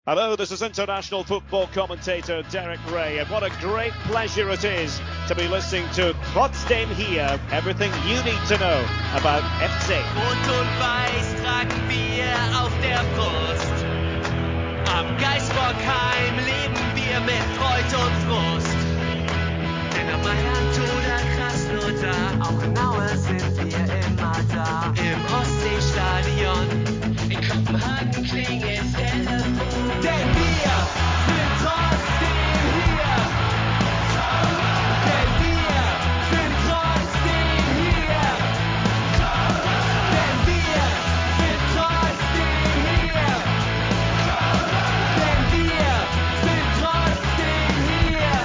Hello, this is international football commentator Derek Ray, and what a great pleasure it is to be listening to Trotzdem hier, everything you need to know about FC. Rot und Weiß tragen wir auf der Brust. Am Geisbockheim leben wir mit Freud und Frust. Denn ob Mailand oder Krasnodar, auch in Aue sind wir immer da. Im Ostseestadion, in Kopenhagen klingelt Telefon. Denn wir sind trotzdem hier. Denn wir sind trotzdem hier. Denn wir sind trotzdem hier. Denn wir sind trotzdem hier.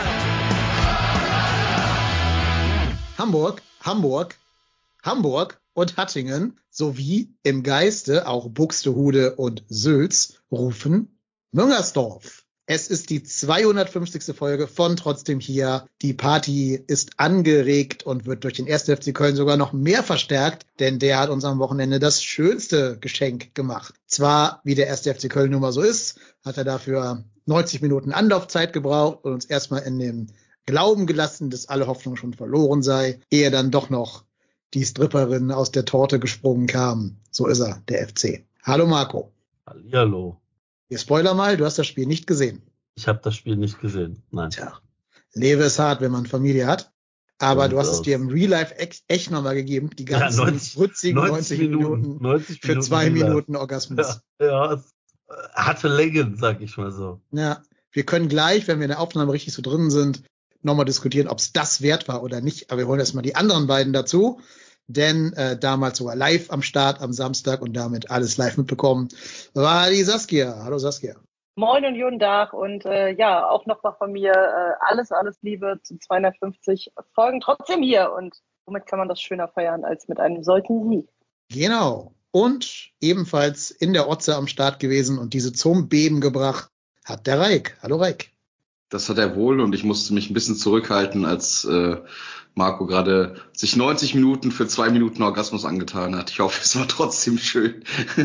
Hamburg, Hamburg, Hamburg und Hattingen sowie im Geiste auch Buxtehude und Sülz rufen Müngersdorf. Es ist die 250. Folge von Trotzdem hier. Die Party ist angeregt und wird durch den 1. FC Köln sogar noch mehr verstärkt, denn der hat uns am Wochenende das schönste Geschenk gemacht. Zwar, wie der 1. FC Köln nun mal so ist, hat er dafür 90 Minuten Anlaufzeit gebraucht und uns erstmal in dem Glauben gelassen, dass alle Hoffnung schon verloren sei, ehe dann doch noch die Stripperin aus der Torte gesprungen kam. So ist er, der FC. Hallo Marco. Hallihallo. Wir spoilern mal, du hast das Spiel nicht gesehen. Ich habe das Spiel nicht gesehen, nein. Tja, Lebe ist hart, wenn man Familie hat. Aber du hast es dir im Real Life echt nochmal gegeben. Die ganzen rützigen 90 Minuten für 2 Minuten Orgasmus. Ja, es hatte Längen, sag ich mal so. Ja, wir können gleich, wenn wir in der Aufnahme richtig so drin sind, nochmal diskutieren, ob es das wert war oder nicht. Aber wir holen erstmal die anderen beiden dazu. Denn damals sogar live am Start am Samstag und damit alles live mitbekommen, war die Saskia. Hallo Saskia. Moin und guten Tag und ja, auch nochmal von mir alles Liebe zu 250 Folgen trotzdem hier. Und womit kann man das schöner feiern als mit einem solchen Sieg? Genau. Und ebenfalls in der Otze am Start gewesen und diese zum Beben gebracht hat der Reik. Hallo Reik. Das hat er wohl und ich musste mich ein bisschen zurückhalten, als Marco gerade sich 90 Minuten für 2 Minuten Orgasmus angetan hat. Ich hoffe, es war trotzdem schön.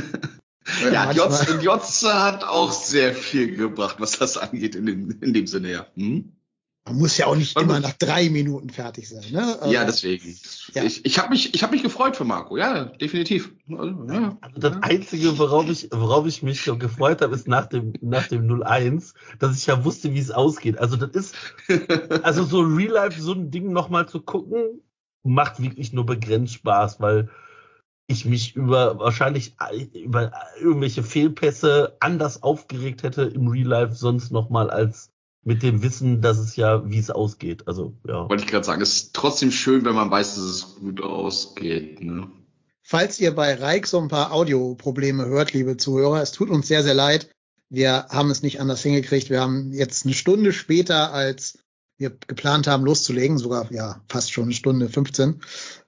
Ja, die Otze hat auch sehr viel gebracht, was das angeht in dem Sinne, ja. Man muss ja auch nicht immer nach 3 Minuten fertig sein, ne? Ja, deswegen. Ja. Ich hab mich gefreut für Marco, ja, definitiv. Also das Einzige, worauf ich mich so gefreut habe, ist nach dem 0-1, dass ich ja wusste, wie es ausgeht. Also das ist, also so Real Life, so ein Ding nochmal zu gucken, macht wirklich nur begrenzt Spaß, weil ich mich wahrscheinlich über irgendwelche Fehlpässe anders aufgeregt hätte im Real Life sonst nochmal als mit dem Wissen, dass es ja, wie es ausgeht. Also, ja. Wollte ich gerade sagen, es ist trotzdem schön, wenn man weiß, dass es gut ausgeht. Ne? Falls ihr bei Reik so ein paar Audioprobleme hört, liebe Zuhörer, es tut uns sehr, sehr leid. Wir haben es nicht anders hingekriegt. Wir haben jetzt eine Stunde später, als wir geplant haben, loszulegen, sogar ja fast schon 1:15.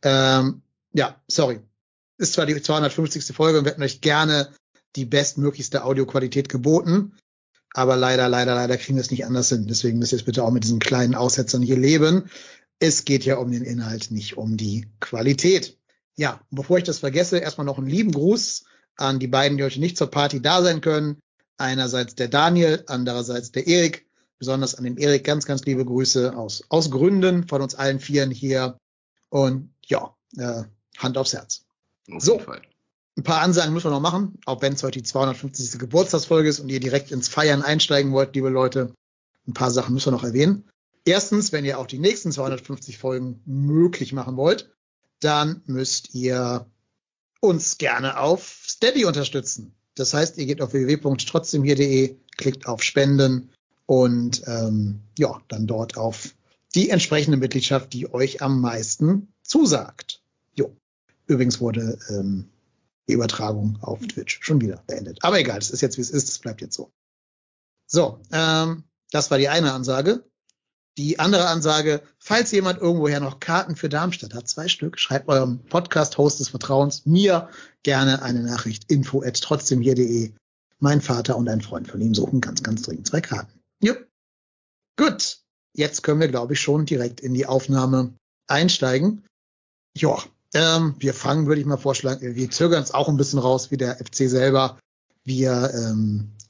Ja, sorry. Ist zwar die 250. Folge und wir hätten euch gerne die bestmöglichste Audioqualität geboten. Aber leider kriegen wir es nicht anders hin. Deswegen müsst ihr jetzt bitte auch mit diesen kleinen Aussetzern hier leben. Es geht ja um den Inhalt, nicht um die Qualität. Ja, bevor ich das vergesse, erstmal noch einen lieben Gruß an die beiden, die heute nicht zur Party da sein können. Einerseits der Daniel, andererseits der Erik. Besonders an den Erik ganz, ganz liebe Grüße aus Gründen von uns allen Vieren hier. Und ja, Hand aufs Herz. Auf jeden Fall. Ein paar Ansagen müssen wir noch machen, auch wenn es heute die 250. Geburtstagsfolge ist und ihr direkt ins Feiern einsteigen wollt, liebe Leute. Ein paar Sachen müssen wir noch erwähnen. Erstens, wenn ihr auch die nächsten 250 Folgen möglich machen wollt, dann müsst ihr uns gerne auf Steady unterstützen. Das heißt, ihr geht auf www.trotzdemhier.de, klickt auf Spenden und ja, dann dort auf die entsprechende Mitgliedschaft, die euch am meisten zusagt. Jo. Übrigens wurde die Übertragung auf Twitch schon wieder beendet. Aber egal, es ist jetzt, wie es ist, es bleibt jetzt so. So, das war die eine Ansage. Die andere Ansage, falls jemand irgendwoher noch Karten für Darmstadt hat, 2 Stück, schreibt eurem Podcast-Host des Vertrauens mir gerne eine Nachricht, info@trotzdemhier.de. Mein Vater und ein Freund von ihm suchen ganz, ganz dringend 2 Karten. Jupp. Gut, jetzt können wir, glaube ich, schon direkt in die Aufnahme einsteigen. Ja, wir fangen, würde ich mal vorschlagen, wir zögern es auch ein bisschen raus, wie der FC selber. Wir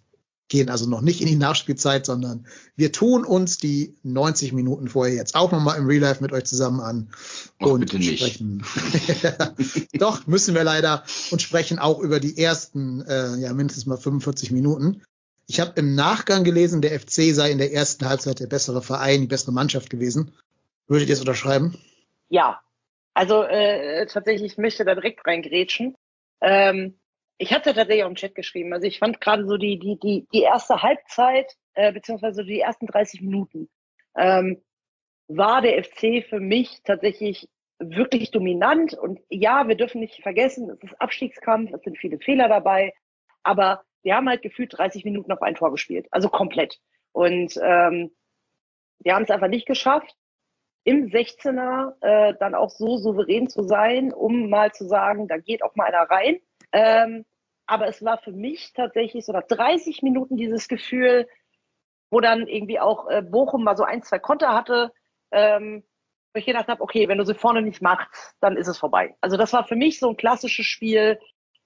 gehen also noch nicht in die Nachspielzeit, sondern wir tun uns die 90 Minuten vorher jetzt auch nochmal im Real Life mit euch zusammen an. Und bitte nicht. Sprechen. Doch, müssen wir leider, und sprechen auch über die ersten, mindestens mal 45 Minuten. Ich habe im Nachgang gelesen, der FC sei in der ersten Halbzeit der bessere Verein, die bessere Mannschaft gewesen. Würdet ihr es unterschreiben? Ja, also tatsächlich, ich möchte da direkt reingrätschen. Ich hatte ja tatsächlich auch im Chat geschrieben. Also ich fand gerade so die erste Halbzeit, beziehungsweise die ersten 30 Minuten, war der FC für mich tatsächlich wirklich dominant. Und ja, wir dürfen nicht vergessen, es ist Abstiegskampf, es sind viele Fehler dabei, aber wir haben halt gefühlt 30 Minuten auf ein Tor gespielt, also komplett. Und wir haben es einfach nicht geschafft, im 16er dann auch so souverän zu sein, um mal zu sagen, da geht auch mal einer rein. Aber es war für mich tatsächlich so nach 30 Minuten dieses Gefühl, wo dann irgendwie auch Bochum mal so 1-2 Konter hatte, wo ich gedacht habe, okay, wenn du sie vorne nicht machst, dann ist es vorbei. Also das war für mich so ein klassisches Spiel,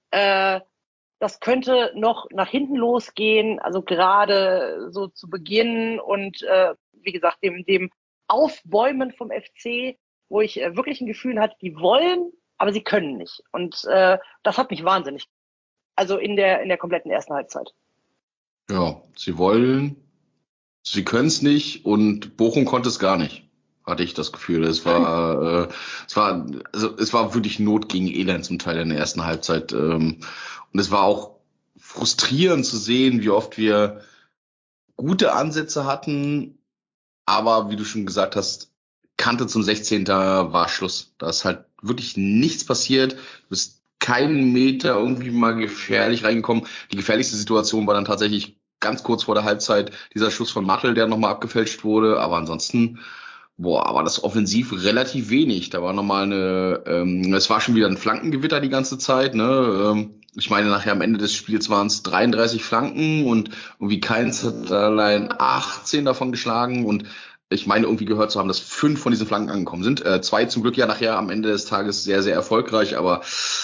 das könnte noch nach hinten losgehen, also gerade so zu Beginn und wie gesagt, dem Aufbäumen vom FC, wo ich wirklich ein Gefühl hatte, die wollen, aber sie können nicht. Und das hat mich wahnsinnig. Also in der kompletten ersten Halbzeit. Ja, sie wollen, sie können es nicht und Bochum konnte es gar nicht, hatte ich das Gefühl. Es war wirklich Not gegen Elend zum Teil in der ersten Halbzeit. Und es war auch frustrierend zu sehen, wie oft wir gute Ansätze hatten, aber wie du schon gesagt hast, Kante zum 16. war Schluss. Da ist halt wirklich nichts passiert. Du bist keinen Meter irgendwie mal gefährlich reingekommen. Die gefährlichste Situation war dann tatsächlich ganz kurz vor der Halbzeit dieser Schuss von Mattel, der nochmal abgefälscht wurde. Aber ansonsten, war das offensiv relativ wenig. Da war nochmal es war schon wieder ein Flankengewitter die ganze Zeit, ne? Ich meine, nachher am Ende des Spiels waren es 33 Flanken und irgendwie keins hat allein 18 davon geschlagen und ich meine, irgendwie gehört zu haben, dass 5 von diesen Flanken angekommen sind. 2 zum Glück ja nachher am Ende des Tages sehr, sehr erfolgreich, aber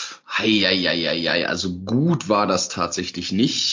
also gut war das tatsächlich nicht.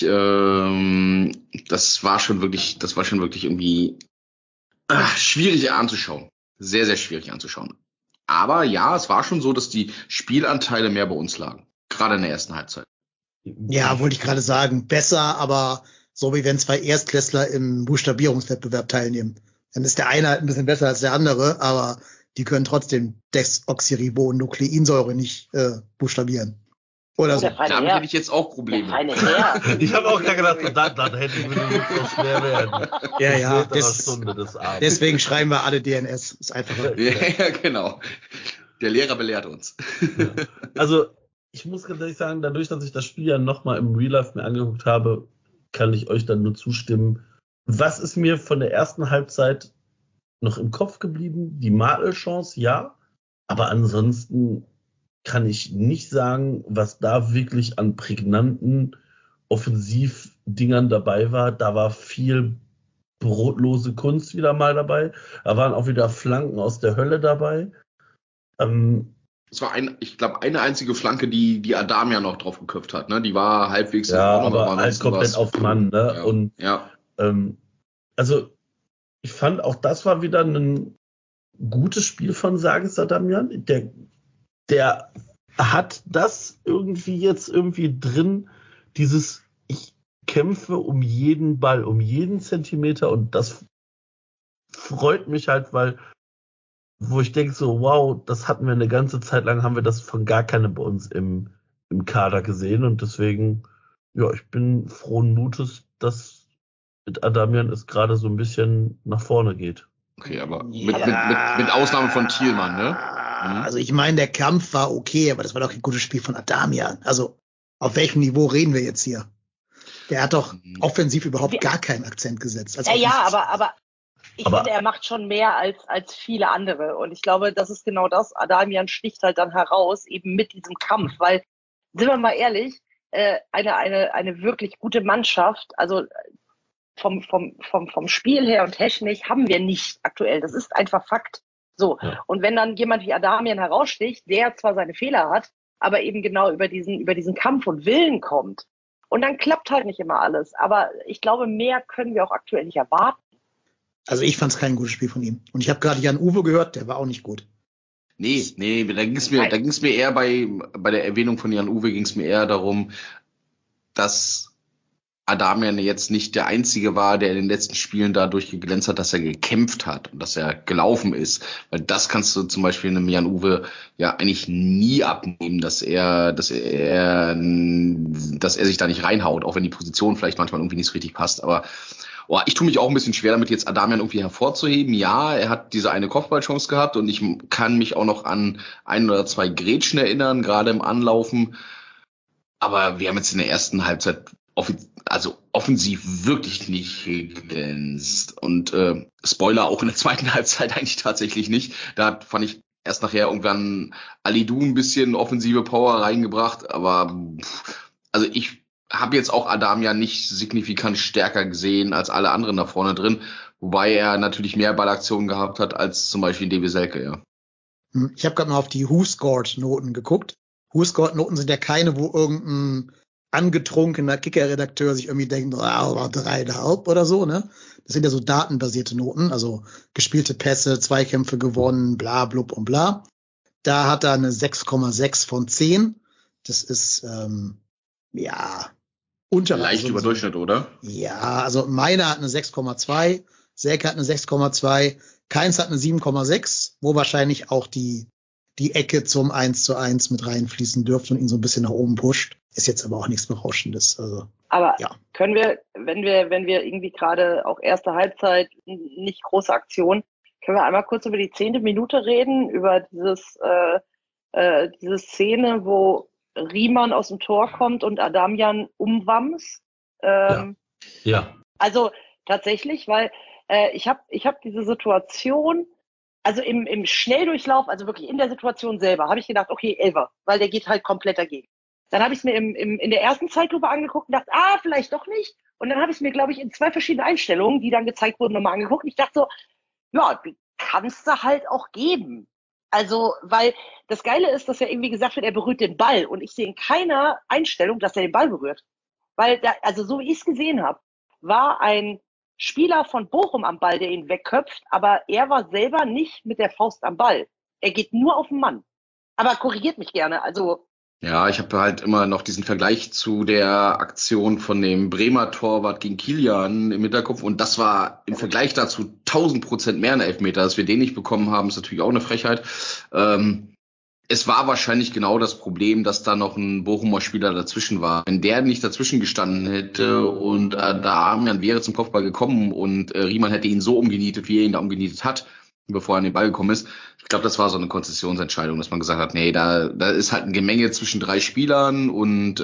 Das war schon wirklich irgendwie schwierig anzuschauen. Sehr, sehr schwierig anzuschauen. Aber ja, es war schon so, dass die Spielanteile mehr bei uns lagen. Gerade in der ersten Halbzeit. Ja, wollte ich gerade sagen. Besser, aber so wie wenn 2 Erstklässler im Buchstabierungswettbewerb teilnehmen. Dann ist der eine halt ein bisschen besser als der andere, aber die können trotzdem Desoxyribonukleinsäure nicht buchstabieren. Oder so. Damit hätte ich jetzt auch Probleme. Ich habe auch gerade gedacht, dann hätte ich mir nicht so schwer werden. Ja, deswegen schreiben wir alle DNS. Ist einfacher. Ja, genau. Der Lehrer belehrt uns. Ja. Also, ich muss ganz ehrlich sagen, dadurch, dass ich das Spiel ja nochmal im Real Life mir angeguckt habe, kann ich euch dann nur zustimmen. Was ist mir von der ersten Halbzeit noch im Kopf geblieben? Die Martel-Chance, ja. Aber ansonsten kann ich nicht sagen, was da wirklich an prägnanten Offensivdingern dabei war. Da war viel brotlose Kunst wieder mal dabei. Da waren auch wieder Flanken aus der Hölle dabei. Es war ich glaube, eine einzige Flanke, die Adamia noch drauf geköpft hat. Ne? Die war halbwegs in Ordnung, aber halt komplett auf Mann. Ne? Ja. Und ja. Also ich fand auch, das war wieder ein gutes Spiel von Sagis Adamian. Der hat das irgendwie drin, dieses ich kämpfe um jeden Ball, um jeden Zentimeter und das freut mich halt, weil wo ich denke so, wow, das hatten wir eine ganze Zeit lang, haben wir das von gar keinem bei uns im Kader gesehen und deswegen, ja, ich bin frohen Mutes, dass mit Adamian es gerade so ein bisschen nach vorne geht. Okay, aber mit Ausnahme von Thielmann, ne? Also ich meine, der Kampf war okay, aber das war doch ein gutes Spiel von Adamian. Also auf welchem Niveau reden wir jetzt hier? Der hat doch offensiv überhaupt gar keinen Akzent gesetzt. Aber ich finde, er macht schon mehr als viele andere. Und ich glaube, das ist genau das. Adamian sticht halt dann heraus, eben mit diesem Kampf. Weil, sind wir mal ehrlich, eine wirklich gute Mannschaft, also vom Spiel her und technisch haben wir nicht aktuell. Das ist einfach Fakt. So. Ja. Und wenn dann jemand wie Adamian heraussticht, der zwar seine Fehler hat, aber eben genau über diesen Kampf und Willen kommt Und dann klappt halt nicht immer alles. Aber ich glaube, mehr können wir auch aktuell nicht erwarten. Also ich fand es kein gutes Spiel von ihm. Und ich habe gerade Jan-Uwe gehört, der war auch nicht gut. Nee, da ging's mir eher bei der Erwähnung von Jan-Uwe ging's mir eher darum, dass Adamian jetzt nicht der Einzige war, der in den letzten Spielen dadurch geglänzt hat, dass er gekämpft hat und dass er gelaufen ist. Weil das kannst du zum Beispiel einem Jan-Uwe ja eigentlich nie abnehmen, dass er sich da nicht reinhaut, auch wenn die Position vielleicht manchmal irgendwie nicht so richtig passt. Aber ich tue mich auch ein bisschen schwer damit, jetzt Adamian irgendwie hervorzuheben. Ja, er hat diese eine Kopfballchance gehabt und ich kann mich auch noch an 1 oder 2 Grätschen erinnern, gerade im Anlaufen. Aber wir haben jetzt in der ersten Halbzeit offensiv wirklich nicht geglänzt. Und Spoiler, auch in der zweiten Halbzeit eigentlich tatsächlich nicht. Da fand ich erst nachher irgendwann Alidou ein bisschen offensive Power reingebracht. Aber also ich habe jetzt auch Adamian nicht signifikant stärker gesehen als alle anderen da vorne drin. Wobei er natürlich mehr Ballaktionen gehabt hat als zum Beispiel Devi Selke, ja. Ich habe gerade mal auf die Who-Scored-Noten geguckt. Who-Scored-Noten sind ja keine, wo irgendein angetrunkener Kicker-Redakteur sich irgendwie denkt, 3,5 oder so, ne? Das sind ja so datenbasierte Noten, also gespielte Pässe, Zweikämpfe gewonnen, bla, blub und bla. Da hat er eine 6,6 von 10. Das ist, unter. Leicht über Durchschnitt, oder? Ja, also meiner hat eine 6,2, Selke hat eine 6,2, Keins hat eine 7,6, wo wahrscheinlich auch die Ecke zum 1:1 mit reinfließen dürfte und ihn so ein bisschen nach oben pusht. Ist jetzt aber auch nichts Berauschendes. Also, aber ja. Können wir, wenn wir irgendwie gerade auch erste Halbzeit, nicht große Aktion, können wir einmal kurz über die 10. Minute reden, über diese Szene, wo Riemann aus dem Tor kommt und Adamian umwamst. Ja. Also tatsächlich, weil ich hab diese Situation, also im Schnelldurchlauf, also wirklich in der Situation selber, habe ich gedacht, okay, Elfer, weil der geht halt komplett dagegen. Dann habe ich es mir in der ersten Zeitlupe angeguckt und dachte, vielleicht doch nicht. Und dann habe ich es mir, glaube ich, in 2 verschiedenen Einstellungen, die dann gezeigt wurden, nochmal angeguckt. Und ich dachte so, ja, die kannst du halt auch geben. Also, weil das Geile ist, dass ja irgendwie gesagt wird, er berührt den Ball. Und ich sehe in keiner Einstellung, dass er den Ball berührt. Weil, also so wie ich es gesehen habe, war ein Spieler von Bochum am Ball, der ihn wegköpft, aber er war selber nicht mit der Faust am Ball. Er geht nur auf den Mann. Aber korrigiert mich gerne, also. Ja, ich habe halt immer noch diesen Vergleich zu der Aktion von dem Bremer Torwart gegen Kilian im Hinterkopf und das war im Vergleich dazu 1000% mehr ein Elfmeter. Dass wir den nicht bekommen haben, ist natürlich auch eine Frechheit. Es war wahrscheinlich genau das Problem, dass da noch ein Bochumer Spieler dazwischen war. Wenn der nicht dazwischen gestanden hätte und Adamian wäre zum Kopfball gekommen und Riemann hätte ihn so umgenietet, wie er ihn da umgenietet hat, bevor er an den Ball gekommen ist. Ich glaube, das war so eine Konzessionsentscheidung, dass man gesagt hat, nee, da ist halt ein Gemenge zwischen 3 Spielern und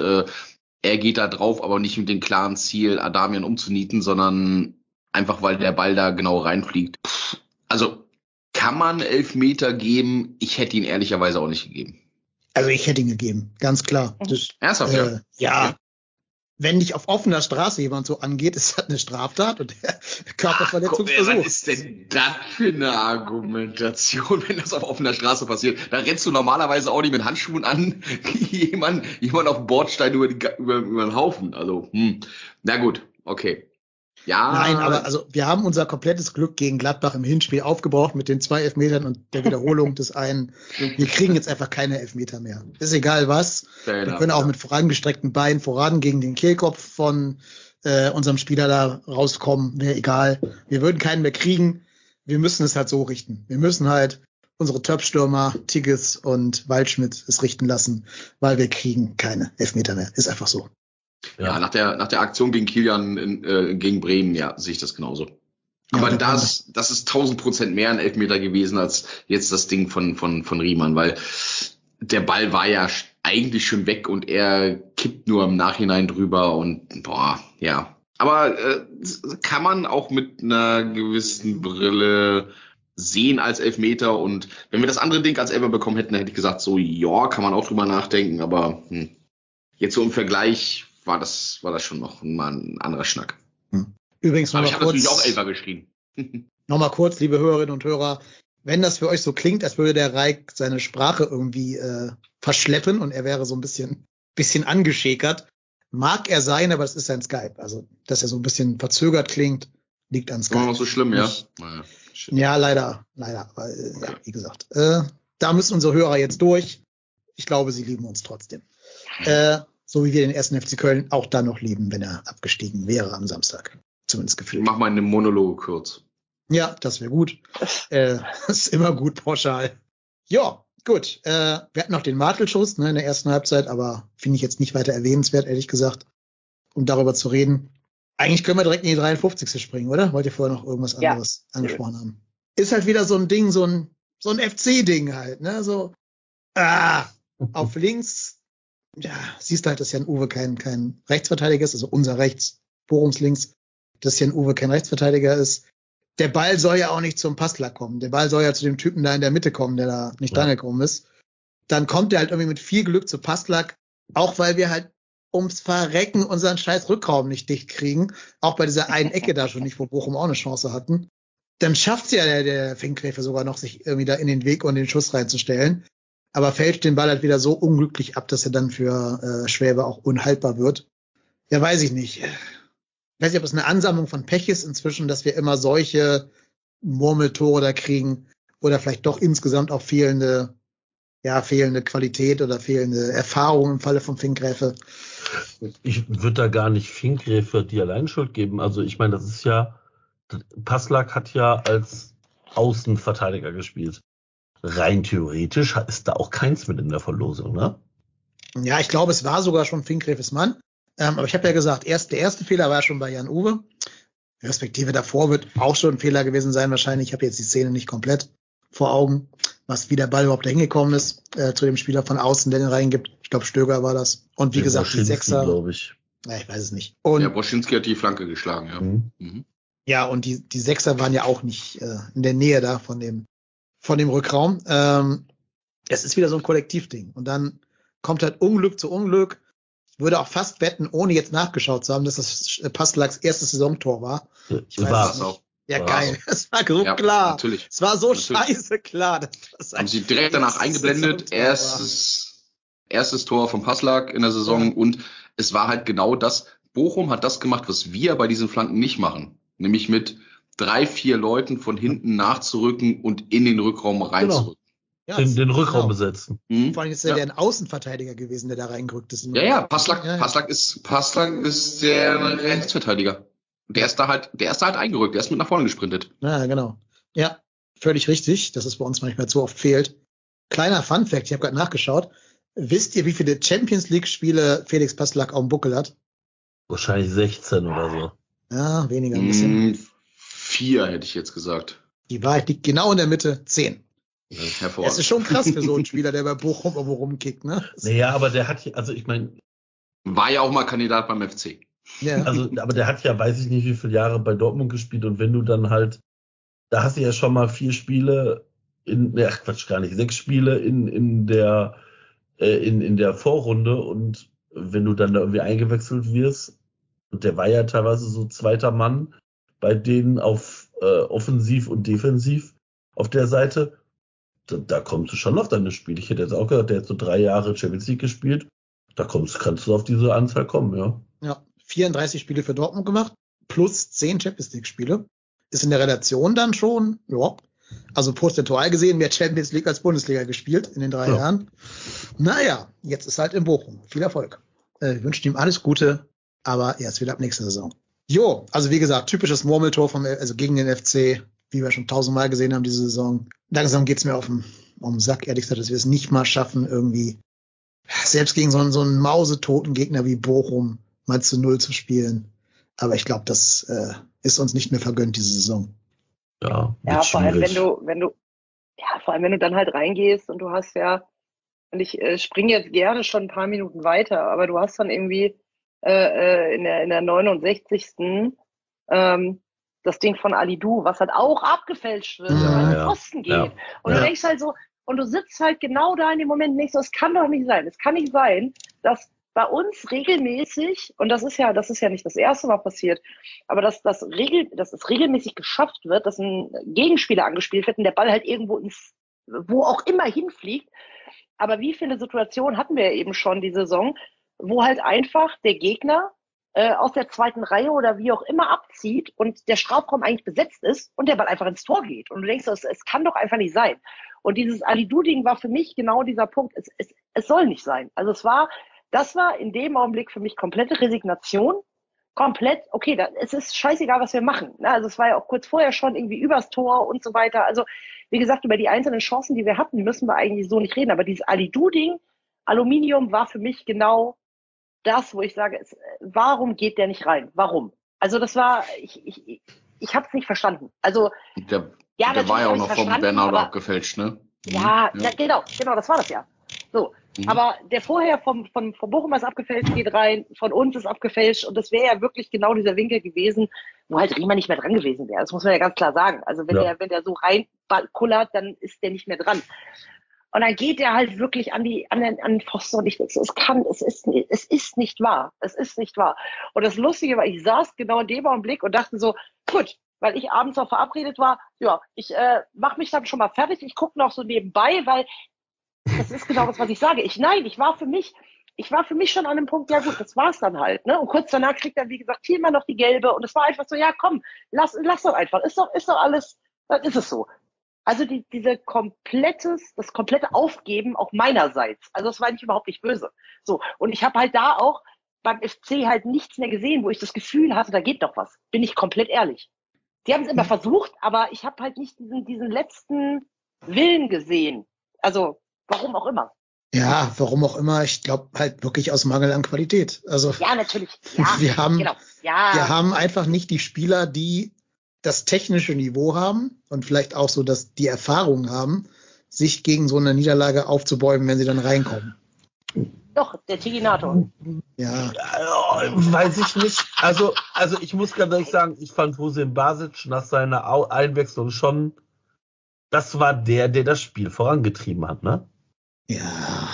er geht da drauf, aber nicht mit dem klaren Ziel, Adamian umzunieten, sondern einfach, weil der Ball da genau reinfliegt. Also kann man Elfmeter geben? Ich hätte ihn ehrlicherweise auch nicht gegeben. Also ich hätte ihn gegeben, ganz klar. Ernsthaft, ja? Ja. Wenn dich auf offener Straße jemand so angeht, ist das eine Straftat und der Körperverletzungsversuch. Was ist denn das für eine Argumentation, wenn das auf offener Straße passiert? Da rennst du normalerweise auch nicht mit Handschuhen an, jemand auf dem Bordstein über den Haufen. Also, na gut, okay. Ja. Nein, aber also wir haben unser komplettes Glück gegen Gladbach im Hinspiel aufgebraucht mit den 2 Elfmetern und der Wiederholung des einen. Wir kriegen jetzt einfach keine Elfmeter mehr. Ist egal was. Wir können auch mit vorangestreckten Beinen voran gegen den Kehlkopf von unserem Spieler da rauskommen. Wäre egal. Wir würden keinen mehr kriegen. Wir müssen es halt so richten. Wir müssen halt unsere Top-Stürmer Tigges und Waldschmidt es richten lassen, weil wir kriegen keine Elfmeter mehr. Ist einfach so. Ja, nach der Aktion gegen Kilian gegen Bremen, ja, sehe ich das genauso. Aber ja, das ist 1000% mehr ein Elfmeter gewesen als jetzt das Ding von Riemann, weil der Ball war ja eigentlich schon weg und er kippt nur im Nachhinein drüber und ja. Aber kann man auch mit einer gewissen Brille sehen als Elfmeter und wenn wir das andere Ding als Elfer bekommen hätten, dann hätte ich gesagt, so ja, kann man auch drüber nachdenken, aber jetzt so im Vergleich war das schon noch mal ein anderer Schnack. Übrigens aber ich habe natürlich auch Elfer geschrien. Nochmal kurz, liebe Hörerinnen und Hörer, wenn das für euch so klingt, als würde der Reik seine Sprache irgendwie verschleppen und er wäre so ein bisschen angeschäkert, Mag er sein, aber das ist sein Skype. Also, dass er so ein bisschen verzögert klingt, liegt an Skype. Oh, so schlimm, ja. Ja, leider. Aber, ja, wie gesagt. Da müssen unsere Hörer jetzt durch. Ich glaube, sie lieben uns trotzdem. So wie wir den 1. FC Köln auch dann noch lieben, wenn er abgestiegen wäre am Samstag. Zumindest gefühlt. Mach mal eine Monologe kurz. Ja, das wäre gut. Ist immer gut pauschal. Ja, gut. Wir hatten noch den Martelschuss in der ersten Halbzeit, aber finde ich jetzt nicht weiter erwähnenswert, ehrlich gesagt, um darüber zu reden. Eigentlich können wir direkt in die 53. springen, oder? Wollt ihr vorher noch irgendwas anderes angesprochen haben? Ist halt wieder so ein Ding, so ein FC-Ding halt, ne? So, auf links, ja, siehst du halt, dass Jan Uwe kein Rechtsverteidiger ist, also unser Rechts, Borums links, dass Jan Uwe kein Rechtsverteidiger ist. Der Ball soll ja auch nicht zum Passler kommen. Der Ball soll ja zu dem Typen da in der Mitte kommen, der da nicht dran gekommen ist. Dann kommt der halt irgendwie mit viel Glück zu Passlack, auch weil wir halt ums Verrecken unseren scheiß Rückraum nicht dicht kriegen. Auch bei dieser einen Ecke da schon nicht, wo Bochum auch eine Chance hatten. Dann schafft's ja der Finkgräfe sogar noch, sich irgendwie da in den Weg und den Schuss reinzustellen. Aber fälscht den Ball halt wieder so unglücklich ab, dass er dann für Schwäbe auch unhaltbar wird. Ja, weiß ich nicht. Ich weiß nicht, ob es eine Ansammlung von Pech ist inzwischen, dass wir immer solche Murmeltore da kriegen oder vielleicht doch insgesamt auch fehlende Qualität oder fehlende Erfahrung im Falle von Finkgräfe. Ich würde da gar nicht Finkgräfe die Alleinschuld geben. Also ich meine, das ist ja, Passlack hat ja als Außenverteidiger gespielt. Rein theoretisch ist da auch keins mit in der Verlosung, ne? Ja, ich glaube, es war sogar schon Finkgräfes Mann. Aber ich habe ja gesagt, der erste Fehler war schon bei Jan Uwe. Respektive davor wird auch schon ein Fehler gewesen sein wahrscheinlich. Ich habe jetzt die Szene nicht komplett vor Augen, wie der Ball überhaupt da hingekommen ist, zu dem Spieler von außen, der den reingibt. Ich glaube, Stöger war das. Und wie gesagt, die Sechser. Glaube ich. Ja, ich weiß es nicht. Und ja, Boschinski hat die Flanke geschlagen, ja. Mhm. Ja, und die Sechser waren ja auch nicht in der Nähe da von dem Rückraum. Es ist wieder so ein Kollektivding. Und dann kommt halt Unglück zu Unglück. Ich würde auch fast wetten, ohne jetzt nachgeschaut zu haben, dass das Passlacks erstes Saisontor war. Ich weiß es auch. Ja, geil. Es war so klar. Natürlich. Es war so scheiße klar. Haben sie direkt danach eingeblendet. Erstes Tor von Passlack in der Saison. Und es war halt genau das. Bochum hat das gemacht, was wir bei diesen Flanken nicht machen. Nämlich mit 3-4 Leuten von hinten nachzurücken und in den Rückraum reinzurücken. Ja, den Rückraum besetzen. Vor allem ist er ein Außenverteidiger gewesen, der da reingerückt ist. Passlack ist der Rechtsverteidiger. Der ist da halt eingerückt, der ist mit nach vorne gesprintet. Ja, genau. Ja, völlig richtig, dass es bei uns manchmal zu oft fehlt. Kleiner Funfact, ich habe gerade nachgeschaut. Wisst ihr, wie viele Champions-League-Spiele Felix Passlack auf dem Buckel hat? Wahrscheinlich 16 oder so. Ja, weniger ein bisschen. 4 hätte ich jetzt gesagt. Die Wahrheit liegt genau in der Mitte, 10. Hervorragend. Das ist schon krass für so einen Spieler, der bei Bochum irgendwo rumkickt, ne? Naja, aber der hat, also ich meine... War ja auch mal Kandidat beim FC. Ja. Also, aber der hat ja, weiß ich nicht, wie viele Jahre bei Dortmund gespielt und wenn du dann halt, da hast du ja schon mal 6 Spiele in der Vorrunde und wenn du dann da irgendwie eingewechselt wirst, und der war ja teilweise so zweiter Mann bei denen auf offensiv und defensiv auf der Seite, da kommst du schon auf deine Spiele. Ich hätte jetzt auch gedacht, der hat so 3 Jahre Champions League gespielt, kannst du auf diese Anzahl kommen, ja. Ja, 34 Spiele für Dortmund gemacht, plus 10 Champions League Spiele. Ist in der Relation dann schon, ja, also prozentual gesehen mehr Champions League als Bundesliga gespielt in den 3 Jahren. Naja, jetzt ist halt in Bochum. Viel Erfolg. Ich wünsche ihm alles Gute, aber erst wieder ab nächster Saison. Jo, also wie gesagt, typisches Murmeltor gegen den FC, wie wir schon 1000-mal gesehen haben diese Saison. Langsam geht's mir auf den Sack, ehrlich gesagt, dass wir es nicht mal schaffen, irgendwie selbst gegen so einen mausetoten Gegner wie Bochum mal zu 0 zu spielen. Aber ich glaube, das ist uns nicht mehr vergönnt, diese Saison. Ja, vor allem, wenn du dann halt reingehst und du hast ja, und ich springe jetzt gerne schon ein paar Minuten weiter, aber du hast dann irgendwie in der 69. Das Ding von Alidou, was halt auch abgefälscht wird, wenn man in den Posten geht. Ja. Und du denkst halt so, und du sitzt halt genau da in dem Moment nicht so, es kann doch nicht sein. Es kann nicht sein, dass bei uns regelmäßig, und das ist ja nicht das erste Mal passiert, aber dass es regelmäßig geschafft wird, dass ein Gegenspieler angespielt wird und der Ball halt irgendwo wo auch immer hinfliegt. Aber wie viele Situationen hatten wir ja eben schon die Saison, wo halt einfach der Gegner aus der zweiten Reihe oder wie auch immer abzieht und der Strafraum eigentlich besetzt ist und der Ball einfach ins Tor geht. Und du denkst, es kann doch einfach nicht sein. Und dieses Ali-Du-Ding war für mich genau dieser Punkt. Es soll nicht sein. Also das war in dem Augenblick für mich komplette Resignation. Komplett, okay, es ist scheißegal, was wir machen. Also es war ja auch kurz vorher schon irgendwie übers Tor und so weiter. Also wie gesagt, über die einzelnen Chancen, die wir hatten, müssen wir eigentlich so nicht reden. Aber dieses Ali-Du-Ding, Aluminium, war für mich genau das, wo ich sage, warum geht der nicht rein? Warum? Also das war, ich habe es nicht verstanden. Also der war ja auch noch vom Bernardo abgefälscht, ne? Ja, genau, das war das ja. So, aber der vorher von Bochum ist abgefälscht, geht rein, von uns ist abgefälscht und das wäre ja wirklich genau dieser Winkel gewesen, wo halt Riemann nicht mehr dran gewesen wäre. Das muss man ja ganz klar sagen. Also wenn der so reinkullert, dann ist der nicht mehr dran. Und dann geht er halt wirklich an den Pfosten und ich denke, es ist nicht wahr. Es ist nicht wahr. Und das Lustige war, ich saß genau in dem Augenblick und dachte so, gut, weil ich abends noch verabredet war, ja, ich mache mich dann schon mal fertig, ich gucke noch so nebenbei, weil das ist genau das, was ich sage. Ich war für mich schon an dem Punkt, ja gut, das war's dann halt, ne? Und kurz danach kriegt er, wie gesagt, Thielmann noch die gelbe und es war einfach so, ja komm, lass doch einfach, ist doch alles, dann ist es so. Also das komplette Aufgeben auch meinerseits. Also das war nicht überhaupt nicht böse. So. Und ich habe halt da auch beim FC halt nichts mehr gesehen, wo ich das Gefühl hatte, da geht doch was. Bin ich komplett ehrlich. Die haben es immer versucht, aber ich habe halt nicht diesen letzten Willen gesehen. Also, warum auch immer. Ja, warum auch immer. Ich glaube halt wirklich aus Mangel an Qualität. Also, ja, natürlich. Ja, wir haben genau. einfach nicht die Spieler, die das technische Niveau haben und vielleicht auch so, dass die Erfahrung haben, sich gegen so eine Niederlage aufzubäumen, wenn sie dann reinkommen. Doch, der Tiginator. Ja. Weiß ich nicht. Also ich muss ganz ehrlich sagen, ich fand Hussein Basic nach seiner Einwechslung schon, das war der das Spiel vorangetrieben hat, ne? Ja.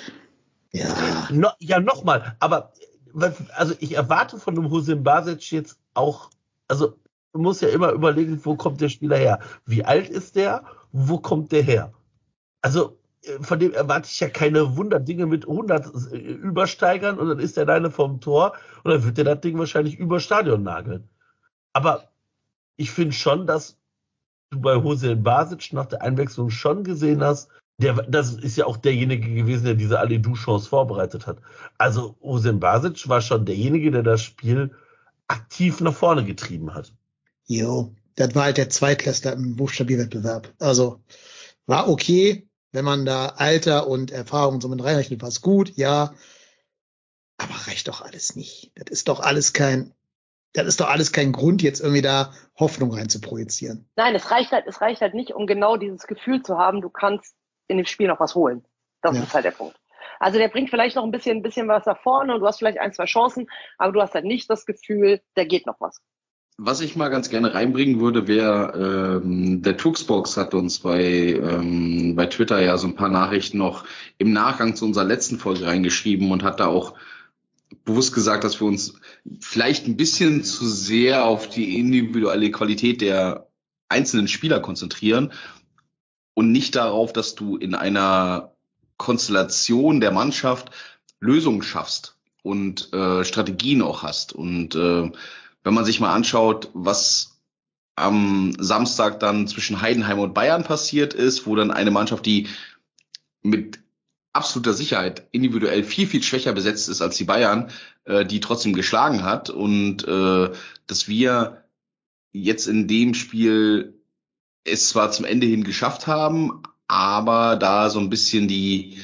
Nochmal, aber also ich erwarte von dem Hussein Basic jetzt auch, also du musst ja immer überlegen, wo kommt der Spieler her? Wie alt ist der? Wo kommt der her? Also von dem erwarte ich ja keine Wunderdinge mit 100 übersteigern und dann ist der alleine vom Tor und dann wird der das Ding wahrscheinlich über Stadion nageln. Aber ich finde schon, dass du bei Hussein Basic nach der Einwechslung schon gesehen hast, das ist ja auch derjenige gewesen, der diese Ali-Du-Chance vorbereitet hat. Also Hussein Basic war schon derjenige, der das Spiel aktiv nach vorne getrieben hat. Jo, das war halt der Zweitklässler im Buchstabierwettbewerb. Also war okay, wenn man da Alter und Erfahrung so mit reinrechnet, war es gut, ja. Aber reicht doch alles nicht. Das ist doch alles kein Grund, jetzt irgendwie da Hoffnung rein zu projizieren. Nein, es reicht halt nicht, um genau dieses Gefühl zu haben, du kannst in dem Spiel noch was holen. Das ist halt der Punkt. Also der bringt vielleicht noch ein bisschen was nach vorne und du hast vielleicht 1, 2 Chancen, aber du hast halt nicht das Gefühl, da geht noch was. Was ich mal ganz gerne reinbringen würde, wäre, der Tuxbox hat uns bei Twitter ja so ein paar Nachrichten noch im Nachgang zu unserer letzten Folge reingeschrieben und hat da auch bewusst gesagt, dass wir uns vielleicht ein bisschen zu sehr auf die individuelle Qualität der einzelnen Spieler konzentrieren und nicht darauf, dass du in einer Konstellation der Mannschaft Lösungen schaffst und Strategien auch hast. Und wenn man sich mal anschaut, was am Samstag dann zwischen Heidenheim und Bayern passiert ist, wo dann eine Mannschaft, die mit absoluter Sicherheit individuell viel, viel schwächer besetzt ist als die Bayern, die trotzdem geschlagen hat und dass wir jetzt in dem Spiel es zwar zum Ende hin geschafft haben, aber da so ein bisschen die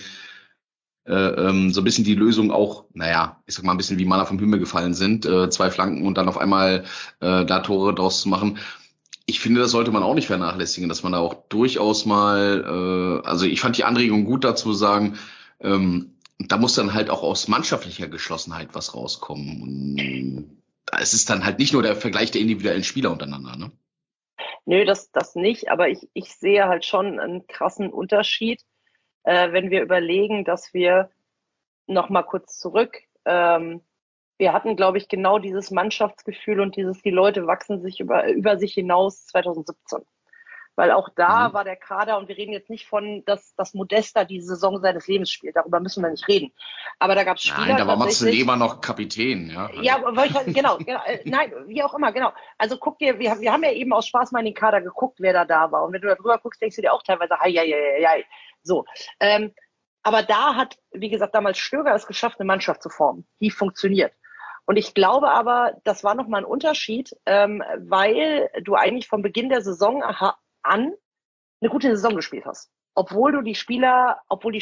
Lösung auch, ich sag mal ein bisschen wie Manna vom Himmel gefallen sind, 2 Flanken und dann auf einmal da Tore draus zu machen. Ich finde, das sollte man auch nicht vernachlässigen, dass man da auch durchaus mal, also ich fand die Anregung gut dazu sagen, da muss dann halt auch aus mannschaftlicher Geschlossenheit was rauskommen. Und es ist dann halt nicht nur der Vergleich der individuellen Spieler untereinander, ne? Nö, das nicht, aber ich sehe halt schon einen krassen Unterschied, wenn wir überlegen, dass wir noch mal kurz zurück, wir hatten, glaube ich, genau dieses Mannschaftsgefühl und die Leute wachsen sich über sich hinaus 2017. Weil auch da war der Kader, und wir reden jetzt nicht von, dass Modesta die Saison seines Lebens spielt, darüber müssen wir nicht reden. Aber da gab es Spieler. Nein, da war Matze Leber noch Kapitän, ja. Ja, genau, nein, wie auch immer, genau. Also guck dir, wir haben ja eben aus Spaß mal in den Kader geguckt, wer da war. Und wenn du da drüber guckst, denkst du dir auch teilweise, hei. So. Aber da hat, wie gesagt, damals Stöger es geschafft, eine Mannschaft zu formen, die funktioniert. Und ich glaube aber, das war nochmal ein Unterschied, weil du eigentlich vom Beginn der Saison an eine gute Saison gespielt hast. Obwohl die Spieler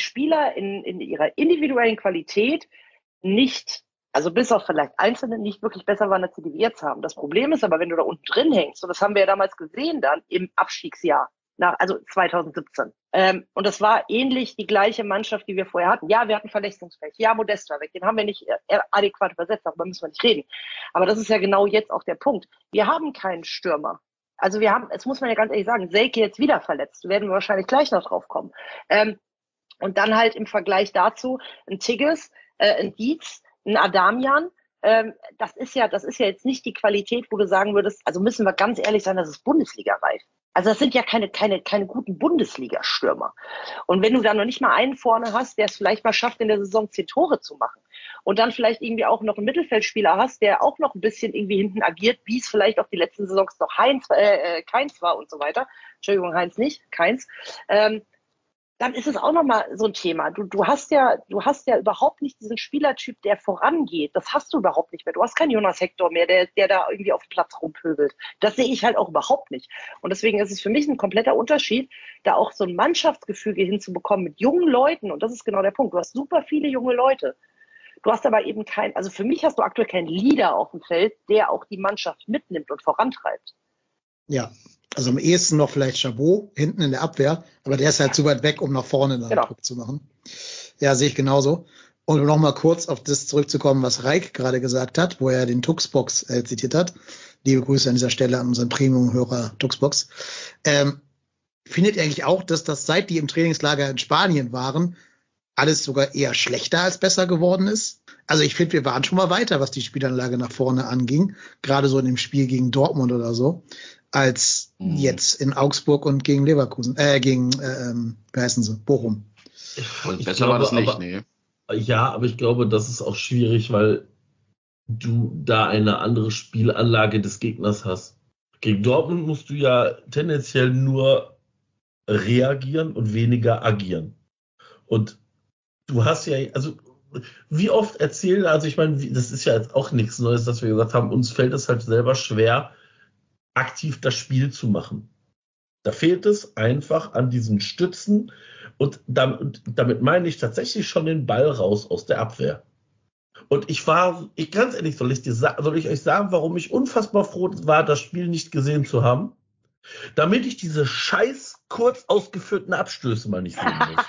in ihrer individuellen Qualität nicht, also bis auf vielleicht Einzelne, nicht wirklich besser waren, als die wir jetzt haben. Das Problem ist aber, wenn du da unten drin hängst, und das haben wir ja damals gesehen dann im Abstiegsjahr, also 2017. Und das war ähnlich die gleiche Mannschaft, die wir vorher hatten. Ja, wir hatten Verletzungspech. Ja, Modesta weg. Den haben wir nicht adäquat übersetzt, darüber müssen wir nicht reden. Aber das ist ja genau jetzt auch der Punkt. Wir haben keinen Stürmer. Also wir haben, es muss man ja ganz ehrlich sagen, Selke jetzt wieder verletzt. Werden wir wahrscheinlich gleich noch drauf kommen. Und dann halt im Vergleich dazu ein Tigges, ein Dietz, ein Adamian. Das ist ja jetzt nicht die Qualität, wo du sagen würdest, also müssen wir ganz ehrlich sein, das ist Bundesliga-reif. Also das sind ja keine guten Bundesliga-Stürmer. Und wenn du da noch nicht mal einen vorne hast, der es vielleicht mal schafft, in der Saison 10 Tore zu machen, und dann vielleicht irgendwie auch noch einen Mittelfeldspieler hast, der auch noch ein bisschen irgendwie hinten agiert, wie es vielleicht auch die letzten Saisons noch Keins war und so weiter. Entschuldigung, Heinz nicht, Keins. Dann ist es auch nochmal so ein Thema. Du hast ja überhaupt nicht diesen Spielertyp, der vorangeht. Das hast du überhaupt nicht mehr. Du hast keinen Jonas Hector mehr, der da irgendwie auf dem Platz rumpöbelt. Das sehe ich halt auch überhaupt nicht. Und deswegen ist es für mich ein kompletter Unterschied, da auch so ein Mannschaftsgefüge hinzubekommen mit jungen Leuten. Und das ist genau der Punkt. Du hast super viele junge Leute. Du hast aber eben also für mich hast du aktuell keinen Leader auf dem Feld, der auch die Mannschaft mitnimmt und vorantreibt. Ja. Also am ehesten noch vielleicht Chabot hinten in der Abwehr, aber der ist halt zu weit weg, um nach vorne dann Druck zu machen. Ja, sehe ich genauso. Und um nochmal kurz auf das zurückzukommen, was Reik gerade gesagt hat, wo er den Tuxbox zitiert hat. Liebe Grüße an dieser Stelle an unseren Premium-Hörer Tuxbox. Findet ihr eigentlich auch, dass das, seit die im Trainingslager in Spanien waren, alles sogar eher schlechter als besser geworden ist? Also ich finde, wir waren schon mal weiter, was die Spielanlage nach vorne anging, gerade so in dem Spiel gegen Dortmund oder so, als jetzt in Augsburg und gegen Leverkusen, wie heißen sie? Bochum. Besser war das nicht, nee. Ja, aber ich glaube, das ist auch schwierig, weil du da eine andere Spielanlage des Gegners hast. Gegen Dortmund musst du ja tendenziell nur reagieren und weniger agieren. Und du hast ja, also wie oft erzählen, also ich meine, das ist ja jetzt auch nichts Neues, dass wir gesagt haben, uns fällt es halt selber schwer, aktiv das Spiel zu machen. Da fehlt es einfach an diesen Stützen, und damit meine ich tatsächlich schon den Ball raus aus der Abwehr. Und ganz ehrlich, soll ich euch sagen, warum ich unfassbar froh war, das Spiel nicht gesehen zu haben? Damit ich diese scheiß kurz ausgeführten Abstöße mal nicht sehen muss.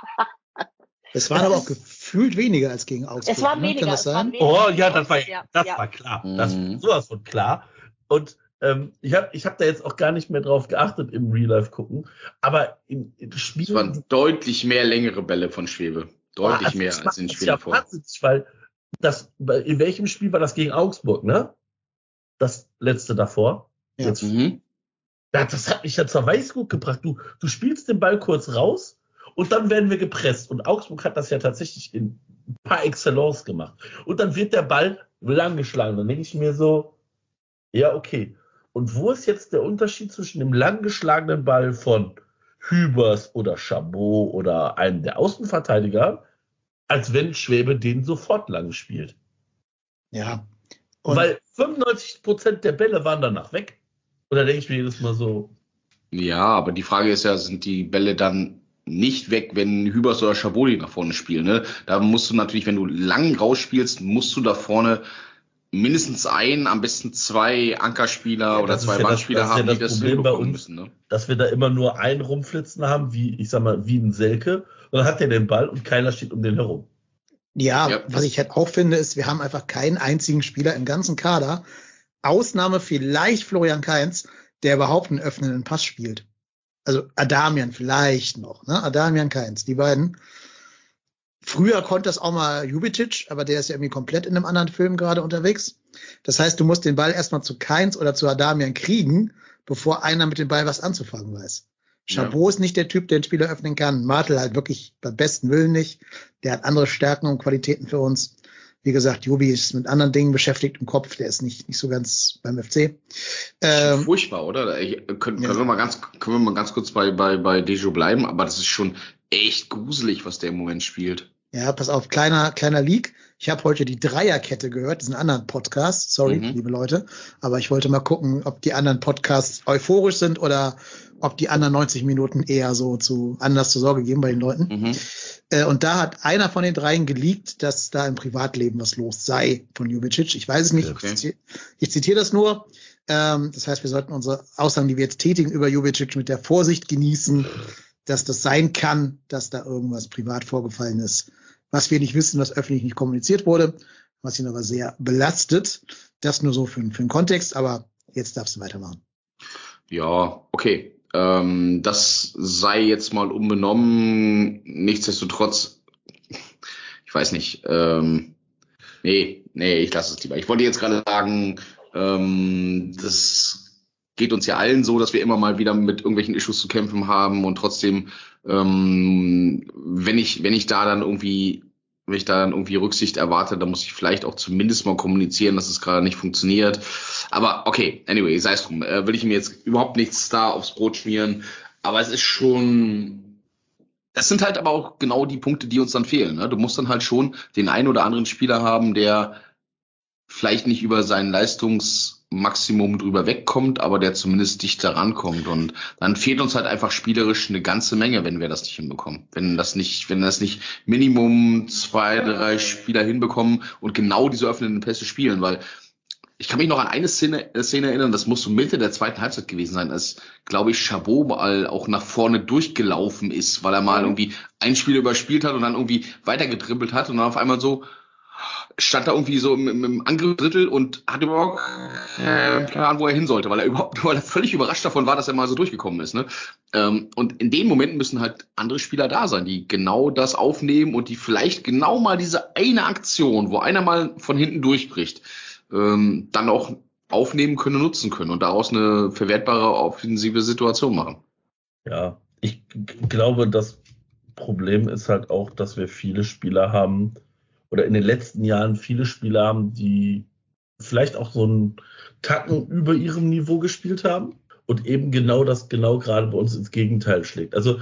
Es waren aber auch gefühlt weniger als gegen Augsburg. Es waren weniger. Kann das sein? Oh ja, das war klar. Das war sowas von klar. Und ich hab da jetzt auch gar nicht mehr drauf geachtet im Real-Life gucken, aber im Spiel... Es waren deutlich mehr längere Bälle von Schwebe. Deutlich mehr als in den Spielen davor. Weil in welchem Spiel war das gegen Augsburg, ne? Das letzte davor. Ja. Jetzt, das hat mich ja zur Weißglut gebracht. Du spielst den Ball kurz raus und dann werden wir gepresst. Und Augsburg hat das ja tatsächlich in par excellence gemacht. Und dann wird der Ball lang geschlagen. Dann denke ich mir so, ja, okay. Und wo ist jetzt der Unterschied zwischen dem lang geschlagenen Ball von Hübers oder Chabot oder einem der Außenverteidiger, als wenn Schwäbe den sofort lang spielt? Ja. Weil 95% der Bälle waren danach weg. Und da denke ich mir jedes Mal so. Ja, aber die Frage ist ja, sind die Bälle dann nicht weg, wenn Hübers oder Chabot die nach vorne spielen, ne? Da musst du natürlich, wenn du lang rausspielst, musst du da vorne mindestens am besten 2 Ankerspieler oder 2 Bandspieler haben, die das hinbekommen müssen. Ne? Dass wir da immer nur einen rumflitzen haben, wie ein Selke, und dann hat der den Ball und keiner steht um den herum. Ja, was ich halt auch finde, ist, wir haben einfach keinen einzigen Spieler im ganzen Kader, Ausnahme vielleicht Florian Kainz, der überhaupt einen öffnenden Pass spielt. Also Adamian vielleicht noch, ne? Adamian, Kainz, die beiden. Früher konnte das auch mal Jubicic, aber der ist ja irgendwie komplett in einem anderen Film gerade unterwegs. Das heißt, du musst den Ball erstmal zu Kainz oder zu Adamian kriegen, bevor einer mit dem Ball was anzufangen weiß. Chabot ist nicht der Typ, der den Spieler öffnen kann. Martel halt wirklich beim besten Willen nicht. Der hat andere Stärken und Qualitäten für uns. Wie gesagt, Jubi ist mit anderen Dingen beschäftigt im Kopf. Der ist nicht so ganz beim FC. Furchtbar, oder? Können wir mal ganz kurz bei Dejo bleiben? Aber das ist schon echt gruselig, was der im Moment spielt. Ja, pass auf, kleiner Leak. Ich habe heute die Dreierkette gehört, diesen anderen Podcast. Sorry, liebe Leute. Aber ich wollte mal gucken, ob die anderen Podcasts euphorisch sind oder ob die anderen 90 Minuten eher so zu Anlass zur Sorge geben bei den Leuten. Und da hat einer von den dreien geleakt, dass da im Privatleben was los sei von Ljubicic. Ich weiß es nicht. Okay. Ich zitiere das nur. Das heißt, wir sollten unsere Aussagen, die wir jetzt tätigen über Ljubicic, mit der Vorsicht genießen, dass das sein kann, dass da irgendwas privat vorgefallen ist, was wir nicht wissen, was öffentlich nicht kommuniziert wurde, was ihn aber sehr belastet. Das nur so für den Kontext, aber jetzt darfst du weitermachen. Ja, okay. Das sei jetzt mal unbenommen. Nichtsdestotrotz, ich weiß nicht. Nee, ich lasse es lieber. Ich wollte jetzt gerade sagen, das geht uns ja allen so, dass wir immer mal wieder mit irgendwelchen Issues zu kämpfen haben und trotzdem, wenn ich da dann irgendwie Rücksicht erwarte, dann muss ich vielleicht auch zumindest mal kommunizieren, dass es gerade nicht funktioniert. Aber okay, anyway, sei es drum. Will ich mir jetzt überhaupt nichts da aufs Brot schmieren. Aber es ist schon, das sind halt aber auch genau die Punkte, die uns dann fehlen. Ne? Du musst dann halt schon den einen oder anderen Spieler haben, der vielleicht nicht über sein Leistungsmaximum drüber wegkommt, aber der zumindest dichter rankommt. Und dann fehlt uns halt einfach spielerisch eine ganze Menge, wenn wir das nicht hinbekommen. Wenn das nicht Minimum 2, 3 Spieler hinbekommen und genau diese öffnenden Pässe spielen, weil ich kann mich noch an eine Szene erinnern, das muss so Mitte der zweiten Halbzeit gewesen sein, als, glaube ich, Chabot mal auch nach vorne durchgelaufen ist, weil er mal irgendwie ein Spiel überspielt hat und dann irgendwie weitergedribbelt hat und dann auf einmal so stand da irgendwie so im Angriffsdrittel und hatte überhaupt keine Ahnung, wo er hin sollte, weil er völlig überrascht davon war, dass er mal so durchgekommen ist. Ne? Und in den Momenten müssen halt andere Spieler da sein, die genau das aufnehmen und die vielleicht genau mal diese eine Aktion, wo einer mal von hinten durchbricht, dann auch aufnehmen können und nutzen können und daraus eine verwertbare offensive Situation machen. Ja, ich glaube, das Problem ist halt auch, dass wir viele Spieler haben, oder in den letzten Jahren viele Spieler haben, die vielleicht auch so einen Tacken über ihrem Niveau gespielt haben und eben genau gerade bei uns ins Gegenteil schlägt. Also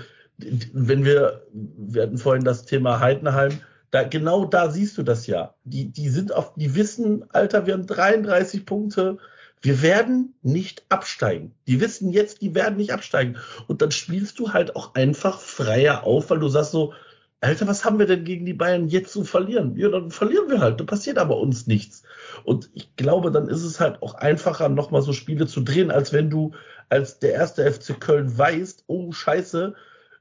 wir hatten vorhin das Thema Heidenheim, genau da siehst du das ja. Die wissen, Alter, wir haben 33 Punkte, wir werden nicht absteigen. Die wissen jetzt, die werden nicht absteigen. Und dann spielst du halt auch einfach freier auf, weil du sagst so, Alter, was haben wir denn gegen die Bayern jetzt zu verlieren? Ja, dann verlieren wir halt. Da passiert aber uns nichts. Und ich glaube, dann ist es halt auch einfacher, nochmal so Spiele zu drehen, als wenn du als der erste FC Köln weißt, oh Scheiße,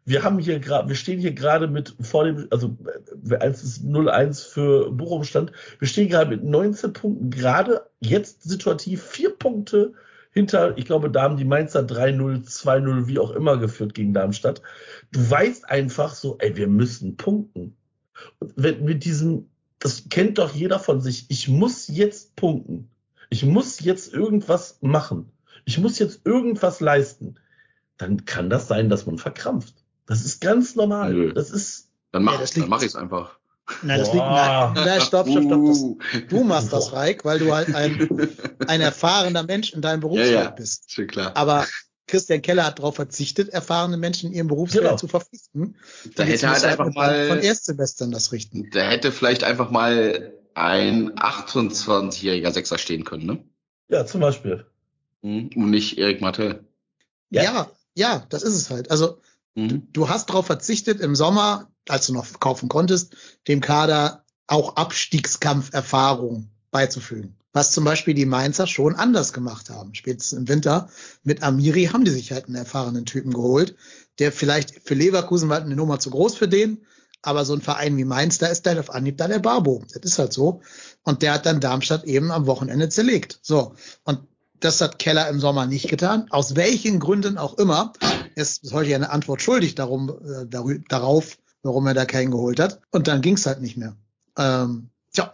wir stehen hier gerade mit vor dem, also als es 0-1 für Bochum stand, wir stehen gerade mit 19 Punkten, gerade jetzt situativ 4 Punkte hinter, ich glaube, da haben die Mainzer 3-0, 2-0, wie auch immer geführt gegen Darmstadt. Du weißt einfach so, ey, wir müssen punkten. Und wenn mit diesem, das kennt doch jeder von sich, ich muss jetzt punkten. Ich muss jetzt irgendwas machen. Ich muss jetzt irgendwas leisten. Dann kann das sein, dass man verkrampft. Das ist ganz normal. Nö. Das ist. Dann mach ich es einfach. Nein, das liegt. Nein, stopp. Du machst das, Raik, weil du halt ein erfahrener Mensch in deinem Berufsfeld bist. Schon klar. Aber Christian Keller hat darauf verzichtet, erfahrene Menschen in ihrem Berufsfeld zu verpflichten. Da hätte halt einfach mal von Erstsemestern das richten. Da hätte vielleicht einfach mal ein 28-jähriger Sechser stehen können, ne? Ja, zum Beispiel. Und nicht Erik Martel. Ja, das ist es halt. Also du hast darauf verzichtet im Sommer, als du noch kaufen konntest, dem Kader auch Abstiegskampferfahrung beizufügen. Was zum Beispiel die Mainzer schon anders gemacht haben. Spätestens im Winter mit Amiri haben die sich halt einen erfahrenen Typen geholt, der vielleicht für Leverkusen war eine Nummer zu groß für den, aber so ein Verein wie Mainz, da ist dann auf Anhieb da der Barbo. Das ist halt so. Und der hat dann Darmstadt eben am Wochenende zerlegt. So. Und das hat Keller im Sommer nicht getan. Aus welchen Gründen auch immer. Er ist bis heute ja eine Antwort schuldig darauf, warum er da keinen geholt hat. Und dann ging es halt nicht mehr.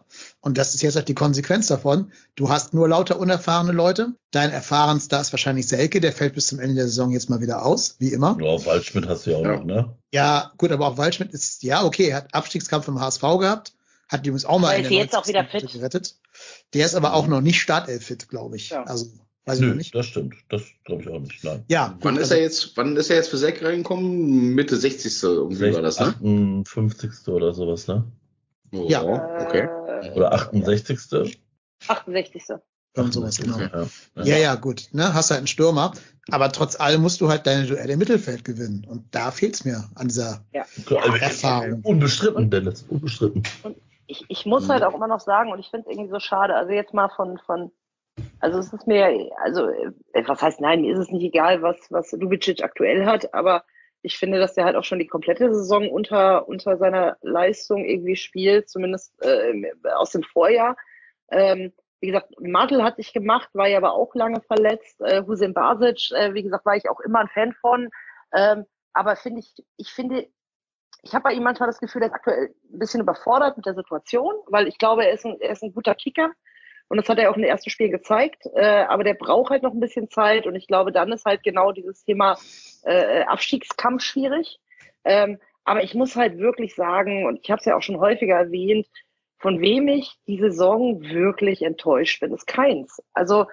Und das ist jetzt halt die Konsequenz davon. Du hast nur lauter unerfahrene Leute. Dein erfahrenster ist wahrscheinlich Selke, der fällt bis zum Ende der Saison jetzt mal wieder aus, wie immer. Ja, Waldschmidt hast du ja auch noch, ne? Ja, gut, aber auch Waldschmidt ist, ja, okay, er hat Abstiegskampf im HSV gehabt, hat die übrigens auch mal ist jetzt auch wieder fit gerettet. Der ist aber auch noch nicht Startelf-fit, glaube ich. Ja. Also, weiß ich noch nicht. Das stimmt. Das glaube ich auch nicht. Nein. Ja. Wann ist er jetzt für Selke reingekommen? Mitte 60. irgendwie war das, ne? 58. oder sowas, ne? Oh, ja. Okay. Oder 68. 68. Und sowas, genau. Okay. Ja, gut. Ne? Hast halt einen Stürmer. Aber trotz allem musst du halt deine Duelle im Mittelfeld gewinnen. Und da fehlt's mir an dieser Erfahrung. Unbestritten, Dennis. Unbestritten. Und ich muss halt auch immer noch sagen, und ich finde es irgendwie so schade, also jetzt mal also es ist mir, also was heißt nein, mir ist es nicht egal, was Ljubicic aktuell hat, aber ich finde, dass der halt auch schon die komplette Saison unter seiner Leistung irgendwie spielt, zumindest aus dem Vorjahr. Wie gesagt, Martel hat sich gemacht, war ja aber auch lange verletzt. Hussein Basic, wie gesagt, war ich auch immer ein Fan von. Aber ich habe bei ihm manchmal das Gefühl, er ist aktuell ein bisschen überfordert mit der Situation, weil ich glaube, er ist ein guter Kicker. Und das hat er auch in den ersten Spielen gezeigt. Aber der braucht halt noch ein bisschen Zeit. Und ich glaube, dann ist halt genau dieses Thema Abstiegskampf schwierig. Aber ich muss halt wirklich sagen, und ich habe es ja auch schon häufiger erwähnt, von wem ich die Saison wirklich enttäuscht bin, ist keins. Also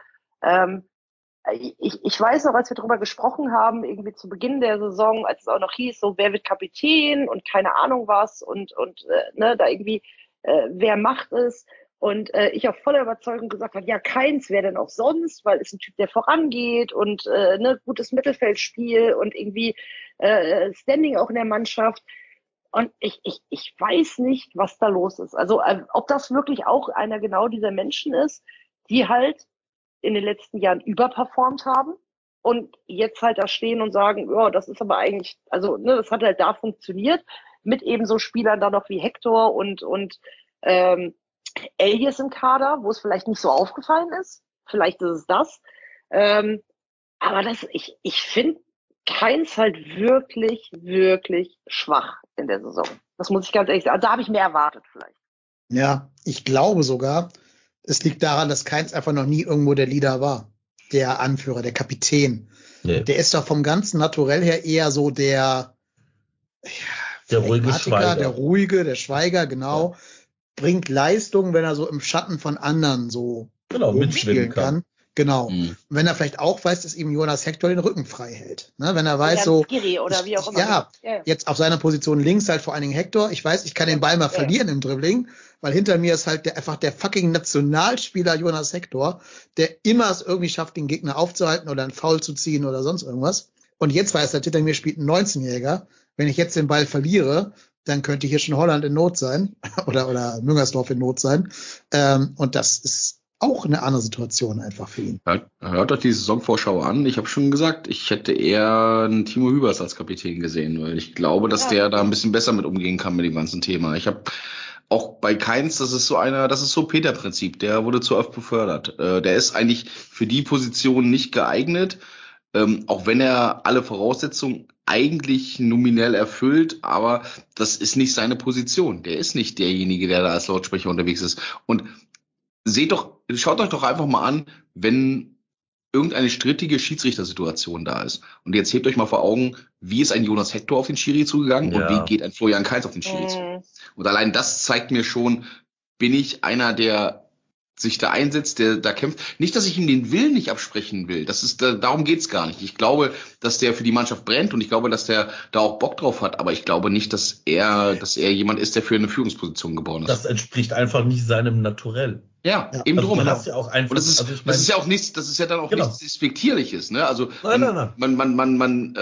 ich weiß noch, als wir darüber gesprochen haben, irgendwie zu Beginn der Saison, als es auch noch hieß, so wer wird Kapitän und keine Ahnung was und da irgendwie wer macht es. Und ich auf voller Überzeugung gesagt habe, ja, keins, wer denn auch sonst, weil es ein Typ, der vorangeht und gutes Mittelfeldspiel und irgendwie Standing auch in der Mannschaft. Und ich weiß nicht, was da los ist. Also ob das wirklich auch einer genau dieser Menschen ist, die halt in den letzten Jahren überperformt haben und jetzt halt da stehen und sagen, ja, das ist aber eigentlich, also das hat halt da funktioniert, mit eben so Spielern da noch wie Hector und Elias im Kader, wo es vielleicht nicht so aufgefallen ist. Vielleicht ist es das. Aber ich finde keins halt wirklich, wirklich schwach in der Saison. Das muss ich ganz ehrlich sagen. Da habe ich mehr erwartet vielleicht. Ja, ich glaube sogar, es liegt daran, dass keins einfach noch nie irgendwo der Leader war. Der Anführer, der Kapitän. Nee. Der ist doch vom ganzen Naturell her eher so der ruhige Schweiger. Der ruhige, der Schweiger, genau. Ja. Bringt Leistung, wenn er so im Schatten von anderen so mitspielen kann. Genau. Und wenn er vielleicht auch weiß, dass ihm Jonas Hector den Rücken frei hält. Ne? Wenn er weiß, so. Oder wie auch immer. Ja, jetzt auf seiner Position links halt vor allen Dingen Hector. Ich weiß, ich kann den Ball mal verlieren im Dribbling, weil hinter mir ist halt einfach der fucking Nationalspieler Jonas Hector, der immer es irgendwie schafft, den Gegner aufzuhalten oder einen Foul zu ziehen oder sonst irgendwas. Und jetzt weiß er, hinter mir spielt ein 19-Jähriger. Wenn ich jetzt den Ball verliere, dann könnte hier schon Holland in Not sein oder Müngersdorf in Not sein. Und das ist auch eine andere Situation einfach für ihn. Hört euch die Saisonvorschau an. Ich habe schon gesagt, ich hätte eher einen Timo Hübers als Kapitän gesehen, weil ich glaube, dass der da ein bisschen besser mit umgehen kann mit dem ganzen Thema. Ich habe auch bei Keins, das ist so Peter-Prinzip, der wurde zu oft befördert. Der ist eigentlich für die Position nicht geeignet, auch wenn er alle Voraussetzungen eigentlich nominell erfüllt, aber das ist nicht seine Position. Der ist nicht derjenige, der da als Lautsprecher unterwegs ist. Und schaut euch doch einfach mal an, wenn irgendeine strittige Schiedsrichtersituation da ist. Und jetzt hebt euch mal vor Augen, wie ist ein Jonas Hector auf den Schiri zugegangen und wie geht ein Florian Kainz auf den Schiri zu. Und allein das zeigt mir schon, bin ich einer, der sich da einsetzt, der da kämpft. Nicht, dass ich ihm den Willen nicht absprechen will. Darum geht's gar nicht. Ich glaube, dass der für die Mannschaft brennt und ich glaube, dass der da auch Bock drauf hat. Aber ich glaube nicht, dass er jemand ist, der für eine Führungsposition geboren ist. Das entspricht einfach nicht seinem Naturell. Ja, eben drum. Du hast ja auch einfach, und das ist ja auch nichts, das ist ja dann auch nichts Despektierliches, ne? Also nein.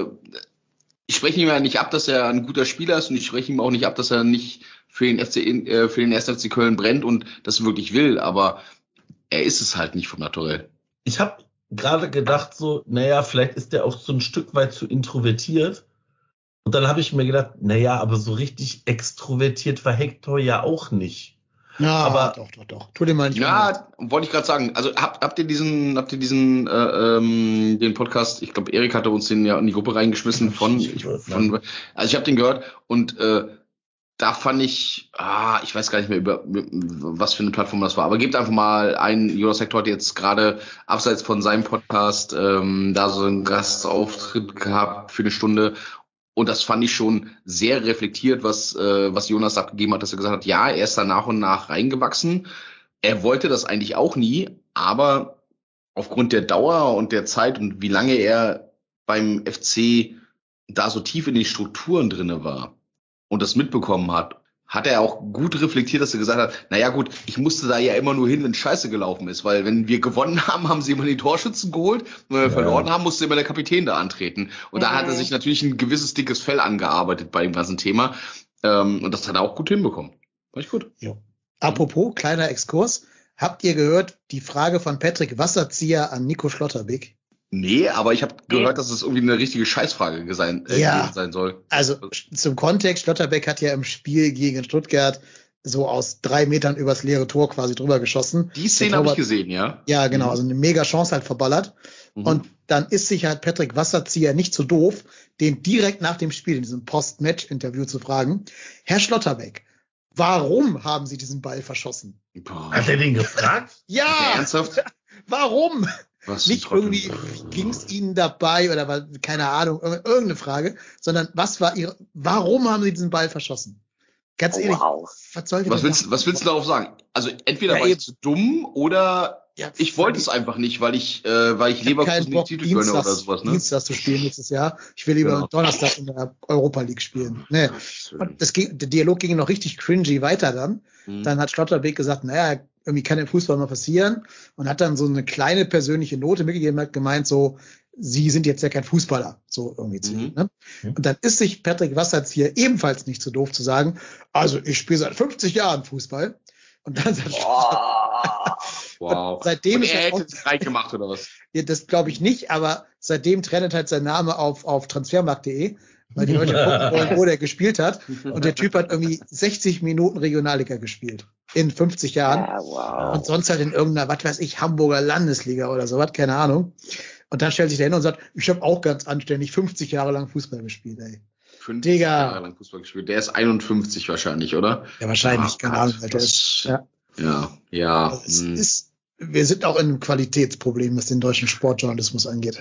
Ich spreche ihm ja nicht ab, dass er ein guter Spieler ist und ich spreche ihm auch nicht ab, dass er nicht für den 1. FC Köln brennt und das wirklich will, aber er ist es halt nicht vom Naturell. Ich habe gerade gedacht so, vielleicht ist der auch so ein Stück weit zu introvertiert. Und dann habe ich mir gedacht, aber so richtig extrovertiert war Hector ja auch nicht. Ja, aber doch. Tu dir mal nicht. Ja, wollte ich gerade sagen. Also habt ihr den Podcast? Ich glaube, Erik hatte uns den ja in die Gruppe reingeschmissen also ich habe den gehört und da fand ich weiß gar nicht mehr über was für eine Plattform das war, aber gebt einfach mal ein, Jonas Hector hat jetzt gerade abseits von seinem Podcast da so einen Gastauftritt gehabt für eine Stunde und das fand ich schon sehr reflektiert, was Jonas abgegeben hat, dass er gesagt hat, ja, er ist da nach und nach reingewachsen, er wollte das eigentlich auch nie, aber aufgrund der Dauer und der Zeit und wie lange er beim FC da so tief in den Strukturen drinne war und das mitbekommen hat er auch gut reflektiert, dass er gesagt hat, naja gut, ich musste da ja immer nur hin, wenn Scheiße gelaufen ist, weil wenn wir gewonnen haben, haben sie immer den Torschützen geholt und wenn wir verloren haben, musste immer der Kapitän da antreten. Und da hat er sich natürlich ein gewisses dickes Fell angearbeitet bei dem ganzen Thema und das hat er auch gut hinbekommen. War ich gut. Jo. Apropos, kleiner Exkurs, habt ihr gehört die Frage von Patrick Wasserzieher an Nico Schlotterbeck? Nee, aber ich habe gehört, dass es irgendwie eine richtige Scheißfrage sein soll. Also zum Kontext, Schlotterbeck hat ja im Spiel gegen Stuttgart so aus 3 Metern übers leere Tor quasi drüber geschossen. Die Szene habe ich gesehen, ja. Ja, genau, also eine mega Chance halt verballert. Und dann ist sich halt Patrick Wasserzieher nicht so doof, den direkt nach dem Spiel in diesem Post-Match-Interview zu fragen, Herr Schlotterbeck, warum haben Sie diesen Ball verschossen? Hat er den gefragt? Ja! Ernsthaft? Warum? Was Nicht irgendwie ging es Ihnen dabei oder war, keine Ahnung, irgendeine Frage, sondern warum haben Sie diesen Ball verschossen? Ganz ehrlich, was willst du darauf sagen? Also entweder war ich zu dumm oder ich wollte es einfach nicht, weil ich Leverkusen nicht Titel gönne oder sowas. Ne? Dienstag zu spielen nächstes Jahr. Ich will lieber Donnerstag in der Europa League spielen. Nee. Und der Dialog ging noch richtig cringy weiter dann. Dann hat Schlotterbeck gesagt, naja, irgendwie kann im Fußball mal passieren und hat dann so eine kleine persönliche Note mitgegeben, hat gemeint so, Sie sind jetzt ja kein Fußballer, so irgendwie zu ihm. Ne? Und dann ist sich Patrick Wasserzieher ebenfalls nicht so doof zu sagen, also ich spiele seit 50 Jahren Fußball. Und dann sagt wow. Seitdem und er hätte es reich gemacht oder was? Ja, das glaube ich nicht, aber seitdem trennt halt sein Name auf transfermarkt.de, weil die Leute gucken wollen, wo der gespielt hat. Und der Typ hat irgendwie 60 Minuten Regionalliga gespielt. In 50 Jahren. Ja, wow. Und sonst halt in irgendeiner, was weiß ich, Hamburger Landesliga oder sowas, keine Ahnung. Und dann stellt sich der hin und sagt, ich habe auch ganz anständig 50 Jahre lang Fußball gespielt, ey. 50 Jahre lang Fußball gespielt. Der ist 51 wahrscheinlich, oder? Ja, wahrscheinlich, keine Ahnung. Alter. Ja. Also wir sind auch in einem Qualitätsproblem, was den deutschen Sportjournalismus angeht.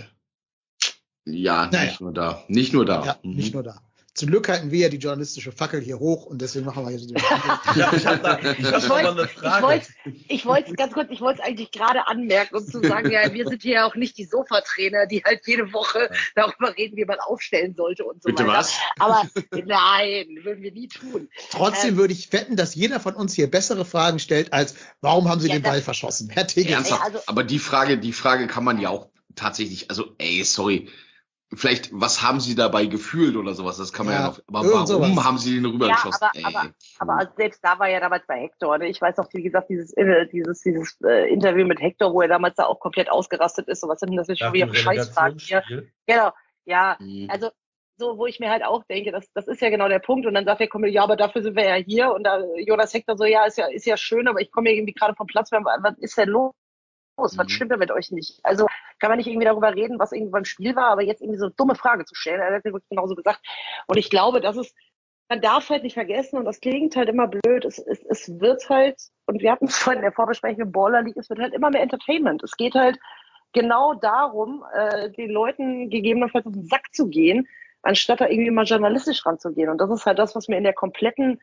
Ja, nicht nur da. Nicht nur da. Ja, nicht nur da. Zum Glück halten wir ja die journalistische Fackel hier hoch und deswegen machen wir jetzt die Ich hab mal eine Frage. Ich wollte es eigentlich gerade anmerken, um zu sagen, ja, wir sind hier ja auch nicht die Sofatrainer, die halt jede Woche darüber reden, wie man aufstellen sollte und so Bitte weiter. was? Aber nein, würden wir nie tun. Trotzdem würde ich wetten, dass jeder von uns hier bessere Fragen stellt, als warum haben Sie den Ball verschossen? Herr Tegel. Ernsthaft? Aber die Frage kann man ja auch tatsächlich, also sorry, vielleicht, was haben Sie dabei gefühlt oder sowas? Das kann man ja noch. Aber warum haben Sie den rübergeschossen? Aber selbst da war ja damals bei Hector. Ne? Ich weiß noch, wie gesagt, dieses Interview mit Hector, wo er damals da auch komplett ausgerastet ist. Und was sind denn das jetzt schon wieder für Scheißfragen hier? Genau, ja. Also so, wo ich mir halt auch denke, das ist ja genau der Punkt. Und dann sagt er, komm, ja, aber dafür sind wir ja hier. Und da Jonas Hector so, ja, ist ja schön, aber ich komme irgendwie gerade vom Platz. Was ist denn los? Was stimmt denn mit euch nicht? Also kann man nicht irgendwie darüber reden, was irgendwie beim Spiel war, aber jetzt irgendwie so eine dumme Frage zu stellen. Er hat ja wirklich genauso gesagt. Und ich glaube, man darf halt nicht vergessen, und das klingt halt immer blöd, es wird halt, und wir hatten es vorhin in der Vorbesprechung im Baller League, es wird halt immer mehr Entertainment. Es geht halt genau darum, den Leuten gegebenenfalls auf den Sack zu gehen, anstatt da irgendwie mal journalistisch ranzugehen. Und das ist halt das, was mir in der kompletten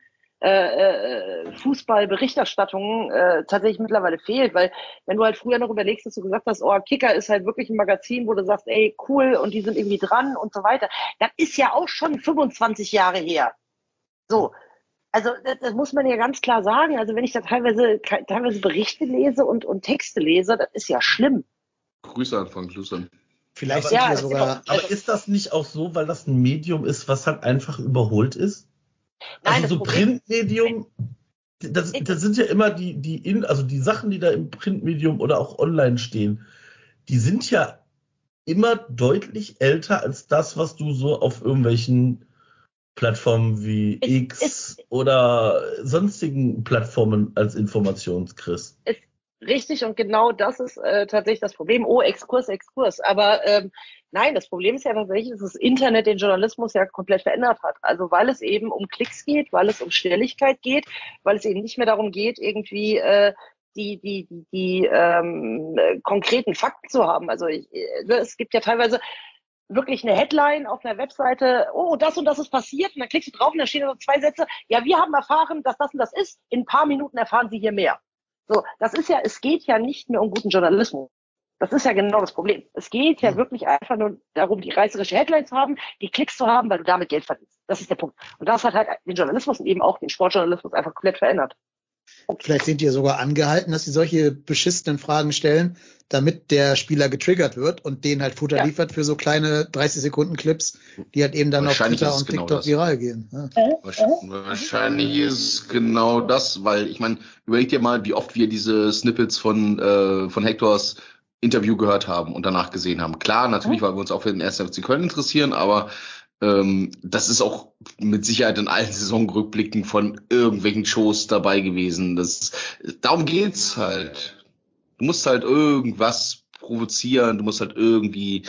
Fußballberichterstattung tatsächlich mittlerweile fehlt, weil wenn du halt früher noch überlegst, dass du gesagt hast, oh, Kicker ist halt wirklich ein Magazin, wo du sagst, ey, cool, und die sind irgendwie dran und so weiter. Das ist ja auch schon 25 Jahre her. So. Also, das muss man ja ganz klar sagen. Also, wenn ich da teilweise Berichte lese und Texte lese, das ist ja schlimm. Grüße an Frank Lusern. Vielleicht aber ist das nicht auch so, weil das ein Medium ist, was halt einfach überholt ist? Nein, also so Printmedium, das sind ja immer die Sachen, die da im Printmedium oder auch online stehen, die sind ja immer deutlich älter als das, was du so auf irgendwelchen Plattformen wie X oder sonstigen Plattformen als Information kriegst. Richtig, und genau das ist tatsächlich das Problem. Oh, Exkurs. Aber Nein, das Problem ist ja tatsächlich, dass das Internet den Journalismus ja komplett verändert hat. Also weil es eben um Klicks geht, weil es um Schnelligkeit geht, weil es eben nicht mehr darum geht, irgendwie die konkreten Fakten zu haben. Also es gibt ja teilweise wirklich eine Headline auf einer Webseite, oh, das und das ist passiert, und dann klickst du drauf und da stehen da so 2 Sätze, ja, wir haben erfahren, dass das und das ist, in ein paar Minuten erfahren Sie hier mehr. So, das ist ja, es geht ja nicht mehr um guten Journalismus. Das ist ja genau das Problem. Es geht ja wirklich einfach nur darum, die reißerische Headline zu haben, die Klicks zu haben, weil du damit Geld verdienst. Das ist der Punkt. Und das hat halt den Journalismus und eben auch den Sportjournalismus einfach komplett verändert. Vielleicht sind die ja sogar angehalten, dass sie solche beschissenen Fragen stellen, damit der Spieler getriggert wird und denen halt Futter liefert für so kleine 30-Sekunden-Clips, die halt eben dann auf Twitter und genau TikTok viral gehen. Ja. Wahrscheinlich ist genau das, weil ich meine, überleg dir mal, wie oft wir diese Snippets von Hectors Interview gehört haben und danach gesehen haben. Klar, natürlich, weil wir uns auch für den 1. FC Köln interessieren, aber das ist auch mit Sicherheit in allen Saisonrückblicken von irgendwelchen Shows dabei gewesen. Darum geht's halt. Du musst halt irgendwas provozieren, du musst halt irgendwie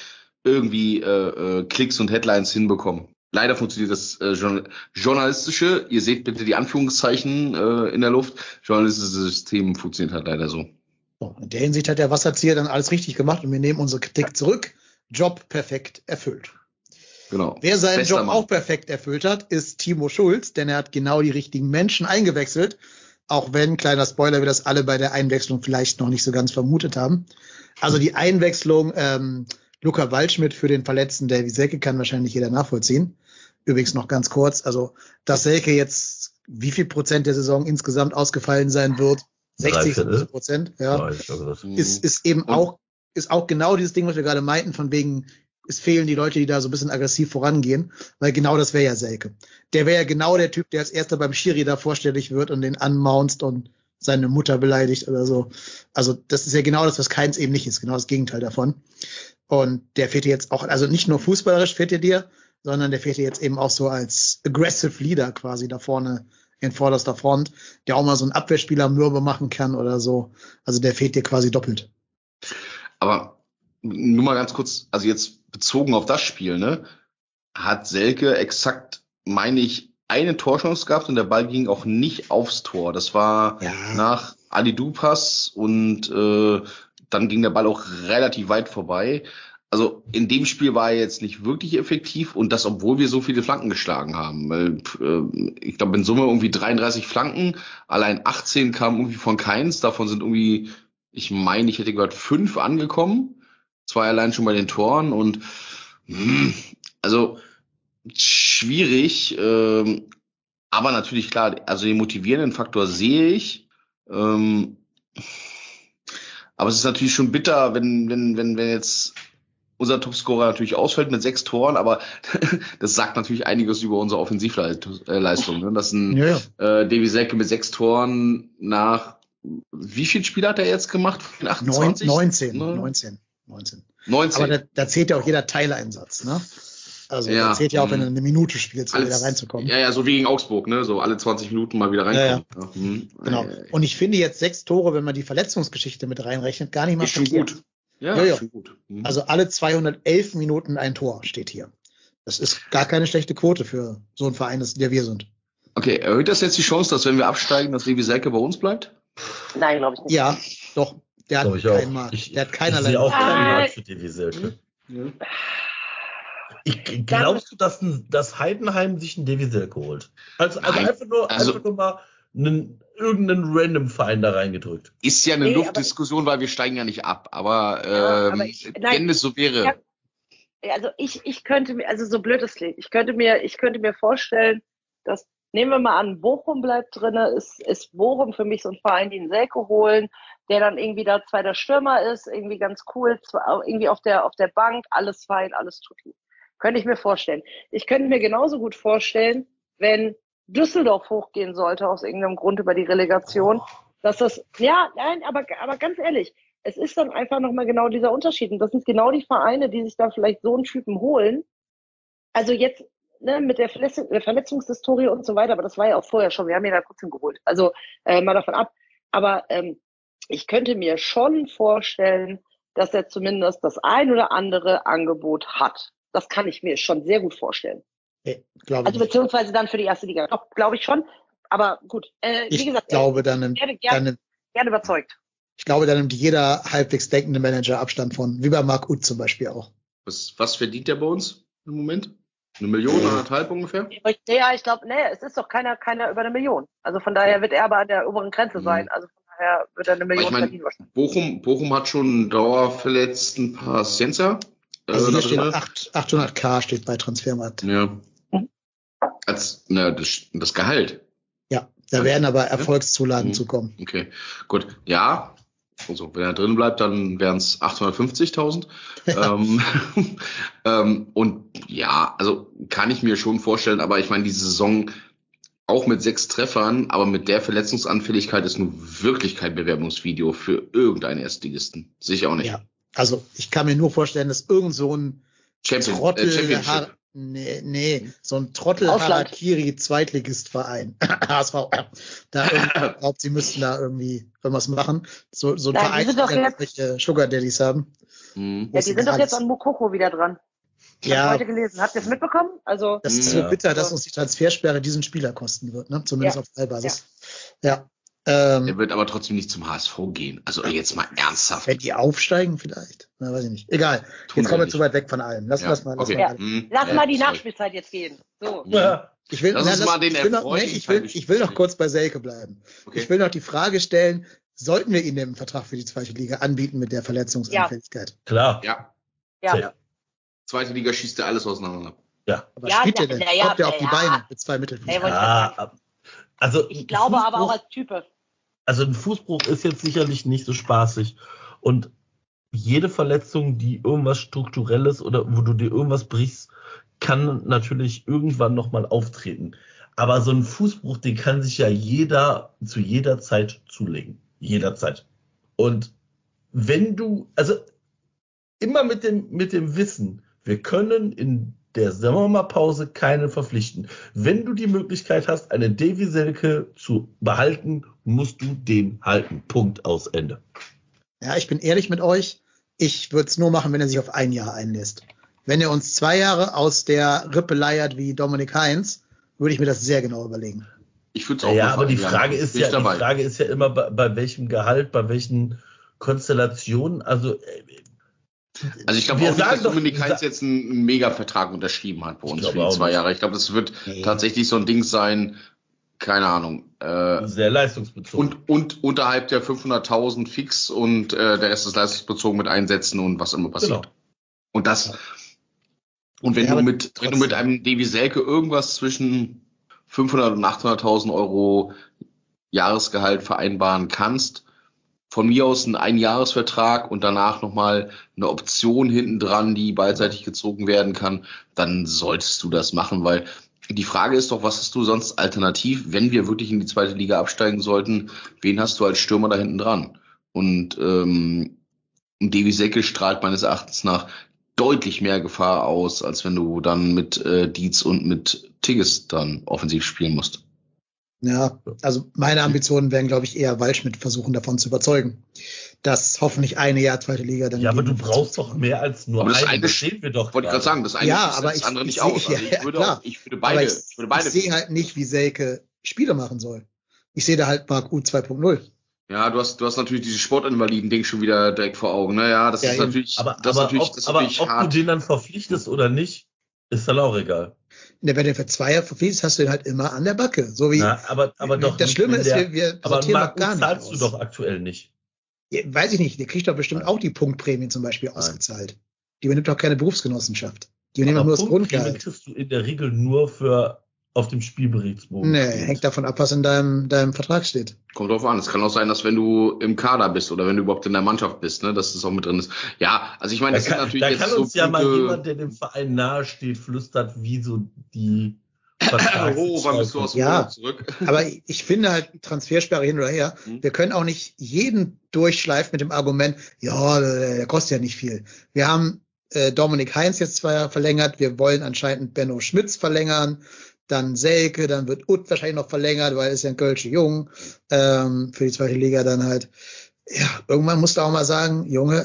Klicks und Headlines hinbekommen. Leider funktioniert das journalistische, ihr seht bitte die Anführungszeichen in der Luft, journalistische System funktioniert halt leider so. In der Hinsicht hat der Wasserzieher dann alles richtig gemacht und wir nehmen unsere Kritik zurück. Job perfekt erfüllt. Genau. Wer seinen Bester Job Mann. auch perfekt erfüllt hat, ist Timo Schulz, denn er hat genau die richtigen Menschen eingewechselt. Auch wenn, kleiner Spoiler, wir das alle bei der Einwechslung vielleicht noch nicht so ganz vermutet haben. Also die Einwechslung Luca Waldschmidt für den verletzten Davy Selke kann wahrscheinlich jeder nachvollziehen. Übrigens noch ganz kurz, also dass Selke jetzt wie viel Prozent der Saison insgesamt ausgefallen sein wird, 60%, ja, ist eben auch genau dieses Ding, was wir gerade meinten, von wegen, es fehlen die Leute, die da so ein bisschen aggressiv vorangehen, weil genau das wäre ja Selke. Der wäre ja genau der Typ, der als erster beim Schiri da vorstellig wird und den anmaunzt und seine Mutter beleidigt oder so. Also das ist ja genau das, was Keins eben nicht ist, genau das Gegenteil davon. Und der fehlt dir jetzt auch, also nicht nur fußballerisch fehlt er dir, sondern der fehlt dir jetzt eben auch so als aggressive Leader quasi da vorne in vorderster Front, der auch mal so einen Abwehrspieler mürbe machen kann oder so. Also der fehlt dir quasi doppelt. Aber nur mal ganz kurz, also jetzt bezogen auf das Spiel, ne, hat Selke exakt, meine ich, eine Torchance gehabt und der Ball ging auch nicht aufs Tor. Das war nach Ali Dupas und dann ging der Ball auch relativ weit vorbei. Also in dem Spiel war er jetzt nicht wirklich effektiv und das, obwohl wir so viele Flanken geschlagen haben. Weil, ich glaube in Summe irgendwie 33 Flanken, allein 18 kamen irgendwie von Keins, davon sind irgendwie, ich meine, ich hätte gehört 5 angekommen. 2 allein schon bei den Toren und also schwierig, aber natürlich klar, also den motivierenden Faktor sehe ich, aber es ist natürlich schon bitter, wenn jetzt unser Topscorer natürlich ausfällt mit 6 Toren, aber das sagt natürlich einiges über unsere Offensivleistung, ne? Dass ein Davy Selke mit 6 Toren nach wie viel Spiele hat er jetzt gemacht? 28? 19. Aber da zählt ja auch jeder Teileinsatz, ne? Also da zählt ja auch, wenn du eine Minute spielst, um wieder reinzukommen. Ja, so wie gegen Augsburg, ne? So alle 20 Minuten mal wieder reinkommen. Ja. Genau. Und ich finde jetzt 6 Tore, wenn man die Verletzungsgeschichte mit reinrechnet, gar nicht mal schon gut. Ja. Schon gut. Also alle 211 Minuten ein Tor steht hier. Das ist gar keine schlechte Quote für so einen Verein, der wir sind. Okay, erhöht das jetzt die Chance, dass wenn wir absteigen, dass Davy Selke bei uns bleibt? Nein, glaube ich nicht. Ja, doch. Der hat keinen Markt. Der hat keinerlei Markt. Ich sehe auch keinen Markt für Davy Selke. Glaubst du, dass Heidenheim sich einen Davy Selke holt? Also einfach nur mal irgendeinen random Verein da reingedrückt. Ist ja eine Luftdiskussion, weil wir steigen ja nicht ab. Aber, wenn es so wäre. Also ich könnte mir, also so blöd es klingt, ich könnte mir vorstellen, dass, nehmen wir mal an, Bochum bleibt drinne, ist Bochum für mich so ein Verein, die einen Selke holen, der dann irgendwie da zweiter Stürmer ist, irgendwie ganz cool, irgendwie auf der Bank, alles fein, alles tutti. Könnte ich mir vorstellen. Ich könnte mir genauso gut vorstellen, wenn Düsseldorf hochgehen sollte, aus irgendeinem Grund über die Relegation, dass das, aber ganz ehrlich, es ist dann einfach nochmal genau dieser Unterschied. Und das sind genau die Vereine, die sich dann vielleicht so einen Typen holen. Also jetzt, ne, mit der Verletzungshistorie und so weiter, aber das war ja auch vorher schon, wir haben ihn da trotzdem geholt. Also mal davon ab. Aber ich könnte mir schon vorstellen, dass er zumindest das ein oder andere Angebot hat. Das kann ich mir schon sehr gut vorstellen. Nee, glaube ich Also beziehungsweise dann für die erste Liga. Doch, glaube ich schon. Aber gut, wie gesagt, gerne überzeugt. Ich glaube, da nimmt jeder halbwegs denkende Manager Abstand von, wie bei Marc Uth zum Beispiel auch. Was verdient der bei uns im Moment? 1 Million, 1,5 ungefähr? Ja, ich glaube, es ist doch keiner über 1 Million. Also von daher wird er aber an der oberen Grenze sein. Also von daher wird er 1 Million verdienen wahrscheinlich. Bochum hat schon einen dauerverletzten Pacienza. Also hier steht 800.000 steht bei Transfermarkt. Ja. Das Gehalt. Ja, da werden aber Erfolgszulagen zukommen. Okay, gut. Ja, also wenn er drin bleibt, dann wären es 850.000. Und ja, also kann ich mir schon vorstellen, aber ich meine, diese Saison auch mit 6 Treffern, aber mit der Verletzungsanfälligkeit ist nun wirklich kein Bewerbungsvideo für irgendeinen Erstligisten. Sicher auch nicht. Ja, also ich kann mir nur vorstellen, dass irgend so ein Trottel so ein Trottel-Harakiri-Zweitligistverein, HSV, da glaubt, sie müssten da irgendwie irgendwas machen. So ein Verein, der welche Sugar Daddies haben. Ja, die sind doch jetzt an Mukoko wieder dran. Ich habe heute gelesen. Habt ihr es mitbekommen? Also, das ist so bitter, dass uns die Transfersperre diesen Spieler kosten wird, ne? Zumindest auf Teilbasis. Ja. Er wird aber trotzdem nicht zum HSV gehen. Also jetzt mal ernsthaft. Wenn die aufsteigen vielleicht? Na, weiß ich nicht. Egal. Jetzt kommen wir zu weit weg von allem. Lass mal die Nachspielzeit jetzt gehen. So. Ja. Ich will noch kurz bei Selke bleiben. Okay. Ich will noch die Frage stellen, sollten wir ihn den Vertrag für die zweite Liga anbieten mit der Verletzungsanfälligkeit? Klar. Ja. Zweite Liga schießt er alles auseinander. Ja. Aber spielt er denn? Kommt er auf die Beine mit 2 Mittelfeldspielern? Also ich glaube aber auch als Type. Also ein Fußbruch ist jetzt sicherlich nicht so spaßig. Und jede Verletzung, die irgendwas Strukturelles oder wo du dir irgendwas brichst, kann natürlich irgendwann nochmal auftreten. Aber so ein Fußbruch, den kann sich ja jeder zu jeder Zeit zulegen. Jederzeit. Und wenn du, also immer mit dem Wissen, wir können in der Sommerpause keinen verpflichten. Wenn du die Möglichkeit hast, einen Davy Selke zu behalten, musst du den halten. Punkt, aus, Ende. Ja, ich bin ehrlich mit euch. Ich würde es nur machen, wenn er sich auf 1 Jahr einlässt. Wenn er uns 2 Jahre aus der Rippe leiert wie Dominik Heinz, würde ich mir das sehr genau überlegen. Ich würde es auch aber die Frage ist ja immer, bei welchem Gehalt, bei welchen Konstellationen, also ich glaube auch nicht, dass Dominik Heinz jetzt einen Mega-Vertrag unterschrieben hat bei uns für die 2 Jahre. Ich glaube, das wird tatsächlich so ein Ding sein, keine Ahnung. Sehr leistungsbezogen. Und unterhalb der 500.000 fix und der Rest ist leistungsbezogen mit Einsätzen und was immer passiert. Genau. Und wenn du mit einem Davy Selke irgendwas zwischen 500 und 800.000 Euro Jahresgehalt vereinbaren kannst, von mir aus ein Einjahresvertrag und danach nochmal eine Option hinten dran, die beidseitig gezogen werden kann, dann solltest du das machen, weil die Frage ist doch, was hast du sonst alternativ, wenn wir wirklich in die zweite Liga absteigen sollten, wen hast du als Stürmer da hinten dran? Und Davy Selke strahlt meines Erachtens nach deutlich mehr Gefahr aus, als wenn du dann mit Dietz und mit Tigges dann offensiv spielen musst. Ja, also meine Ambitionen wären, glaube ich, eher Waldschmidt versuchen, davon zu überzeugen, dass hoffentlich eine Jahr zweite Liga dann. Ja, aber du brauchst doch mehr als nur eine. Das sehen wir doch. Wollte ich gerade sagen, das eine aber das andere nicht aus. Also ich würde beide. Ich sehe halt nicht, wie Selke Spiele machen soll. Ich sehe da halt Marc Uth 2.0. Ja, du hast natürlich dieses Sportinvaliden-Ding schon wieder direkt vor Augen. Naja, das ist natürlich. Aber ob du den dann verpflichtest oder nicht, ist dann auch egal. Wenn du für 2 Jahre verpflichtest, hast du ihn halt immer an der Backe. So wie. Aber doch. Das Schlimme ist, wir sortieren noch gar nicht. Zahlst du doch aktuell nicht. Ja, weiß ich nicht. Der kriegt doch bestimmt auch die Punktprämien zum Beispiel ausgezahlt. Die übernimmt doch keine Berufsgenossenschaft. Die übernehmen nur das Grundgehalt. Die kriegst du in der Regel nur auf dem Spielberichtsbogen. Nee, hängt davon ab, was in deinem Vertrag steht. Kommt drauf an. Es kann auch sein, dass wenn du im Kader bist oder wenn du überhaupt in der Mannschaft bist, ne, dass das auch mit drin ist. Ja, also ich meine, das sind natürlich da jetzt kann uns so ja mal jemand, der dem Verein nahe steht, flüstert, wie so die wann bist du aus dem Urlaub zurück? Aber ich finde halt Transfersperre hin oder her. Wir können auch nicht jeden durchschleifen mit dem Argument, der kostet ja nicht viel. Wir haben Dominik Heinz jetzt 2 Jahre verlängert. Wir wollen anscheinend Benno Schmitz verlängern. Dann Selke, dann wird Uth wahrscheinlich noch verlängert, weil er ist ja ein Kölsche Jung. Für die zweite Liga dann halt. Ja, irgendwann musst du auch mal sagen, Junge,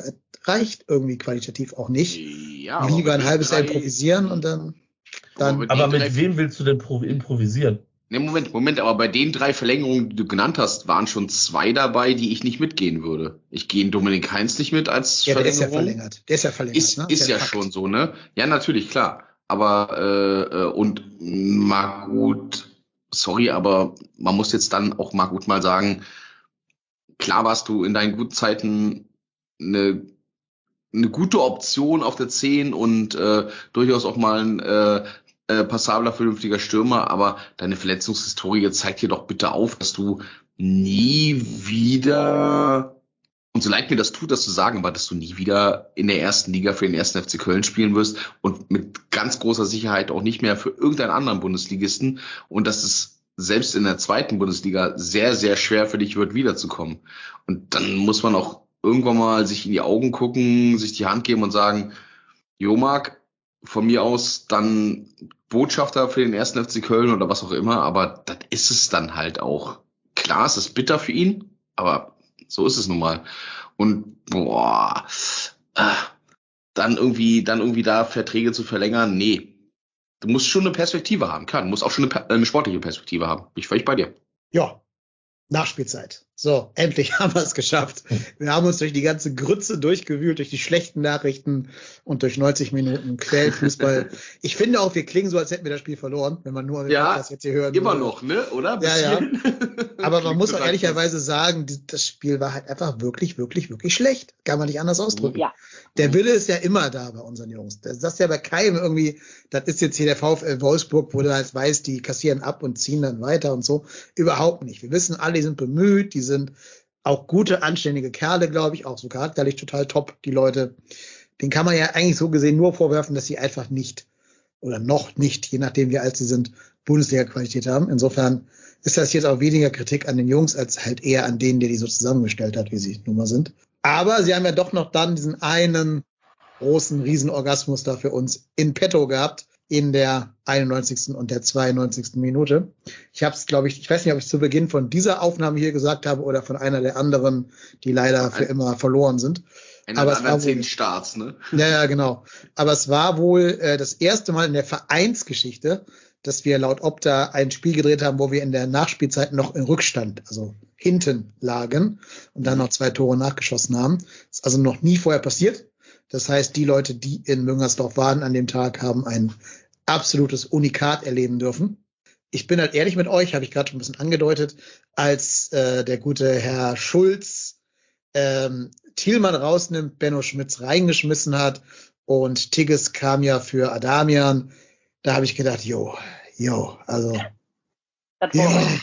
reicht irgendwie qualitativ auch nicht. Ja, aber lieber ein mit halbes Jahr drei- improvisieren und dann Aber mit wem willst du denn improvisieren? Ne, Moment, aber bei den 3 Verlängerungen, die du genannt hast, waren schon 2 dabei, die ich nicht mitgehen würde. Ich gehe in Dominik Heinz nicht mit als ja, der ist ja Verlängerung. verlängert. Der ist ja verlängert. Ist, ne? ist Der ja Fakt. schon so, ne? Ja, natürlich, klar. Aber, und Margut, sorry, aber man muss jetzt dann auch Margut mal sagen, klar warst du in deinen guten Zeiten eine gute Option auf der 10 und durchaus auch mal ein passabler, vernünftiger Stürmer, aber deine Verletzungshistorie zeigt dir doch bitte auf, dass du nie wieder, und so leid mir das tut, das zu sagen, aber dass du nie wieder in der ersten Liga für den 1. FC Köln spielen wirst und mit ganz großer Sicherheit auch nicht mehr für irgendeinen anderen Bundesligisten und dass es selbst in der 2. Bundesliga sehr, sehr schwer für dich wird, wiederzukommen. Und dann muss man auch irgendwann mal sich in die Augen gucken, sich die Hand geben und sagen, jo Marc, von mir aus dann Botschafter für den 1. FC Köln oder was auch immer, aber das ist es dann halt auch. Klar, es ist bitter für ihn, aber so ist es nun mal. Und dann irgendwie da Verträge zu verlängern, nee. Du musst schon eine Perspektive haben, klar. Du musst auch schon eine sportliche Perspektive haben. Bin ich völlig bei dir. Ja, Nachspielzeit. So, endlich haben wir es geschafft. Wir haben uns durch die ganze Grütze durchgewühlt, durch die schlechten Nachrichten und durch 90 Minuten Quellfußball. Ich finde auch, wir klingen so, als hätten wir das Spiel verloren, wenn man nur den Podcast jetzt hier hören immer würde. noch, ne? Oder? Ja. Aber man muss auch total ehrlicherweise sagen, das Spiel war halt einfach wirklich, wirklich, wirklich schlecht. Kann man nicht anders ausdrücken. Ja. Der Wille ist ja immer da bei unseren Jungs. Das ist ja bei keinem irgendwie, das ist jetzt hier der VfL Wolfsburg, wo du halt weißt, die kassieren ab und ziehen dann weiter und so. Überhaupt nicht. Wir wissen alle, die sind bemüht, die sind auch gute, anständige Kerle, glaube ich, auch so charakterlich total top, die Leute. Den kann man ja eigentlich so gesehen nur vorwerfen, dass sie einfach nicht oder noch nicht, je nachdem wie alt sie sind, Bundesliga-Qualität haben. Insofern ist das jetzt auch weniger Kritik an den Jungs, als halt eher an denen, der die so zusammengestellt hat, wie sie nun mal sind. Aber sie haben ja doch noch dann diesen einen großen Riesenorgasmus da für uns in petto gehabt, in der 91. und der 92. Minute. Ich habe es, glaube ich weiß nicht, ob ich zu Beginn von dieser Aufnahme hier gesagt habe oder von einer der anderen, die leider für immer verloren sind. Einer der anderen 10 Starts, ne? Ja, genau. Aber es war wohl das erste Mal in der Vereinsgeschichte, dass wir laut Opta ein Spiel gedreht haben, wo wir in der Nachspielzeit noch in Rückstand, also hinten lagen und dann noch 2 Tore nachgeschossen haben. Das ist also noch nie vorher passiert. Das heißt, die Leute, die in Müngersdorf waren an dem Tag, haben ein absolutes Unikat erleben dürfen. Ich bin halt ehrlich mit euch, habe ich gerade schon ein bisschen angedeutet, als der gute Herr Schulz Thielmann rausnimmt, Benno Schmitz reingeschmissen hat und Tigges kam ja für Adamian. Da habe ich gedacht, also ja.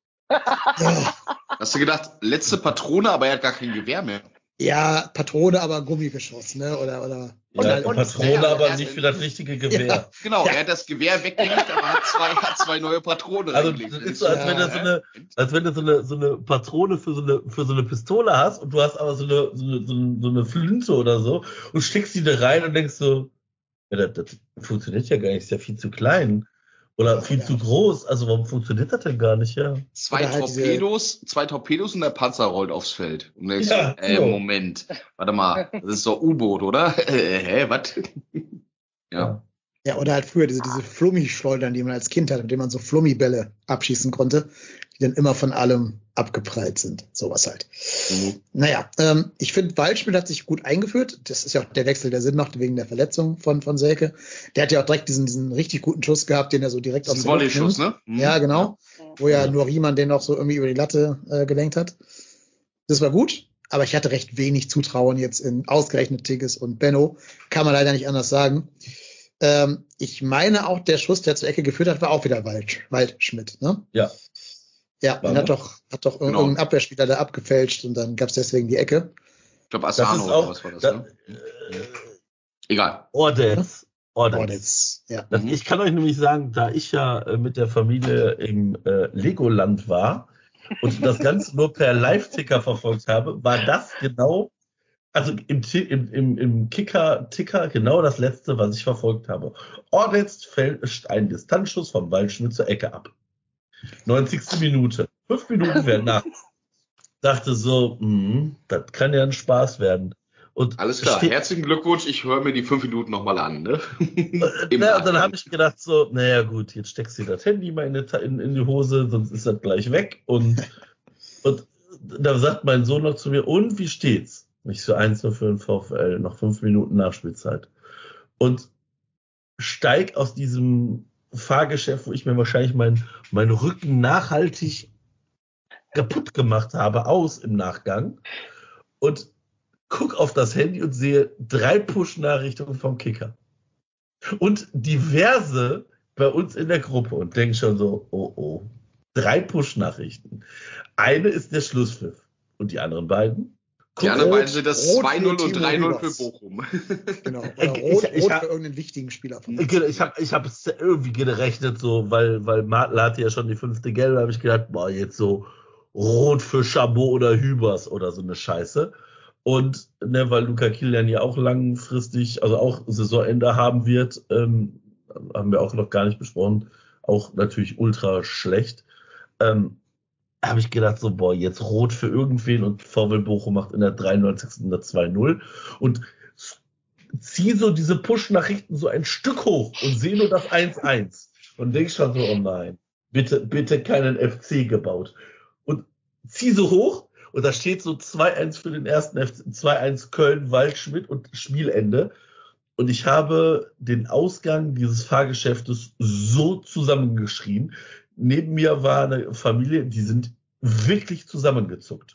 Hast du gedacht, letzte Patrone, aber er hat gar kein Gewehr mehr. Ja, Patrone, aber Gummigeschoss, ne? Oder ja, Patrone, aber nicht für das richtige Gewehr. Ja, genau, er hat das Gewehr weggelegt, aber hat zwei neue Patronen also reingelegt. Das ist so, als wenn du so eine Patrone für so eine Pistole hast und du hast aber so eine Flinte oder so und steckst die da rein und denkst so, ja, das funktioniert ja gar nicht, ist ja viel zu klein. Oder viel zu groß. Also warum funktioniert das denn gar nicht, ja? Zwei Torpedos und der Panzer rollt aufs Feld. Und denkst ja, so, Moment, warte mal, das ist doch U-Boot, oder? Was? Ja. Ja, oder halt früher diese Flummi-Schleudern, die man als Kind hatte, mit denen man so Flummibälle abschießen konnte, die dann immer von allem abgeprallt sind. Sowas halt. Naja, ich finde, Waldschmidt hat sich gut eingeführt. Das ist ja auch der Wechsel, der Sinn macht, wegen der Verletzung von Selke. Der hat ja auch direkt diesen richtig guten Schuss gehabt, den er so direkt aus dem Volley-Schuss, ne? Ja, genau. Wo ja nur Riemann den noch so irgendwie über die Latte gelenkt hat. Das war gut. Aber ich hatte recht wenig Zutrauen jetzt in ausgerechnet Tigges und Benno. Kann man leider nicht anders sagen. Ich meine auch, der Schuss, der zur Ecke geführt hat, war auch wieder Waldschmidt, ne? Ja. Ja, den hat doch irgendein Abwehrspieler da abgefälscht und dann gab es deswegen die Ecke. Ich glaube, Asano oder was war das, ne? Egal. Ordetz. Ja. Ich kann euch nämlich sagen, da ich ja mit der Familie im Legoland war und das Ganze nur per Live-Ticker verfolgt habe, war das genau, also im Ticker genau das letzte, was ich verfolgt habe. Ordetz fällt einen Distanzschuss vom Waldschmidt zur Ecke ab. 90. Minute. 5 Minuten werden nach. Dachte so, das kann ja ein Spaß werden. Und Alles klar, herzlichen Glückwunsch, ich höre mir die 5 Minuten nochmal an. Ne? Und dann habe ich gedacht so, naja gut, jetzt steckst du das Handy mal in die Hose, sonst ist das gleich weg. Und da sagt mein Sohn noch zu mir, und wie steht's? Ich so 1-0 für den VfL, noch 5 Minuten Nachspielzeit. Und steig aus diesem Fahrgeschäft, wo ich mir wahrscheinlich meinen Rücken nachhaltig kaputt gemacht habe, aus im Nachgang und guck auf das Handy und sehe 3 Push-Nachrichtungen vom Kicker. Und diverse bei uns in der Gruppe und denke schon so, oh, 3 Push-Nachrichten. Eine ist der Schlusspfiff. Und die anderen beiden? Die anderen beiden sind das Rot 2-0 und für 3-0 Rübers. für Bochum. Genau. Oder Rot für irgendeinen wichtigen Spieler. Ich habe es irgendwie gerechnet, so, weil Martl hatte ja schon die 5. Gelbe, habe ich gedacht, boah, jetzt so Rot für Chabot oder Hübers oder so eine Scheiße. Und weil Luca Kilian ja auch langfristig, also auch Saisonende haben wird, haben wir auch noch gar nicht besprochen, auch natürlich ultra schlecht. Habe ich gedacht, so, boah, jetzt Rot für irgendwen und VfL Bochum macht in der 93. das 2-0 und zieh so diese Push-Nachrichten so ein Stück hoch und sehe nur das 1-1 und denk schon so, oh nein, bitte keinen FC gebaut. Und zieh so hoch und da steht so 2-1 für den ersten FC, 2-1 Köln, Waldschmidt und Spielende. Und ich habe den Ausgang dieses Fahrgeschäftes so zusammengeschrien. Neben mir war eine Familie, die sind wirklich zusammengezuckt.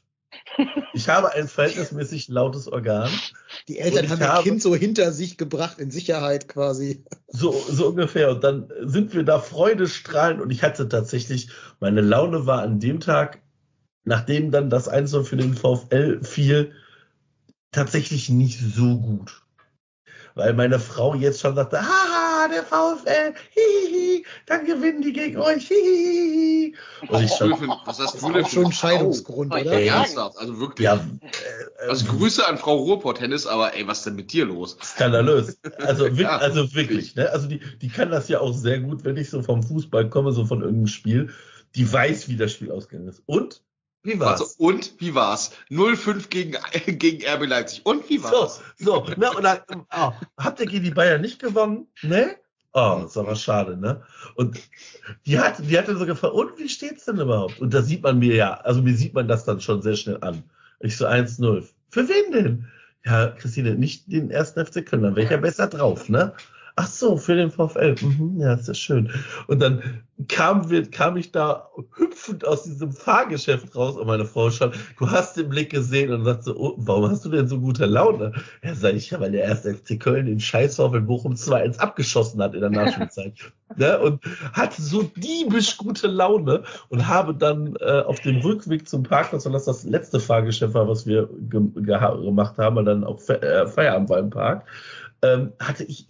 Ich habe ein verhältnismäßig lautes Organ. Die Eltern haben ihr Kind so hinter sich gebracht, in Sicherheit quasi. So ungefähr. Und dann sind wir da freudestrahlend und ich hatte tatsächlich, meine Laune war an dem Tag, nachdem dann das 1-0 für den VfL fiel, tatsächlich nicht so gut. Weil meine Frau jetzt schon sagte, haha, der VfL, hihihi, dann gewinnen die gegen euch, hihihi. Und ich schon, was hast du denn schon ein Scheidungsgrund, oder? Ernsthaft, also wirklich. Ja, also Grüße an Frau Ruhrpott-Tennis, aber ey, was ist denn mit dir los? Skandalös. Also, Ja, also wirklich, ne? Also die kann das ja auch sehr gut, wenn ich so vom Fußball komme, so von irgendeinem Spiel. Die weiß, wie das Spiel ausgegangen ist. Und? Wie war's? Also, und wie war's? 0-5 gegen RB Leipzig. Und wie war's? So, ne? Und dann, habt ihr gegen die Bayern nicht gewonnen? Ne? Oh, das ist aber schade, ne? Und die hatte so gefragt, und wie steht's denn überhaupt? Und da sieht man mir sieht man das dann schon sehr schnell an. Ich so 1-0. Für wen denn? Ja, Christine, nicht den ersten FC Köln, dann wäre ich ja besser drauf, ne? Ach so, für den VfL. Ja, ist ja schön. Und dann kam ich da hüpfend aus diesem Fahrgeschäft raus und meine Frau schon, du hast den Blick gesehen und sagt so, oh, warum hast du denn so gute Laune? Ja, sag ich, ja, weil der erste FC Köln den scheiß VfL Bochum 2-1 abgeschossen hat in der Nachspielzeit. Ne? Und hatte so diebisch gute Laune und habe dann auf dem Rückweg zum Parkplatz, und das letzte Fahrgeschäft war, was wir gemacht haben, weil dann auch Feierabend war im Park, hatte ich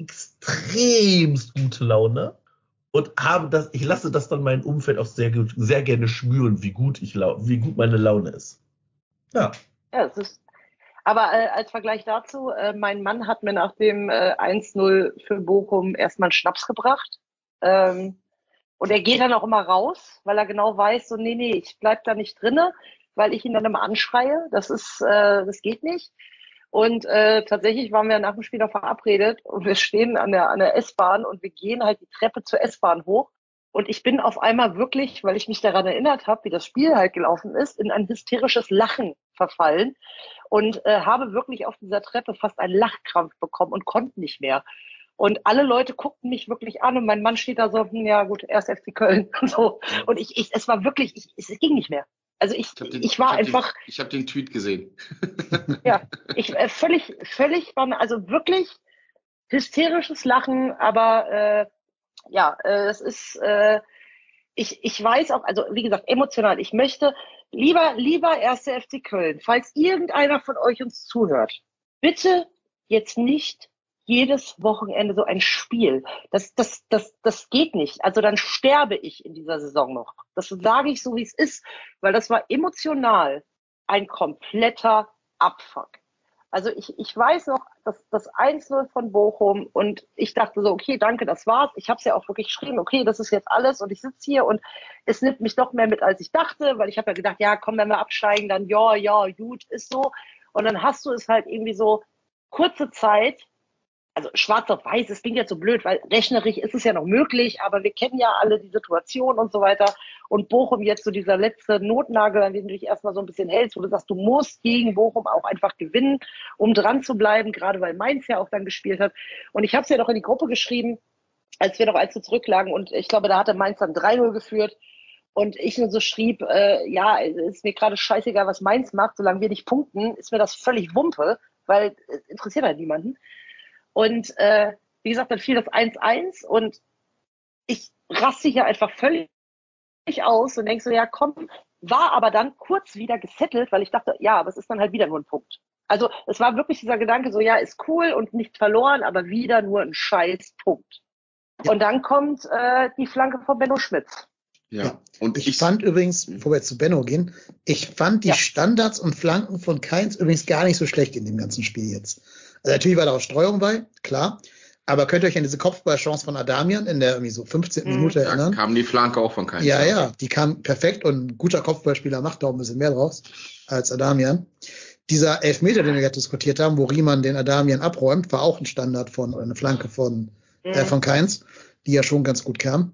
extremst gute Laune und ich lasse das dann mein Umfeld auch sehr gerne spüren, wie gut meine Laune ist. Ja. Ja, es ist, aber als Vergleich dazu, mein Mann hat mir nach dem 1-0 für Bochum erstmal einen Schnaps gebracht. Und er geht dann auch immer raus, weil er genau weiß, so, nee, ich bleib da nicht drinne, weil ich ihn dann immer anschreie. Das geht nicht. Und tatsächlich waren wir nach dem Spiel noch verabredet und wir stehen an der S-Bahn und wir gehen halt die Treppe zur S-Bahn hoch. Und ich bin auf einmal wirklich, weil ich mich daran erinnert habe, wie das Spiel halt gelaufen ist, in ein hysterisches Lachen verfallen und habe wirklich auf dieser Treppe fast einen Lachkrampf bekommen und konnte nicht mehr. Und alle Leute guckten mich wirklich an und mein Mann steht da so, ja gut, erst FC Köln und so. Und es war wirklich, es ging nicht mehr. Also ich habe den Tweet gesehen. Ja, völlig also wirklich hysterisches Lachen, aber es ist, ich weiß auch, also wie gesagt, emotional, ich möchte lieber erste FC Köln, falls irgendeiner von euch uns zuhört, bitte jetzt nicht jedes Wochenende so ein Spiel. Das geht nicht. Also dann sterbe ich in dieser Saison noch. Das sage ich so, wie es ist, weil das war emotional ein kompletter Abfuck. Also ich weiß noch, das 1-0 von Bochum und ich dachte so, okay, danke, das war's. Ich habe es ja auch wirklich geschrieben, okay, das ist jetzt alles und ich sitze hier und es nimmt mich doch mehr mit, als ich dachte, weil ich habe ja gedacht, ja, komm, wenn wir absteigen, dann ja, gut, ist so. Und dann hast du es halt irgendwie so kurze Zeit, also schwarz auf weiß, es klingt jetzt so blöd, weil rechnerisch ist es ja noch möglich, aber wir kennen ja alle die Situation und so weiter. Und Bochum jetzt so dieser letzte Notnagel, an dem du dich erstmal so ein bisschen hältst, wo du sagst, du musst gegen Bochum auch einfach gewinnen, um dran zu bleiben, gerade weil Mainz ja auch dann gespielt hat. Und ich habe es ja noch in die Gruppe geschrieben, als wir noch 1 zurücklagen und ich glaube, da hatte Mainz dann 3-0 geführt. Und ich nur so schrieb, ja, ist mir gerade scheißegal, was Mainz macht, solange wir nicht punkten, ist mir das völlig Wumpe, weil interessiert halt niemanden. Und wie gesagt, dann fiel das 1-1 und ich raste hier einfach völlig aus und denk so, ja komm, war aber dann kurz wieder gesettelt, weil ich dachte, ja, aber es ist dann halt wieder nur ein Punkt. Also es war wirklich dieser Gedanke so, ja, ist cool und nicht verloren, aber wieder nur ein scheiß Punkt. Ja. Und dann kommt die Flanke von Benno Schmitz. Ja. Und ich fand übrigens, bevor wir zu Benno gehen, ich fand die Standards und Flanken von Kainz übrigens gar nicht so schlecht in dem ganzen Spiel jetzt. Also natürlich war da auch Streuung bei, klar. Aber könnt ihr euch an diese Kopfballchance von Adamian in der irgendwie so 15. Minute erinnern? Da kam die Flanke auch von Kainz. Ja, die kam perfekt und ein guter Kopfballspieler macht da auch ein bisschen mehr draus als Adamian. Dieser Elfmeter, den wir gerade diskutiert haben, wo Riemann den Adamian abräumt, war auch ein Standard von, oder eine Flanke von Kainz, die ja schon ganz gut kam.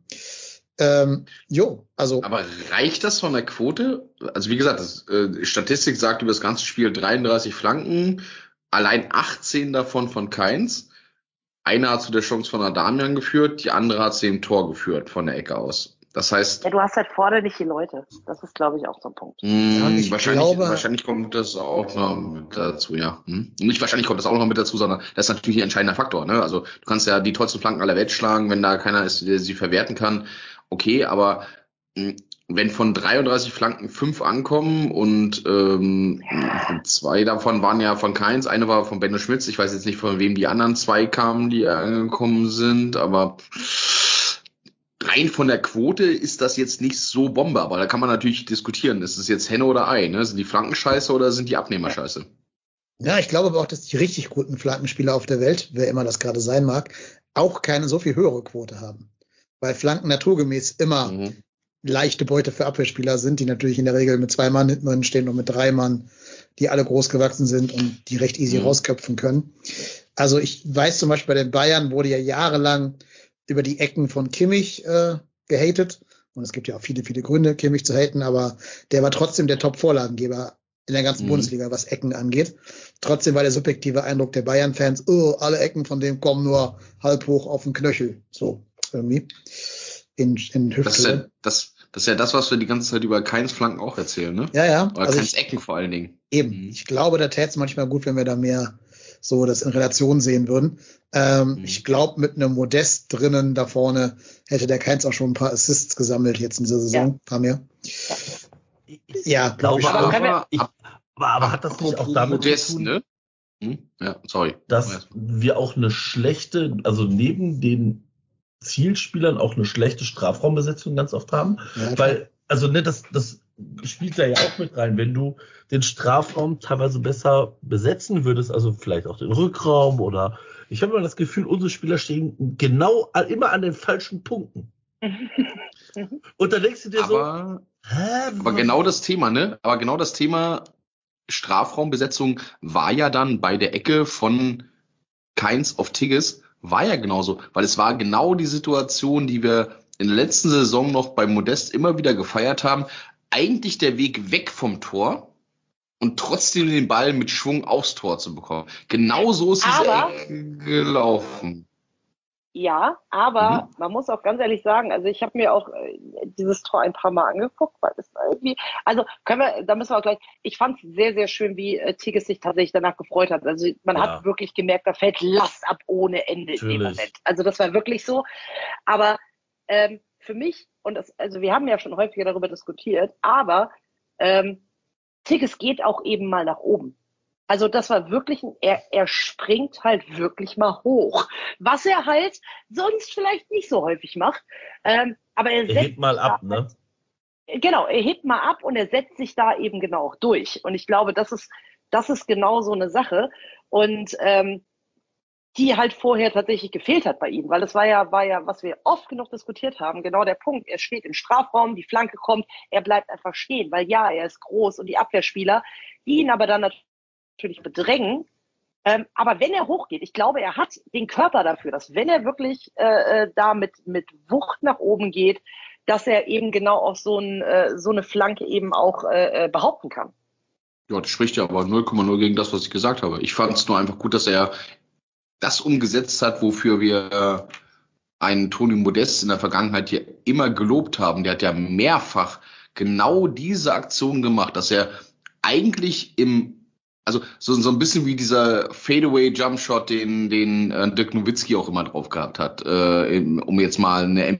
Also. Aber reicht das von der Quote? Also wie gesagt, Statistik sagt über das ganze Spiel 33 Flanken, allein 18 davon von Kainz. Einer hat zu der Chance von Adamian geführt, die andere hat zu dem Tor geführt von der Ecke aus. Das heißt. Ja, du hast halt vorne nicht die Leute. Das ist, glaube ich, auch so ein Punkt. Wahrscheinlich kommt das auch noch mit dazu, ja. Nicht wahrscheinlich kommt das auch noch mit dazu, sondern das ist natürlich ein entscheidender Faktor, ne? Also du kannst ja die tollsten Flanken aller Welt schlagen, wenn da keiner ist, der sie verwerten kann. Okay, aber wenn von 33 Flanken 5 ankommen und 2 davon waren ja von Kainz, eine war von Benno Schmitz, ich weiß jetzt nicht, von wem die anderen 2 kamen, die angekommen sind, aber rein von der Quote ist das jetzt nicht so Bombe, aber da kann man natürlich diskutieren, ist es jetzt Henne oder Ei, ne? Sind die Flanken scheiße oder sind die Abnehmer scheiße? Ja, ich glaube aber auch, dass die richtig guten Flankenspieler auf der Welt, wer immer das gerade sein mag, auch keine so viel höhere Quote haben. Weil Flanken naturgemäß immer leichte Beute für Abwehrspieler sind, die natürlich in der Regel mit 2 Mann hinten drin stehen und mit 3 Mann, die alle groß gewachsen sind und die recht easy rausköpfen können. Also ich weiß zum Beispiel, bei den Bayern wurde ja jahrelang über die Ecken von Kimmich gehatet. Und es gibt ja auch viele, viele Gründe, Kimmich zu haten, aber der war trotzdem der Top-Vorlagengeber in der ganzen Bundesliga, was Ecken angeht. Trotzdem war der subjektive Eindruck der Bayern-Fans, alle Ecken von dem kommen nur halb hoch auf den Knöchel. So, irgendwie. In Hüfthöhe. Das ist ja das, was wir die ganze Zeit über Kainz Flanken auch erzählen, ne? Ja. Oder also Kainz Ecken vor allen Dingen. Eben. Ich glaube, da täte es manchmal gut, wenn wir da mehr so das in Relation sehen würden. Ich glaube, mit einem Modest drinnen da vorne hätte der Kainz auch schon ein paar Assists gesammelt jetzt in dieser Saison. Ein paar mehr. Ja, glaube aber hat das nicht auch damit Modest, zu tun, ne? Ja, sorry. Dass wir auch eine schlechte, also neben den Zielspielern auch eine schlechte Strafraumbesetzung ganz oft haben? Ja, weil, also ne, das spielt da ja auch mit rein. Wenn du den Strafraum teilweise besser besetzen würdest, also vielleicht auch den Rückraum oder ich habe immer das Gefühl, unsere Spieler stehen genau immer an den falschen Punkten. Und da denkst du dir aber genau das Thema, ne? Aber genau das Thema Strafraumbesetzung war ja dann bei der Ecke von Kainz auf Tigges, war ja genauso, weil es war genau die Situation, die wir in der letzten Saison noch bei Modest immer wieder gefeiert haben. Eigentlich der Weg weg vom Tor und trotzdem den Ball mit Schwung aufs Tor zu bekommen. Genau so ist es gelaufen. Ja, aber man muss auch ganz ehrlich sagen, also ich habe mir auch dieses Tor ein paar Mal angeguckt, weil es irgendwie, also da müssen wir auch gleich, ich fand es sehr, sehr schön, wie Tigges sich tatsächlich danach gefreut hat. Also man hat wirklich gemerkt, da fällt Last ab ohne Ende in dem Moment. Also das war wirklich so. Aber für mich, also wir haben ja schon häufiger darüber diskutiert, aber Tigges geht auch eben mal nach oben. Also das war wirklich, er springt halt wirklich mal hoch, was er halt sonst vielleicht nicht so häufig macht. Aber er hebt mal ab, ne? Genau, er hebt mal ab und er setzt sich da eben genau auch durch. Und ich glaube, das ist genau so eine Sache. Und die halt vorher tatsächlich gefehlt hat bei ihm, weil das war ja, was wir oft genug diskutiert haben, genau der Punkt. Er steht im Strafraum, die Flanke kommt, er bleibt einfach stehen, weil ja, er ist groß und die Abwehrspieler, die ihn aber dann natürlich bedrängen, Aber wenn er hochgeht, ich glaube, er hat den Körper dafür, dass wenn er wirklich da mit Wucht nach oben geht, dass er eben genau auch so eine Flanke eben auch behaupten kann. Ja, das spricht ja aber 0,0 gegen das, was ich gesagt habe. Ich fand es nur einfach gut, dass er das umgesetzt hat, wofür wir einen Toni Modest in der Vergangenheit ja immer gelobt haben. Der hat ja mehrfach genau diese Aktion gemacht, dass er eigentlich also so ein bisschen wie dieser Fadeaway-Jumpshot, den Dirk Nowitzki auch immer drauf gehabt hat, um jetzt mal eine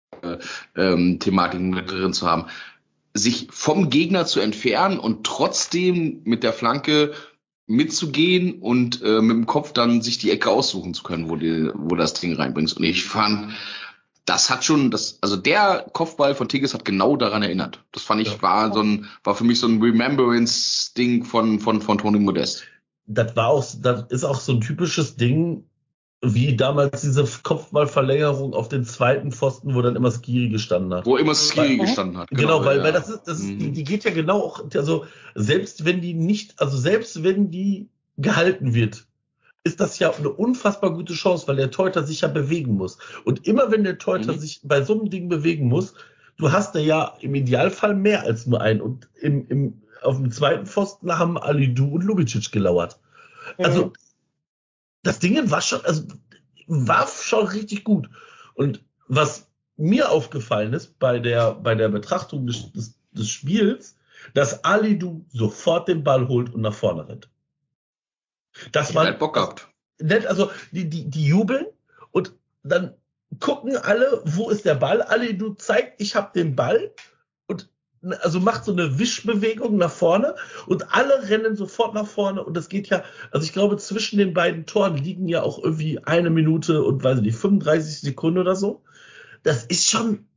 Thematik mit drin zu haben, sich vom Gegner zu entfernen und trotzdem mit der Flanke mitzugehen und mit dem Kopf dann sich die Ecke aussuchen zu können, wo das Ding reinbringst. Und ich fand, das hat schon, also der Kopfball von Tigges hat genau daran erinnert. Das fand ich, war für mich so ein Remembrance-Ding von Toni Modest. Das ist auch so ein typisches Ding, wie damals diese Kopfballverlängerung auf den zweiten Pfosten, wo dann immer Skiri gestanden hat. Wo immer Skiri gestanden hat. Genau, weil das ist, die geht ja genau auch, also selbst wenn die gehalten wird, ist das ja eine unfassbar gute Chance, weil der Torhüter sich ja bewegen muss. Und immer wenn der Torhüter sich bei so einem Ding bewegen muss, du hast da ja im Idealfall mehr als nur einen. Und auf dem zweiten Pfosten haben Alidou und Lubicic gelauert. Also das Ding war schon richtig gut. Und was mir aufgefallen ist bei der Betrachtung des Spiels, dass Alidou sofort den Ball holt und nach vorne rennt. Das war Bock gehabt. Also die jubeln und dann gucken alle, wo ist der Ball? Alidou zeigt, ich habe den Ball und also macht so eine Wischbewegung nach vorne und alle rennen sofort nach vorne und das geht ja, also ich glaube zwischen den beiden Toren liegen ja auch irgendwie 1 Minute und 35 Sekunden oder so. Das ist schon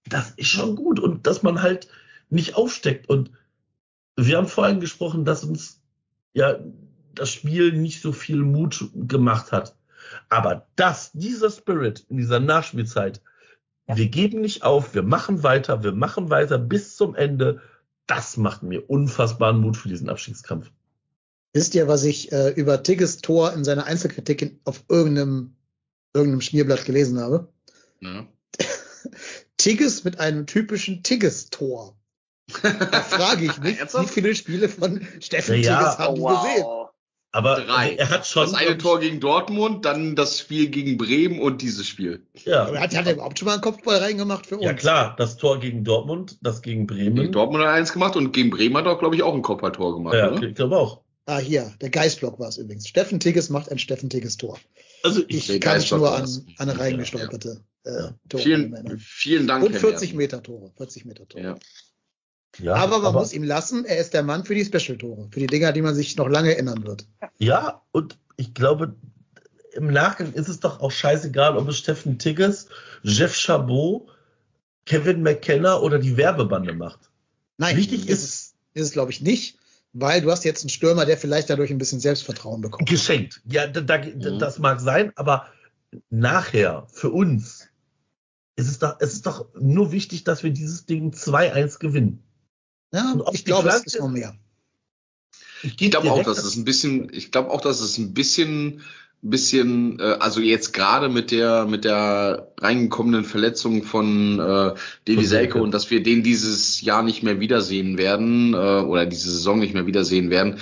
gut und dass man halt nicht aufsteckt und wir haben vorhin gesprochen, dass uns ja das Spiel nicht so viel Mut gemacht hat. Aber dieser Spirit in dieser Nachspielzeit, wir geben nicht auf, wir machen weiter bis zum Ende, das macht mir unfassbaren Mut für diesen Abstiegskampf. Wisst ihr, was ich über Tigges Tor in seiner Einzelkritik auf irgendeinem Schmierblatt gelesen habe? Ja. Tigges mit einem typischen Tigges-Tor. Da frage ich mich, wie viele Spiele von Steffen Tigges haben die gesehen? Aber 3. Er hat schon das eine Tor gegen Dortmund, dann das Spiel gegen Bremen und dieses Spiel. Ja. Aber hat er überhaupt schon mal einen Kopfball reingemacht für uns? Ja klar, das Tor gegen Dortmund, das gegen Bremen. Gegen Dortmund hat er 1 gemacht und gegen Bremen hat er, glaube ich, auch ein Kopfballtor gemacht. Ja, oder? ich glaube auch. Ah, hier, der Geistblock war es übrigens. Steffen Tigges macht ein Steffen Tigges Tor. Also ich kann mich nur an eine reingestolperte Tore vielen Dank. Und 40 Meter Tore. Ja. Ja, aber man muss ihm lassen, er ist der Mann für die Special-Tore, für die Dinger, die man sich noch lange erinnern wird. Ja, und ich glaube, im Nachgang ist es doch auch scheißegal, ob es Steffen Tigges, Jeff Chabot, Kevin McKenna oder die Werbebande macht. Nein, wichtig ist es, glaube ich, nicht, weil du hast jetzt einen Stürmer, der vielleicht dadurch ein bisschen Selbstvertrauen bekommt. Geschenkt. Ja, das mag sein, aber nachher, für uns, es ist doch nur wichtig, dass wir dieses Ding 2-1 gewinnen. Ja, ich glaube, es ist noch mehr. Ich glaube auch, dass es ein bisschen, also jetzt gerade mit der reingekommenen Verletzung von Davy Selke und dass wir den dieses Jahr nicht mehr wiedersehen werden oder diese Saison nicht mehr wiedersehen werden,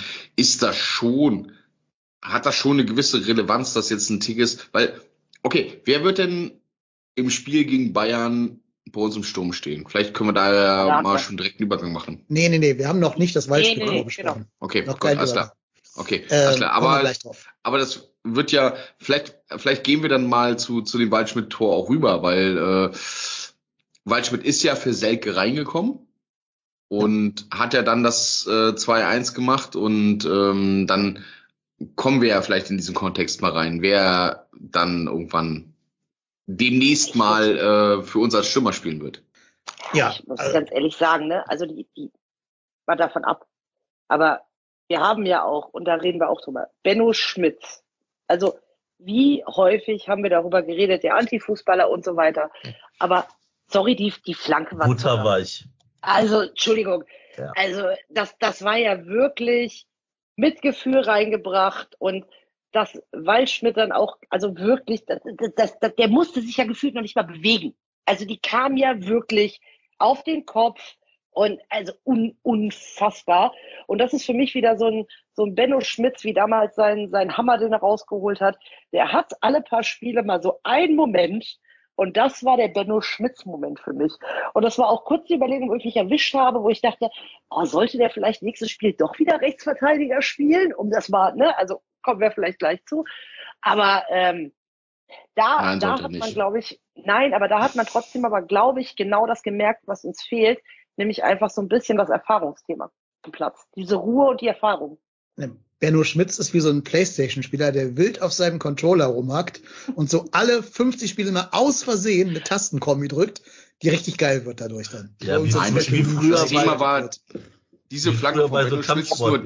hat das schon eine gewisse Relevanz, dass jetzt ein Tigges, weil, okay, wer wird denn im Spiel gegen Bayern bei uns im Sturm stehen? Vielleicht können wir da mal schon direkt einen Übergang machen. Nee, wir haben noch nicht das Waldspiel besprochen. Genau. Okay, noch gut, alles klar. Okay, alles klar. Aber das wird ja, vielleicht gehen wir dann mal zu dem Waldschmidt-Tor auch rüber, weil Waldschmidt ist ja für Selke reingekommen und hat ja dann das 2-1 gemacht und dann kommen wir ja vielleicht in diesen Kontext mal rein, wer dann irgendwann demnächst mal für uns als Stürmer spielen wird. Ja, ich muss ganz ehrlich sagen, ne, also die war davon ab. Aber wir haben ja auch, und da reden wir auch drüber, Benno Schmitz. Also wie häufig haben wir darüber geredet, der Antifußballer und so weiter. Aber sorry, die Flanke war butterweich. Also, Entschuldigung. Ja. Also das war ja wirklich mit Gefühl reingebracht und dass Waldschmidt dann auch, also wirklich, der musste sich ja gefühlt noch nicht mal bewegen. Also die kam ja wirklich auf den Kopf und also unfassbar. Und das ist für mich wieder so ein Benno Schmitz, wie damals sein Hammer, den er rausgeholt hat. Der hat alle paar Spiele mal so einen Moment und das war der Benno Schmitz-Moment für mich. Und das war auch kurz die Überlegung, wo ich mich erwischt habe, wo ich dachte, sollte der vielleicht nächstes Spiel doch wieder Rechtsverteidiger spielen? Um das mal, ne, also kommen wir vielleicht gleich zu. Aber da hat man, glaube ich, aber da hat man trotzdem glaube ich, genau das gemerkt, was uns fehlt, nämlich einfach so ein bisschen das Erfahrungsthema am Platz. Diese Ruhe und die Erfahrung. Benno Schmitz ist wie so ein Playstation-Spieler, der wild auf seinem Controller rumhackt und so alle 50 Spiele mal aus Versehen eine Tastenkombi drückt, die richtig geil wird dadurch dann. Ja, wie früher das Thema war, diese Flanke von Benno so Schmitz ist nur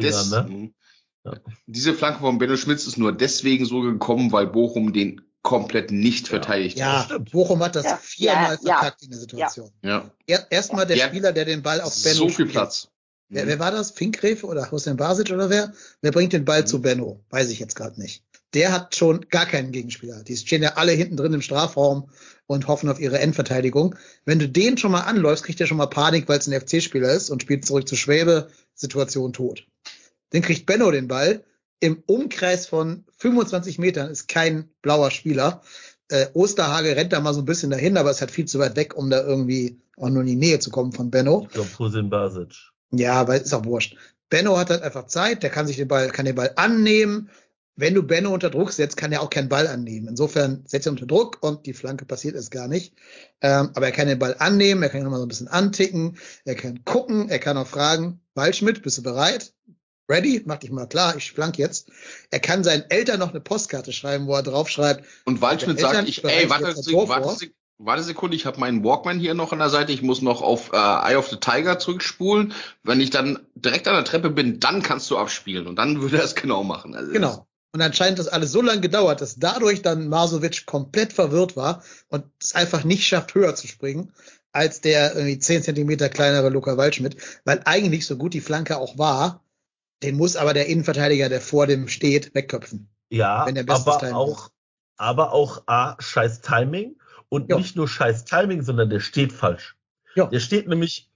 diese Flanke von Benno Schmitz ist nur deswegen so gekommen, weil Bochum den komplett nicht verteidigt hat. Ja, Bochum hat das viermal verkackt in der Situation. Ja. Erstmal der Spieler, der den Ball auf Benno so viel spielt. Platz. Wer war das? Finkgräfe oder Hussein Basic oder wer? Wer bringt den Ball zu Benno? Weiß ich jetzt gerade nicht. Der hat schon gar keinen Gegenspieler. Die stehen ja alle hinten drin im Strafraum und hoffen auf ihre Endverteidigung. Wenn du den schon mal anläufst, kriegt der schon mal Panik, weil es ein FC-Spieler ist und spielt zurück zu Schwäbe, Situation tot. Dann kriegt Benno den Ball. Im Umkreis von 25 Metern ist kein blauer Spieler. Osterhage rennt da mal so ein bisschen dahin, aber es hat viel zu weit weg, um da irgendwie auch nur in die Nähe zu kommen von Benno. Ich glaube, Hussein Basic. Ja, aber ist auch wurscht. Benno hat halt einfach Zeit, der kann den Ball annehmen. Wenn du Benno unter Druck setzt, kann er auch keinen Ball annehmen. Insofern setzt er unter Druck und die Flanke passiert es gar nicht. Aber er kann den Ball annehmen, er kann ihn nochmal so ein bisschen anticken, er kann gucken, er kann auch fragen, Waldschmidt, bist du bereit? Ready? Mach dich mal klar, ich flank jetzt. Er kann seinen Eltern noch eine Postkarte schreiben, wo er draufschreibt. Und Waldschmidt sagt, warte Sekunde, ich habe meinen Walkman hier noch an der Seite, ich muss noch auf Eye of the Tiger zurückspulen. Wenn ich dann direkt an der Treppe bin, dann kannst du abspielen. Und dann würde er es genau machen. Also genau. Und anscheinend das alles so lange gedauert, dass dadurch dann Masovic komplett verwirrt war und es einfach nicht schafft, höher zu springen, als der irgendwie 10 Zentimeter kleinere Luca Waldschmidt. Weil eigentlich, so gut die Flanke auch war, den muss aber der Innenverteidiger, der vor dem steht, wegköpfen. Ja, aber auch scheiß Timing. Und nicht nur scheiß Timing, sondern der steht falsch. Ja. Der steht nämlich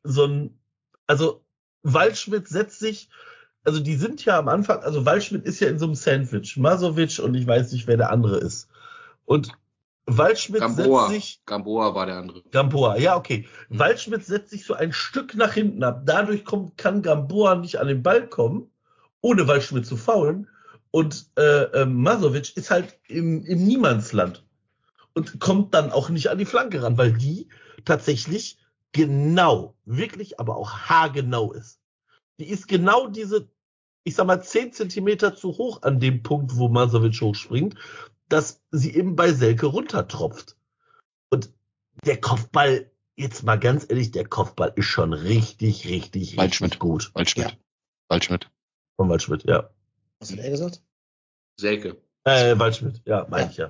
Waldschmidt setzt sich, also die sind ja am Anfang, also Waldschmidt ist ja in so einem Sandwich, Masovic und ich weiß nicht, wer der andere ist. Und Waldschmidt setzt sich... Gamboa war der andere. Gamboa, ja, okay. Waldschmidt setzt sich so ein Stück nach hinten ab. Dadurch kann Gamboa nicht an den Ball kommen, ohne Waldschmidt zu faulen. Und Masovic ist halt im Niemandsland. Und kommt dann auch nicht an die Flanke ran, weil die tatsächlich genau, wirklich aber auch haargenau ist. Die ist genau diese, ich sag mal, 10 Zentimeter zu hoch an dem Punkt, wo Masovic hochspringt, dass sie eben bei Selke runtertropft. Und der Kopfball, jetzt mal ganz ehrlich, der Kopfball ist schon richtig gut. Waldschmidt. Von Waldschmidt, ja. Was hat er gesagt? Selke. Waldschmidt, ja, meine ich ja.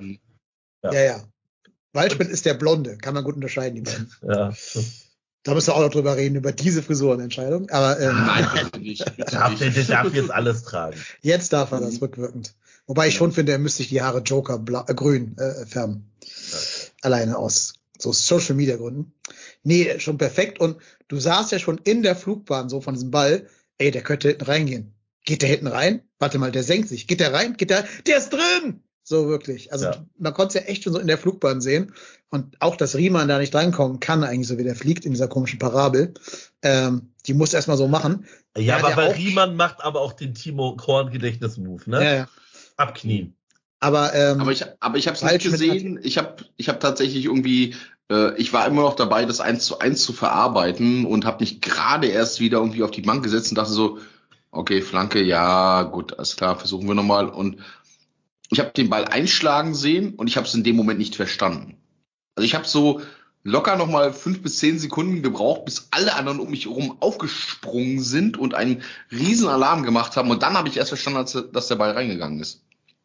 Ja. Waldschmidt ist der Blonde, kann man gut unterscheiden, die beiden. Ja. Da müssen wir auch noch drüber reden, über diese Frisurenentscheidung. Aber nein, bitte nicht. Der darf jetzt alles tragen. Jetzt darf er das rückwirkend. Wobei ich schon finde, er müsste sich die Haare grün färben. Ja. Alleine aus so Social Media Gründen. Nee, schon perfekt. Und du sahst ja schon in der Flugbahn so von diesem Ball, der könnte hinten reingehen. Geht der hinten rein? Warte mal, der senkt sich. Geht der rein? Der ist drin! So wirklich. Also man konnte es ja echt schon so in der Flugbahn sehen. Und auch, dass Riemann da nicht drankommen kann, eigentlich so wie der fliegt in dieser komischen Parabel. Die muss erstmal so machen. Ja, aber Riemann macht aber auch den Timo Korn-Gedächtnis-Move, ne? Ja. Abknien. Aber ich habe es nicht gesehen. Ich habe tatsächlich irgendwie, ich war immer noch dabei, das 1:1 zu verarbeiten und habe mich gerade erst wieder irgendwie auf die Bank gesetzt und dachte so, okay, Flanke, ja, gut, alles klar, versuchen wir nochmal. Und ich habe den Ball einschlagen sehen und ich habe es in dem Moment nicht verstanden. Also ich habe so locker nochmal 5 bis 10 Sekunden gebraucht, bis alle anderen um mich herum aufgesprungen sind und einen riesen Alarm gemacht haben. Und dann habe ich erst verstanden, dass der Ball reingegangen ist.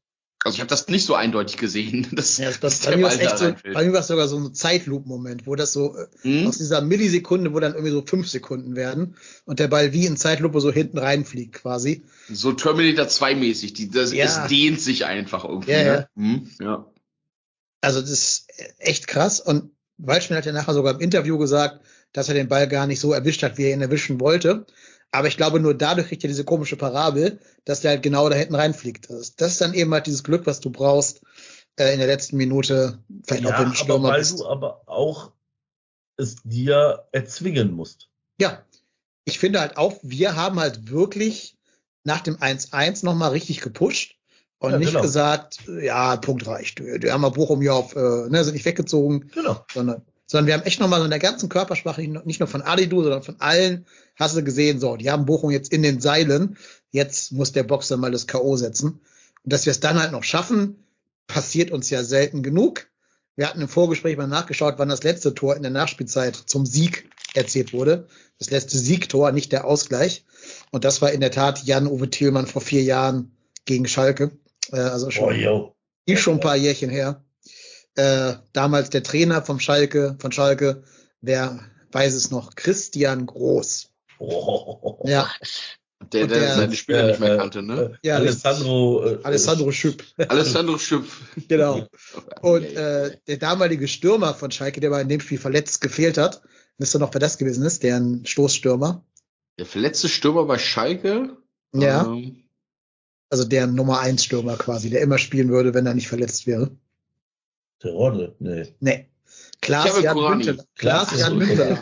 Also ich habe das nicht so eindeutig gesehen. Bei mir war es sogar so ein Zeitlupen-Moment, wo das so aus dieser Millisekunde, wo dann irgendwie so 5 Sekunden werden und der Ball wie in Zeitlupe so hinten reinfliegt quasi. So Terminator 2 mäßig. Es dehnt sich einfach irgendwie. Ja. Ja. Also das ist echt krass. Und Waldschmidt hat ja nachher sogar im Interview gesagt, dass er den Ball gar nicht so erwischt hat, wie er ihn erwischen wollte. Aber ich glaube, nur dadurch kriegt er diese komische Parabel, dass der halt genau da hinten reinfliegt. Das ist dann eben halt dieses Glück, was du brauchst in der letzten Minute. Vielleicht auch, wenn du Stürmer bist. Du aber auch es dir erzwingen musst. Ja, ich finde halt auch, wir haben halt wirklich nach dem 1-1 nochmal richtig gepusht und nicht gesagt, ja, Punkt reicht. Die haben mal Bochum hier sind nicht weggezogen, sondern wir haben echt nochmal so in der ganzen Körpersprache, nicht nur von Alidu, sondern von allen, hast du gesehen, so, die haben Bochum jetzt in den Seilen, jetzt muss der Boxer mal das K.O. setzen. Und dass wir es dann halt noch schaffen, passiert uns ja selten genug. Wir hatten im Vorgespräch mal nachgeschaut, wann das letzte Tor in der Nachspielzeit zum Sieg erzielt wurde. Das letzte Siegtor, nicht der Ausgleich. Und das war in der Tat Jan-Uwe Thielmann vor 4 Jahren gegen Schalke. Also schon ein paar Jährchen her. Damals der Trainer von Schalke, wer weiß es noch, Christian Groß. Ja. Der seine Spieler nicht mehr kannte, ne? Ja, Alessandro Schüpp. Alessandro Schüpp. Genau. Und der damalige Stürmer von Schalke, der bei in dem Spiel verletzt gefehlt hat, wisst ihr noch, wer das gewesen ist? Deren Stoßstürmer. Der verletzte Stürmer bei Schalke? Ja. Also der Nummer 1 Stürmer quasi, der immer spielen würde, wenn er nicht verletzt wäre. Der Rodde? Nee. Klaas-Jan Hünteler. Klaas-Jan Hünteler.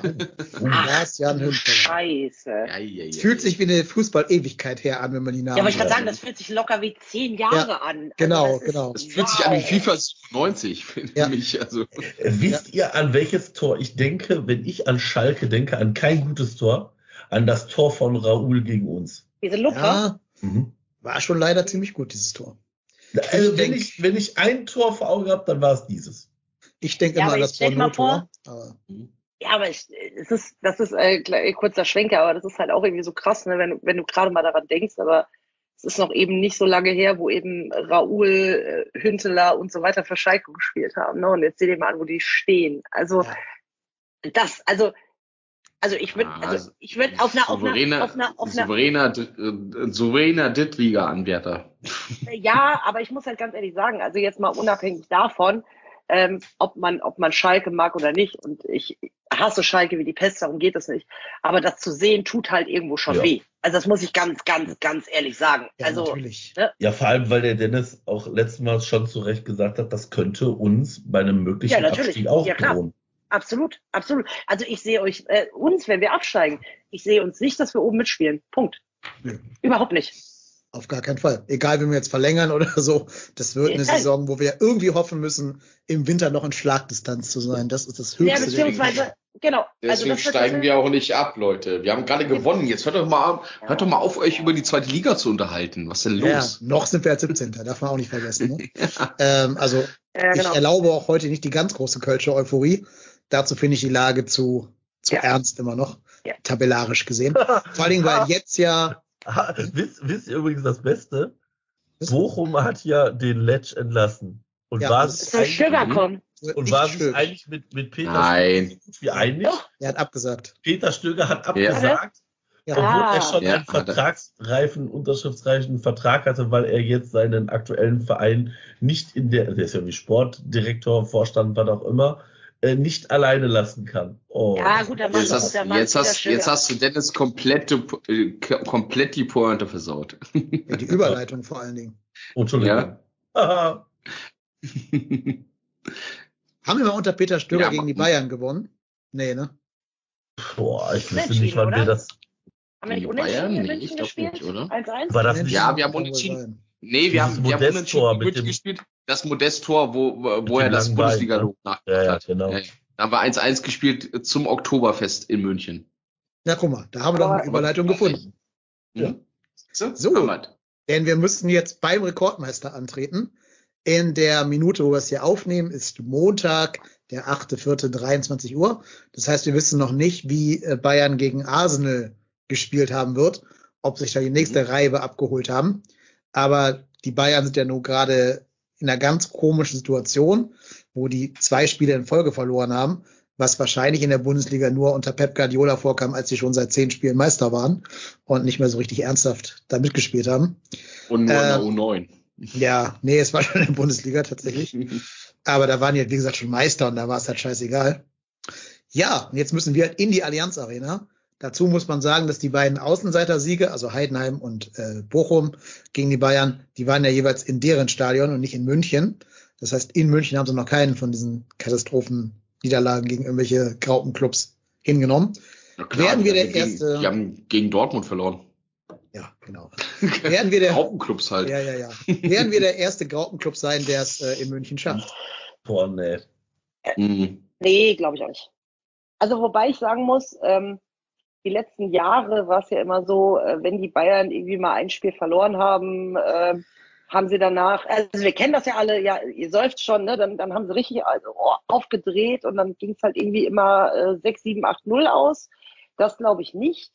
Scheiße. Es fühlt sich wie eine Fußball-Ewigkeit her an, wenn man die Namen aber ich kann sagen, das fühlt sich locker wie 10 Jahre an. Genau. Es fühlt sich an wie FIFA 90, finde ich. Also. Wisst ihr, an welches Tor ich denke, wenn ich an Schalke denke, an kein gutes Tor, an das Tor von Raoul gegen uns? Diese Luca? Ja, war schon leider ziemlich gut, dieses Tor. Also wenn ich ein Tor vor Augen habe, dann war es dieses. Ich denke immer an das Borno-Tor. Ja, aber das ist kurzer Schwenker, aber das ist halt auch irgendwie so krass, ne, wenn du gerade mal daran denkst, aber es ist noch eben nicht so lange her, wo eben Raoul, Hünteler und so weiter für Schalke gespielt haben, ne, und jetzt seht ihr mal an, wo die stehen. Also, ich würde auf einer souveräner Drittliga-Anwärter. Ja, aber ich muss halt ganz ehrlich sagen, also jetzt mal unabhängig davon, ob man Schalke mag oder nicht, und ich hasse Schalke wie die Pest, darum geht es nicht. Aber das zu sehen, tut halt irgendwo schon weh. Also das muss ich ganz ehrlich sagen. Ja, also, natürlich. Ne? Ja, vor allem, weil der Dennis auch letztes Mal schon zu Recht gesagt hat, das könnte uns bei einem möglichen Abstieg auch drohen. Absolut. Also ich sehe uns, wenn wir absteigen, ich sehe uns nicht, dass wir oben mitspielen. Punkt. Nö. Überhaupt nicht. Auf gar keinen Fall. Egal, wenn wir jetzt verlängern oder so. Das wird eine Saison, wo wir irgendwie hoffen müssen, im Winter noch in Schlagdistanz zu sein. Das ist das Höchste. Ja, beziehungsweise, genau. Deswegen steigen wir auch nicht ab, Leute. Wir haben gerade gewonnen. Jetzt hört doch mal auf, euch über die zweite Liga zu unterhalten. Was ist denn los? Ja, noch sind wir als 17. Darf man auch nicht vergessen. Ne? Ich erlaube auch heute nicht die ganz große Kölsche Euphorie. Dazu finde ich die Lage zu ernst immer noch, tabellarisch gesehen. Vor allem, weil jetzt Wisst ihr übrigens das Beste? Bochum hat ja den Letsch entlassen. Und war es eigentlich mit Peter Nein. wie einig? Er hat abgesagt. Peter Stöger hat abgesagt, obwohl er schon einen vertragsreifen, unterschriftsreichen Vertrag hatte, weil er jetzt seinen aktuellen Verein nicht der ist ja wie Sportdirektor, Vorstand, was auch immer, nicht alleine lassen kann. Oh. Ja, gut, dann jetzt hast du Dennis komplett die Pointe versaut. Ja, die Überleitung vor allen Dingen. Entschuldigung. Ja. Haben wir mal unter Peter Stöger gegen die Bayern gewonnen? Nee, ne? Boah, ich wüsste nicht, wann wir das... Haben wir nicht unentschieden in München gespielt? 1-1? War das nicht? Ja, wir haben unentschieden. Nee, wir haben unentschieden gespielt. Das Modest-Tor, wo er das Bundesliga-Logo nachgemacht hat. Genau. Ja, da haben wir 1-1 gespielt zum Oktoberfest in München. Ja, guck mal, da haben wir doch eine Überleitung gefunden. Ja. So, denn wir müssten jetzt beim Rekordmeister antreten. In der Minute, wo wir es hier aufnehmen, ist Montag, der 8.4.23 Uhr. Das heißt, wir wissen noch nicht, wie Bayern gegen Arsenal gespielt haben wird, ob sich da die nächste Reibe abgeholt haben. Aber die Bayern sind ja nun gerade in einer ganz komischen Situation, wo die 2 Spiele in Folge verloren haben, was wahrscheinlich in der Bundesliga nur unter Pep Guardiola vorkam, als sie schon seit 10 Spielen Meister waren und nicht mehr so richtig ernsthaft da mitgespielt haben. Und nur in der U9. Ja, nee, es war schon in der Bundesliga tatsächlich. Aber da waren die, wie gesagt, schon Meister und da war es halt scheißegal. Ja, und jetzt müssen wir in die Allianz Arena. Dazu muss man sagen, dass die beiden Außenseiter-Siege, also Heidenheim und Bochum gegen die Bayern, die waren ja jeweils in deren Stadion und nicht in München. Das heißt, in München haben sie noch keinen von diesen Katastrophen-Niederlagen gegen irgendwelche Graupenclubs hingenommen. Ja, klar, werden wir der erste. Die haben gegen Dortmund verloren. Ja, genau. Werden wir der Graupenclubs halt. Ja. Werden wir der erste Graupenclub sein, der es in München schafft? Boah, nee. Nee, glaube ich auch nicht. Also wobei ich sagen muss, die letzten Jahre war es ja immer so, wenn die Bayern irgendwie mal ein Spiel verloren haben, haben sie danach, also wir kennen das ja alle, ja, ihr seufzt schon, ne? Dann haben sie richtig aufgedreht und dann ging es halt irgendwie immer 6-7-8-0 aus. Das glaube ich nicht.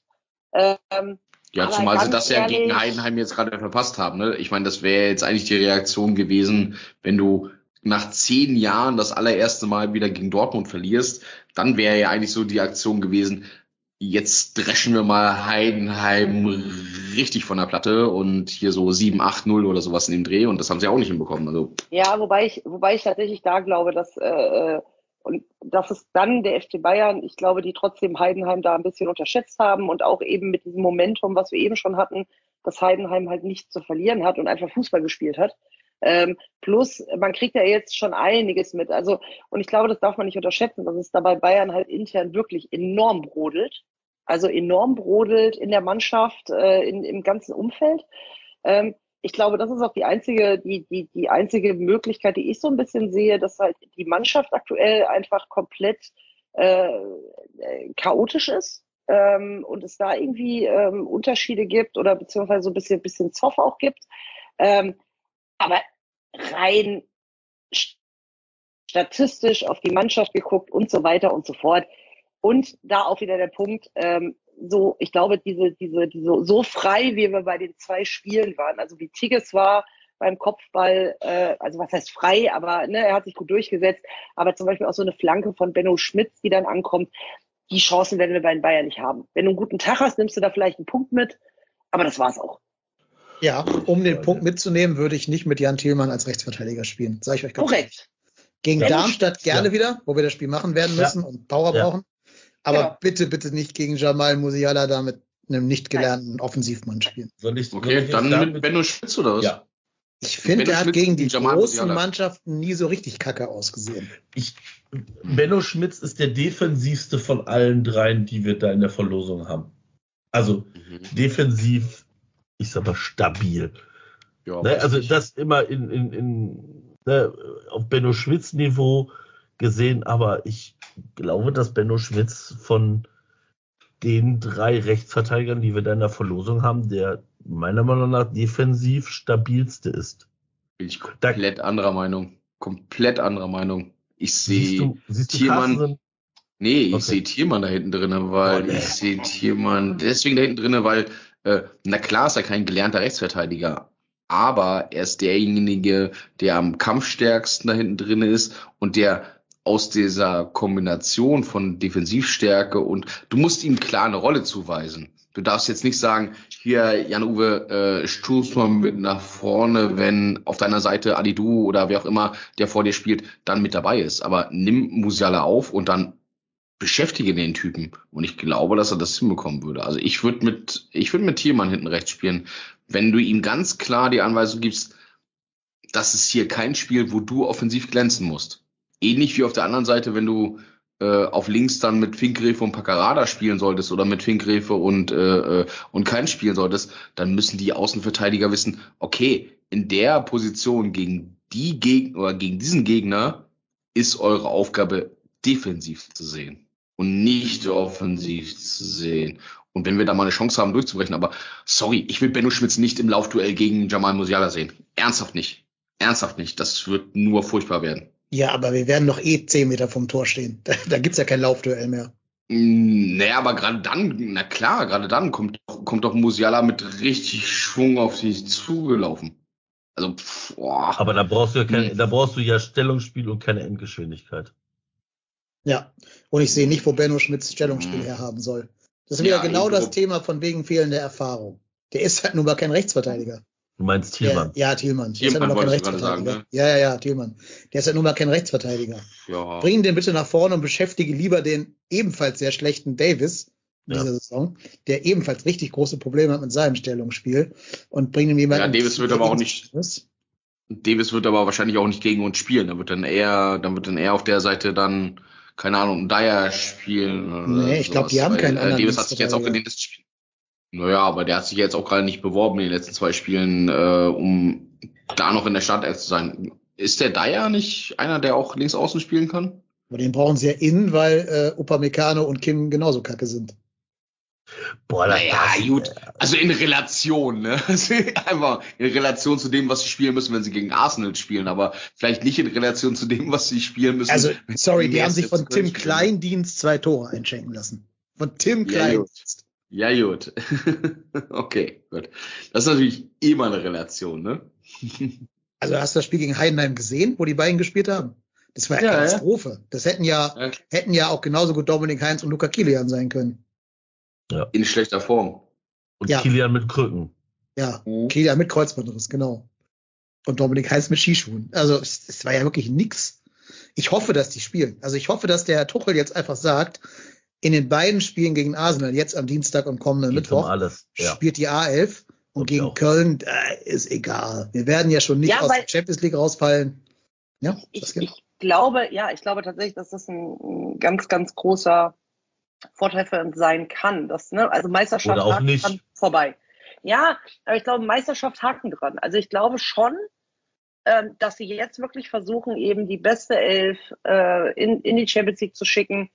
Ja, zumal sie das ja gegen Heidenheim jetzt gerade verpasst haben. Ne? Ich meine, das wäre jetzt eigentlich die Reaktion gewesen, wenn du nach 10 Jahren das allererste Mal wieder gegen Dortmund verlierst, dann wäre ja eigentlich so die Aktion gewesen, jetzt dreschen wir mal Heidenheim richtig von der Platte und hier so 7-8-0 oder sowas in dem Dreh und das haben sie auch nicht hinbekommen. Also. Ja, wobei ich tatsächlich da glaube, dass und das ist dann der FC Bayern, ich glaube, die trotzdem Heidenheim da ein bisschen unterschätzt haben und auch eben mit diesem Momentum, was wir eben schon hatten, dass Heidenheim halt nichts zu verlieren hat und einfach Fußball gespielt hat. Plus, man kriegt ja jetzt schon einiges mit. Also, und ich glaube, das darf man nicht unterschätzen, dass es da bei Bayern halt intern wirklich enorm brodelt. Also enorm brodelt in der Mannschaft, im ganzen Umfeld. Ich glaube, das ist auch die einzige Möglichkeit, die ich so ein bisschen sehe, dass halt die Mannschaft aktuell einfach komplett chaotisch ist und es da irgendwie Unterschiede gibt oder beziehungsweise so ein bisschen Zoff auch gibt. Aber rein statistisch auf die Mannschaft geguckt und so weiter und so fort. Und da auch wieder der Punkt, so, ich glaube, diese so frei, wie wir bei den 2 Spielen waren, also wie Tigges war beim Kopfball, also was heißt frei, aber ne, er hat sich gut durchgesetzt, aber zum Beispiel auch so eine Flanke von Benno Schmitz, die dann ankommt, die Chancen werden wir bei den Bayern nicht haben. Wenn du einen guten Tag hast, nimmst du da vielleicht einen Punkt mit, aber das war's auch. Ja, um den Punkt mitzunehmen, würde ich nicht mit Jan Thielmann als Rechtsverteidiger spielen. Sag ich euch ganz korrekt. Gegen Darmstadt gerne wieder, wo wir das Spiel machen werden müssen und Power brauchen. Aber bitte nicht gegen Jamal Musiala da mit einem nicht gelernten Offensivmann spielen. Okay, dann mit Benno Schmitz oder was? Ja. Ich finde, der hat gegen die großen Mannschaften nie so richtig kacke ausgesehen. Benno Schmitz ist der defensivste von allen 3, die wir da in der Verlosung haben. Also defensiv, ich sag mal, stabil. Ja, ne, also das immer auf Benno Schmitz Niveau gesehen, aber ich glaube, dass Benno Schmitz von den 3 Rechtsverteidigern, die wir da in der Verlosung haben, der meiner Meinung nach defensiv stabilste ist. Bin ich komplett anderer Meinung. Ich sehe Thielmann. Ich sehe Thielmann da hinten drin, weil ich sehe Thielmann deswegen da hinten drin, weil na klar ist er kein gelernter Rechtsverteidiger, aber er ist derjenige, der am kampfstärksten da hinten drin ist und der aus dieser Kombination von Defensivstärke und du musst ihm klar eine Rolle zuweisen. Du darfst jetzt nicht sagen, hier Jan-Uwe, stoß mal mit nach vorne, wenn auf deiner Seite Alidu oder wer auch immer, der vor dir spielt, dann mit dabei ist. Aber nimm Musiala auf und dann beschäftige den Typen. Und ich glaube, dass er das hinbekommen würde. Also ich würde mit Thielmann hinten rechts spielen. Wenn du ihm ganz klar die Anweisung gibst, das ist hier kein Spiel, wo du offensiv glänzen musst. Ähnlich wie auf der anderen Seite, wenn du auf links dann mit Finkgräfe und Paccarada spielen solltest oder mit Finkgräfe und kein spielen solltest, dann müssen die Außenverteidiger wissen, okay, in der Position gegen die Gegner oder gegen diesen Gegner ist eure Aufgabe defensiv zu sehen und nicht offensiv zu sehen. Und wenn wir da mal eine Chance haben durchzubrechen, aber sorry, ich will Benno Schmitz nicht im Laufduell gegen Jamal Musiala sehen. Ernsthaft nicht. Das wird nur furchtbar werden. Ja, aber wir werden noch 10 Meter vom Tor stehen. Da gibt's ja kein Laufduell mehr. Naja, aber gerade dann kommt doch Musiala mit richtig Schwung auf dich zugelaufen. Also, boah. Aber da brauchst du ja Stellungsspiel und keine Endgeschwindigkeit. Ja, und ich sehe nicht, wo Benno Schmitz Stellungsspiel herhaben soll. Das ist wieder genau das Thema von wegen fehlender Erfahrung. Der ist halt nun mal kein Rechtsverteidiger. Du meinst Thielmann? Thielmann. Thielmann wollte ich gerade sagen, ne? Ja, Thielmann. Der ist halt nun mal kein Rechtsverteidiger. Ja. Bring den bitte nach vorne und beschäftige lieber den ebenfalls sehr schlechten Davis in dieser Saison, der ebenfalls richtig große Probleme hat mit seinem Stellungsspiel, und bring ihm jemanden. Ja, Davis wird aber wahrscheinlich auch nicht gegen uns spielen. Da wird dann eher auf der Seite dann, keine Ahnung, Dyer spielen. Nee, ich glaube, die haben keinen anderen. Davis hat sich jetzt auch in den letzten Spielen. Naja, aber der hat sich jetzt auch gerade nicht beworben in den letzten 2 Spielen, um da noch in der Startelf zu sein. Ist der Dyer nicht einer, der auch links außen spielen kann? Aber den brauchen sie ja innen, weil Upamecano und Kim genauso kacke sind. Boah, naja, gut. Also in Relation, ne? Einfach in Relation zu dem, was sie spielen müssen, wenn sie gegen Arsenal spielen, aber vielleicht nicht in Relation zu dem, was sie spielen müssen. Also, sorry, die haben sich von Tim Kleindienst 2 Tore einschenken lassen. Von Tim Kleindienst. Ja, gut. Okay, gut. Das ist natürlich immer eine Relation, ne? Also hast du das Spiel gegen Heidenheim gesehen, wo die beiden gespielt haben? Das war eine Katastrophe. Ja. Das hätten ja auch genauso gut Dominik Heinz und Luca Kilian sein können. Ja. In schlechter Form. Und Kilian mit Krücken. Ja, Kilian mit Kreuzbandriss, genau. Und Dominik Heinz mit Skischuhen. Also es war ja wirklich nix. Ich hoffe, dass die spielen. Also ich hoffe, dass der Tuchel jetzt einfach sagt, in den beiden Spielen gegen Arsenal, jetzt am Dienstag und kommenden Mittwoch, spielt die A11 und gegen Köln, ist egal. Wir werden ja schon nicht aus der Champions League rausfallen. Ja, ich glaube tatsächlich, dass das ein ganz, ganz großer Vorteil für uns sein kann. Also Meisterschaft oder auch nicht. Dran vorbei. Ja, aber ich glaube, Meisterschaft Haken dran. Also ich glaube schon, dass sie jetzt wirklich versuchen, eben die beste Elf in die Champions League zu schicken.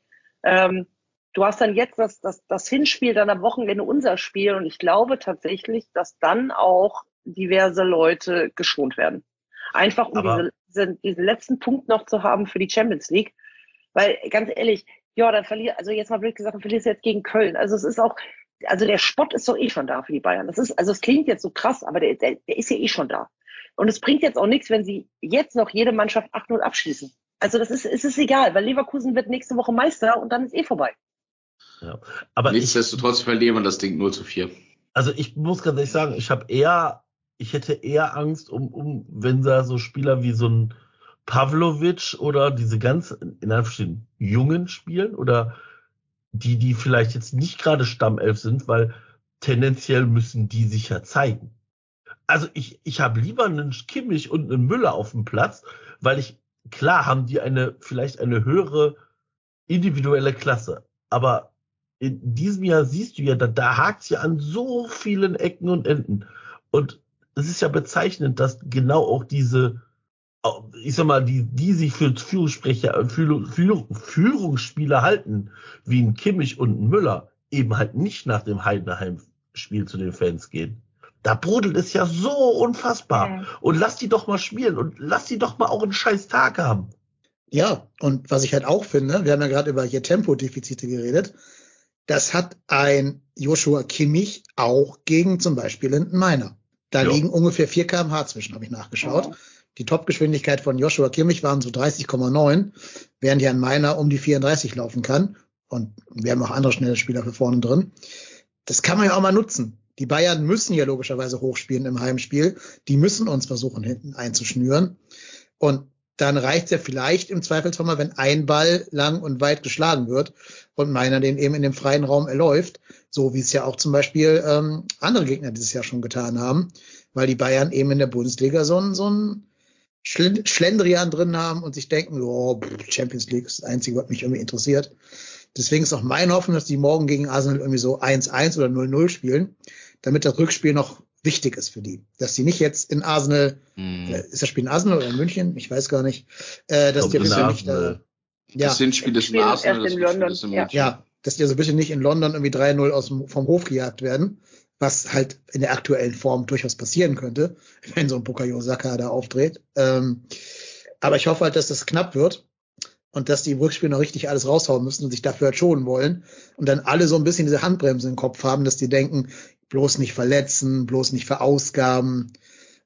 Du hast dann jetzt das Hinspiel, dann am Wochenende unser Spiel, und ich glaube tatsächlich, dass dann auch diverse Leute geschont werden. Einfach um diesen letzten Punkt noch zu haben für die Champions League. Weil, ganz ehrlich, dann jetzt mal blöd gesagt, dann verlierst du jetzt gegen Köln. Also es ist auch, der Spott ist doch eh schon da für die Bayern. Es klingt jetzt so krass, aber der ist ja eh schon da. Und es bringt jetzt auch nichts, wenn sie jetzt noch jede Mannschaft 8-0 abschließen. Also es ist egal, weil Leverkusen wird nächste Woche Meister und dann ist eh vorbei. Ja, aber nichtsdestotrotz verlieren wir das Ding 0-4. Also ich muss ganz ehrlich sagen, ich hätte eher Angst, wenn da so Spieler wie so ein Pavlovic oder diese ganz, in Anführungsstrichen, Jungen spielen oder die vielleicht jetzt nicht gerade Stammelf sind, weil tendenziell müssen die sich ja zeigen. Also ich habe lieber einen Kimmich und einen Müller auf dem Platz, weil klar haben die vielleicht eine höhere individuelle Klasse, aber in diesem Jahr siehst du ja, da hakt's ja an so vielen Ecken und Enden. Und es ist ja bezeichnend, dass genau auch diese, ich sag mal, die sich für Führungsspieler halten, wie ein Kimmich und ein Müller, eben halt nicht nach dem Heidenheim-Spiel zu den Fans gehen. Da brodelt es ja so unfassbar. Ja. Und lass die doch mal spielen und lass die doch mal auch einen scheiß Tag haben. Ja, und was ich halt auch finde, wir haben ja gerade über hier Tempodefizite geredet, das hat ein Joshua Kimmich auch gegen zum Beispiel Linden Meiner. Da liegen ungefähr 4 km/h zwischen, habe ich nachgeschaut. Ja. Die Topgeschwindigkeit von Joshua Kimmich waren so 30,9, während Jan Meiner um die 34 laufen kann. Und wir haben auch andere schnelle Spieler für vorne drin. Das kann man ja auch mal nutzen. Die Bayern müssen ja logischerweise hochspielen im Heimspiel. Die müssen uns versuchen, hinten einzuschnüren. Und dann reicht es ja vielleicht im Zweifelsfall mal, wenn ein Ball lang und weit geschlagen wird und Meiner den eben in dem freien Raum erläuft, so wie es ja auch zum Beispiel andere Gegner dieses Jahr schon getan haben, weil die Bayern eben in der Bundesliga so ein Schlendrian drin haben und sich denken, Champions League ist das Einzige, was mich irgendwie interessiert. Deswegen ist auch meine Hoffnung, dass die morgen gegen Arsenal irgendwie so 1-1 oder 0-0 spielen, damit das Rückspiel noch wichtig ist für die. Dass die nicht jetzt in Arsenal, ist das Spiel in Arsenal oder in München? Ich weiß gar nicht. Dass die nicht das Hinspiel ist in Arsenal, in London. Dass die also bitte nicht in London irgendwie 3-0 vom Hof gejagt werden, was halt in der aktuellen Form durchaus passieren könnte, wenn so ein Bukayo Saka da auftritt. Aber ich hoffe halt, dass das knapp wird und dass die im Rückspiel noch richtig alles raushauen müssen und sich dafür halt schonen wollen und dann alle so ein bisschen diese Handbremse im Kopf haben, dass die denken, bloß nicht verletzen, bloß nicht verausgaben.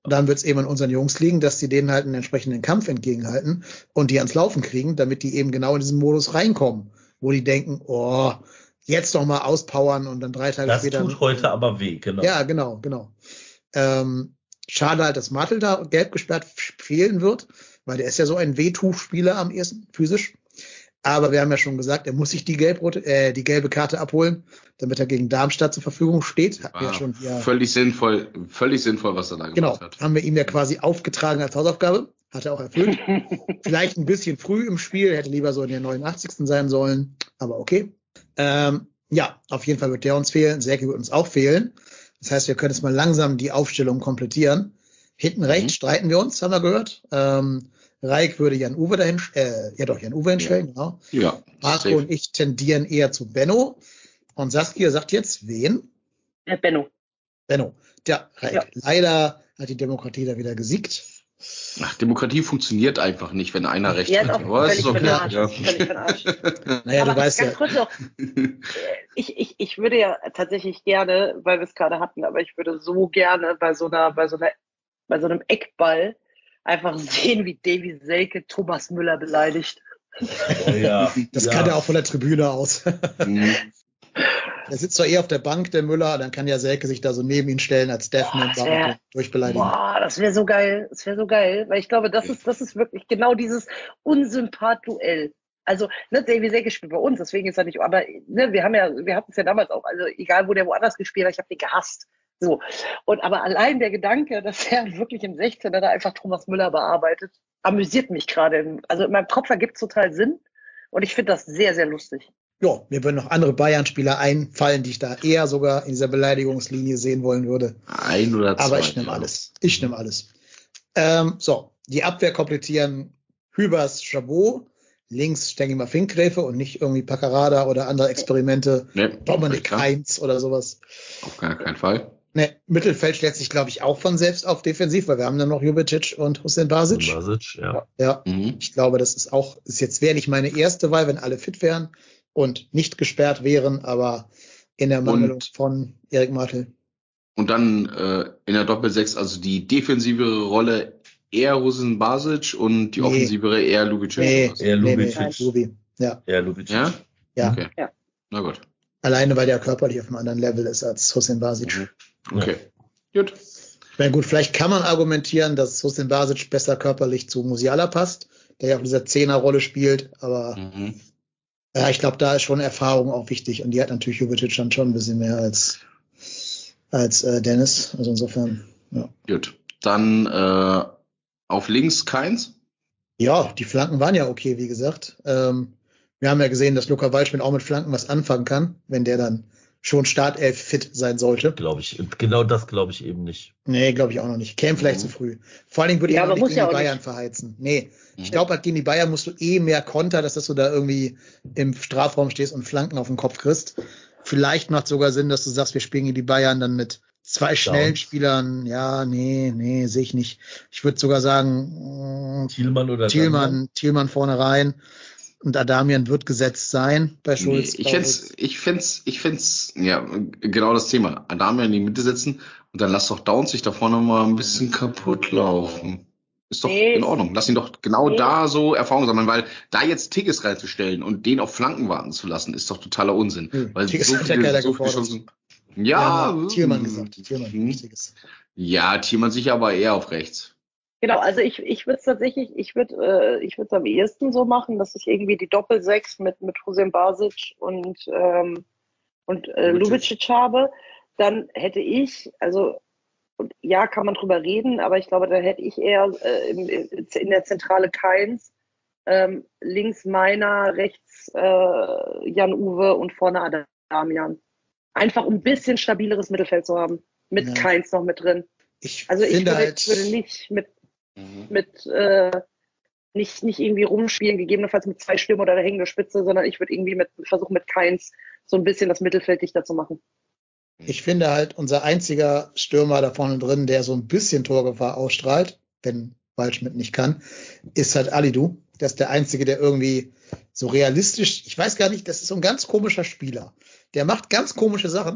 dann wird es eben an unseren Jungs liegen, dass sie denen halt einen entsprechenden Kampf entgegenhalten und die ans Laufen kriegen, damit die eben genau in diesen Modus reinkommen, wo die denken, oh, jetzt noch mal auspowern und dann 3 Tage später. Das tut heute aber weh, genau. Ja, genau. Schade halt, dass Martel da gelb gesperrt fehlen wird, weil der ist ja so ein Wehtuchspieler am ehesten, physisch. Aber wir haben ja schon gesagt, er muss sich die gelbe Karte abholen, damit er gegen Darmstadt zur Verfügung steht. Hatten wir ja schon hier. Völlig sinnvoll, was er da gemacht hat. Haben wir ihm ja quasi aufgetragen als Hausaufgabe. Hat er auch erfüllt. Vielleicht ein bisschen früh im Spiel, hätte lieber so in der 89. sein sollen, aber okay. Ja, auf jeden Fall wird der uns fehlen. Serki wird uns auch fehlen. Das heißt, wir können jetzt mal langsam die Aufstellung komplettieren. Hinten rechts streiten wir uns, haben wir gehört. Reik würde Jan-Uwe Jan-Uwe hinstellen, genau. Ja. Marco und ich tendieren eher zu Benno. Und Saskia sagt jetzt wen? Benno. Ja, Reik. Ja. Leider hat die Demokratie da wieder gesiegt. Ach, Demokratie funktioniert einfach nicht, wenn einer recht hat. Aber ist okay. Völlig von Arsch. Naja, aber du weißt ganz kurz noch, ich würde ja tatsächlich gerne, weil wir es gerade hatten, aber ich würde so gerne bei so einem Eckball einfach sehen, wie Davy Selke Thomas Müller beleidigt. Oh, ja. Das kann er auch von der Tribüne aus. Der sitzt doch eher auf der Bank, der Müller, dann kann ja Selke sich da so neben ihn stellen als Deathman durchbeleidigen. Boah, das wäre so geil. Weil ich glaube, das ist wirklich genau dieses Unsympath-Duell. Also, Davy Selke spielt bei uns, deswegen ist er nicht, aber wir hatten es ja damals auch, also egal wo der woanders gespielt hat, ich habe den gehasst. So. Aber allein der Gedanke, dass er wirklich im 16er da einfach Thomas Müller bearbeitet, amüsiert mich gerade. Also in meinem Kopf ergibt es total Sinn und ich finde das sehr, sehr lustig. Ja, mir würden noch andere Bayern-Spieler einfallen, die ich da eher sogar in dieser Beleidigungslinie sehen wollen würde. 1 oder 2. Aber ich nehme alles. So, die Abwehr komplettieren Hübers, Chabot, links Stengima Finkgräfe und nicht irgendwie Paccarada oder andere Experimente. Nee, Dominik Heinz oder sowas. Auf gar keinen Fall. Ne, Mittelfeld schlägt sich, glaube ich, auch von selbst auf defensiv, weil wir haben dann noch Jubicic und Hussein Basic. Ja. Ich glaube, das ist wäre nicht meine erste Wahl, wenn alle fit wären und nicht gesperrt wären, aber in der Mangelung von Erik Martel. Und dann in der Doppel-6, also die defensivere Rolle eher Hussein Basic und die offensivere eher Lubicic. Eher Lubicic. Ja. Eher Lubicic. Ja. Okay. Ja. Na gut. Alleine, weil der körperlich auf einem anderen Level ist als Hussein Basic. Okay. Gut. Na gut, vielleicht kann man argumentieren, dass Hussein Basic besser körperlich zu Musiala passt, der ja auf dieser 10er-Rolle spielt, aber ich glaube, da ist schon Erfahrung auch wichtig und die hat natürlich Jubicic dann schon ein bisschen mehr als Dennis, also insofern, ja. Gut. Dann auf links Keins? Ja, die Flanken waren ja okay, wie gesagt. Wir haben ja gesehen, dass Luca Waldschmidt auch mit Flanken was anfangen kann, wenn der dann schon Startelf fit sein sollte. Glaube ich. Genau das glaube ich eben nicht. Nee, glaube ich auch noch nicht. Käme vielleicht zu früh. Vor allen Dingen würde ich auch nicht gegen die Bayern verheizen. Nee, ich glaube, halt gegen die Bayern musst du mehr Konter, dass du da irgendwie im Strafraum stehst und Flanken auf den Kopf kriegst. Vielleicht macht sogar Sinn, dass du sagst, wir spielen gegen die Bayern dann mit 2 schnellen Spielern. Ja, nee, sehe ich nicht. Ich würde sogar sagen, Thielmann vorne rein. Und Adamian wird gesetzt sein bei Schulz. Ich find's, ja, genau das Thema. Adamian in die Mitte setzen und dann lass doch Downs sich da vorne mal ein bisschen kaputt laufen. Ist doch in Ordnung. Lass ihn doch da so Erfahrung sammeln, weil da jetzt Tigges reinzustellen und den auf Flanken warten zu lassen, ist doch totaler Unsinn. Weil Tigges hat ja keiner gefordert. Ja, Thielmann gesagt. Tigges. Ja, Thielmann sicher aber eher auf rechts. Genau, also ich würde es tatsächlich, ich würde es am ehesten so machen, dass ich irgendwie die Doppel-6 mit Hussein Basic und Lubicic habe. Dann hätte ich, ja, kann man drüber reden, aber ich glaube, dann hätte ich eher in der Zentrale Keins, links Meiner, rechts Jan-Uwe und vorne Adamian. Einfach um ein bisschen stabileres Mittelfeld zu haben. Mit Keins noch mit drin. Ich würde nicht nicht irgendwie rumspielen, gegebenenfalls mit 2 Stürmer oder der hängende Spitze, sondern ich würde irgendwie versuchen mit Keins so ein bisschen das Mittelfeld dichter zu machen. Ich finde halt, unser einziger Stürmer da vorne drin, der so ein bisschen Torgefahr ausstrahlt, wenn Waldschmidt nicht kann, ist halt Alidou. Der ist der Einzige, der irgendwie so realistisch, ich weiß gar nicht, das ist so ein ganz komischer Spieler. Der macht ganz komische Sachen,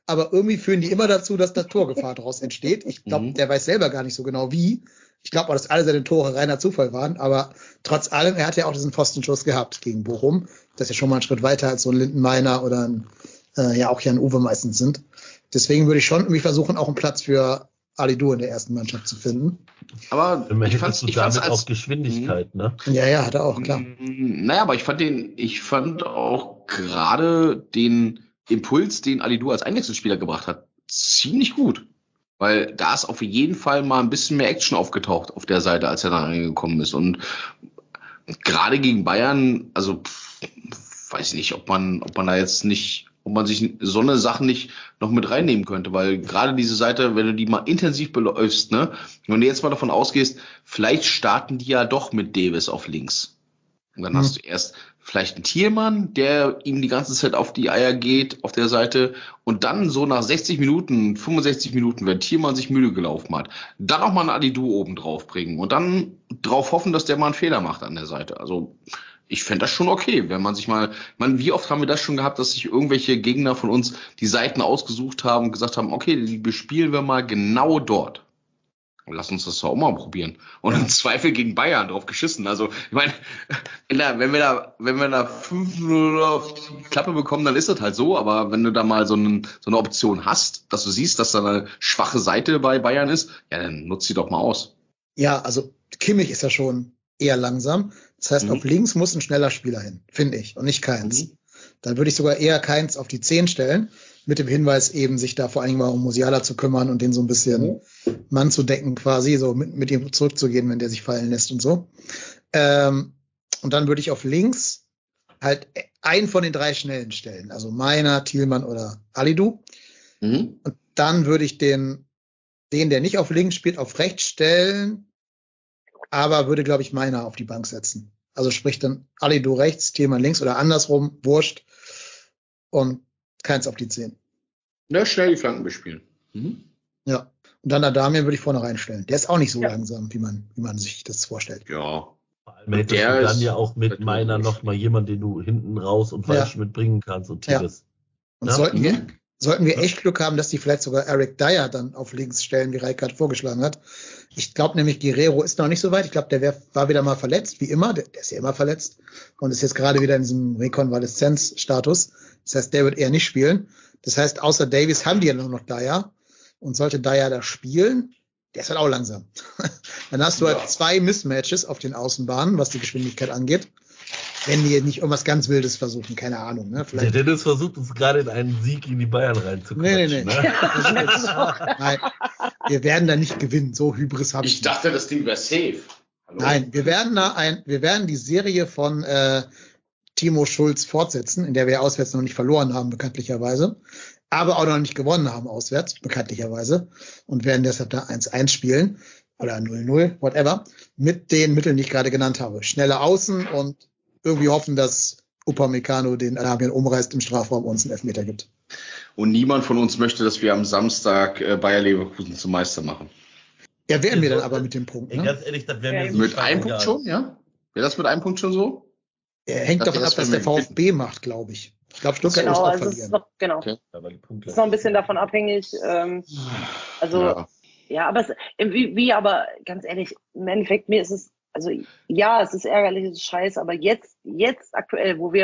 aber irgendwie führen die immer dazu, dass da Torgefahr daraus entsteht. Ich glaube, der weiß selber gar nicht so genau wie. Ich glaube auch, dass alle seine Tore reiner Zufall waren, aber trotz allem, er hat ja auch diesen Pfostenschuss gehabt gegen Bochum. Das ist ja schon mal ein Schritt weiter als so ein Lindenmeiner oder ein, auch Jan Uwe meistens sind. Deswegen würde ich schon irgendwie versuchen, auch einen Platz für Alidou in der ersten Mannschaft zu finden. Aber ich fand's auch Geschwindigkeit, ne? Ja, hat er auch, klar. Naja, aber ich fand auch gerade den Impuls, den Alidou als Einwechselspieler gebracht hat, ziemlich gut. Weil da ist auf jeden Fall mal ein bisschen mehr Action aufgetaucht auf der Seite, als er da reingekommen ist. Und gerade gegen Bayern, also weiß ich nicht, ob man da jetzt nicht, ob man sich so eine Sache nicht noch mit reinnehmen könnte, weil gerade diese Seite, wenn du die mal intensiv beläufst, ne, wenn du jetzt mal davon ausgehst, vielleicht starten die ja doch mit Davis auf links. Und dann hast du erst vielleicht einen Thielmann, der ihm die ganze Zeit auf die Eier geht auf der Seite und dann so nach 60 Minuten, 65 Minuten, wenn Thielmann sich müde gelaufen hat, dann noch mal einen Alidou oben drauf bringen und dann drauf hoffen, dass der mal einen Fehler macht an der Seite. Also ich fände das schon okay, wenn man sich mal, wie oft haben wir das schon gehabt, dass sich irgendwelche Gegner von uns die Seiten ausgesucht haben und gesagt haben, okay, die bespielen wir mal genau dort. Lass uns das doch auch mal probieren. Und im Zweifel gegen Bayern drauf geschissen. Also, ich meine, wenn wir da 5-0 auf die Klappe bekommen, dann ist das halt so. Aber wenn du da mal so eine Option hast, dass du siehst, dass da eine schwache Seite bei Bayern ist, ja, dann nutzt sie doch mal aus. Ja, also Kimmich ist ja schon eher langsam. Das heißt, auf links muss ein schneller Spieler hin, finde ich, und nicht Keins. Dann würde ich sogar eher Keins auf die 10 stellen, mit dem Hinweis eben, sich da vor allem mal um Musiala zu kümmern und den so ein bisschen Mann zu decken quasi, so mit ihm zurückzugehen, wenn der sich fallen lässt und so. Und dann würde ich auf links halt einen von den 3 Schnellen stellen, also Meiner, Thielmann oder Alidou. Und dann würde ich den, der nicht auf links spielt, auf rechts stellen, aber würde, glaube ich, Meiner auf die Bank setzen. Also sprich dann Alidou rechts, Thielmann links oder andersrum, wurscht. Und Keins auf die 10. Ja, schnell die Flanken bespielen. Ja. Und dann Adamir würde ich vorne reinstellen. Der ist auch nicht so langsam, wie man sich das vorstellt. Ja. Vor allem hättest du dann ja auch mit Meiner noch mal jemanden, den du hinten raus und falsch mitbringen kannst und Tigges. Und sollten wir echt Glück haben, dass die vielleicht sogar Eric Dyer dann auf links stellen, wie Reikard vorgeschlagen hat. Ich glaube nämlich, Guerrero ist noch nicht so weit. Ich glaube, der war wieder mal verletzt, wie immer. Der ist ja immer verletzt und ist jetzt gerade wieder in diesem Rekonvaleszenzstatus. Das heißt, der wird eher nicht spielen. Das heißt, außer Davies haben die ja nur noch Dyer. Und sollte Dyer da spielen, der ist halt auch langsam. Dann hast du halt 2 Mismatches auf den Außenbahnen, was die Geschwindigkeit angeht. Wenn die nicht irgendwas ganz Wildes versuchen, keine Ahnung. Ne? Vielleicht. Der Dennis versucht uns gerade in einen Sieg in die Bayern reinzuquatschen. Nee. Ne? Nein, wir werden da nicht gewinnen. So Hybris habe ich. Ich dachte, das Ding wäre safe. Hallo? Nein, wir werden die Serie von Timo Schulz fortsetzen, in der wir auswärts noch nicht verloren haben, bekanntlicherweise. Aber auch noch nicht gewonnen haben auswärts, bekanntlicherweise. Und werden deshalb da 1-1 spielen. Oder 0-0, whatever. Mit den Mitteln, die ich gerade genannt habe. Schnelle Außen und irgendwie hoffen, dass Upamecano den Arabien umreißt im Strafraum und uns einen Elfmeter gibt. Und niemand von uns möchte, dass wir am Samstag Bayer Leverkusen zum Meister machen. Ja, wären wir dann aber mit dem Punkt. Ne? Ganz ehrlich, das wäre mir so mit einem Punkt schon, ja? Wäre das mit einem Punkt schon so? Hängt davon ab, was der VfB macht, glaube ich. Ich glaube, Stuttgart muss auch verlieren. Okay. Ist noch ein bisschen davon abhängig. Aber ganz ehrlich, im Endeffekt, mir ist es, also ja, es ist ärgerlich, es ist scheiße, aber jetzt aktuell, wo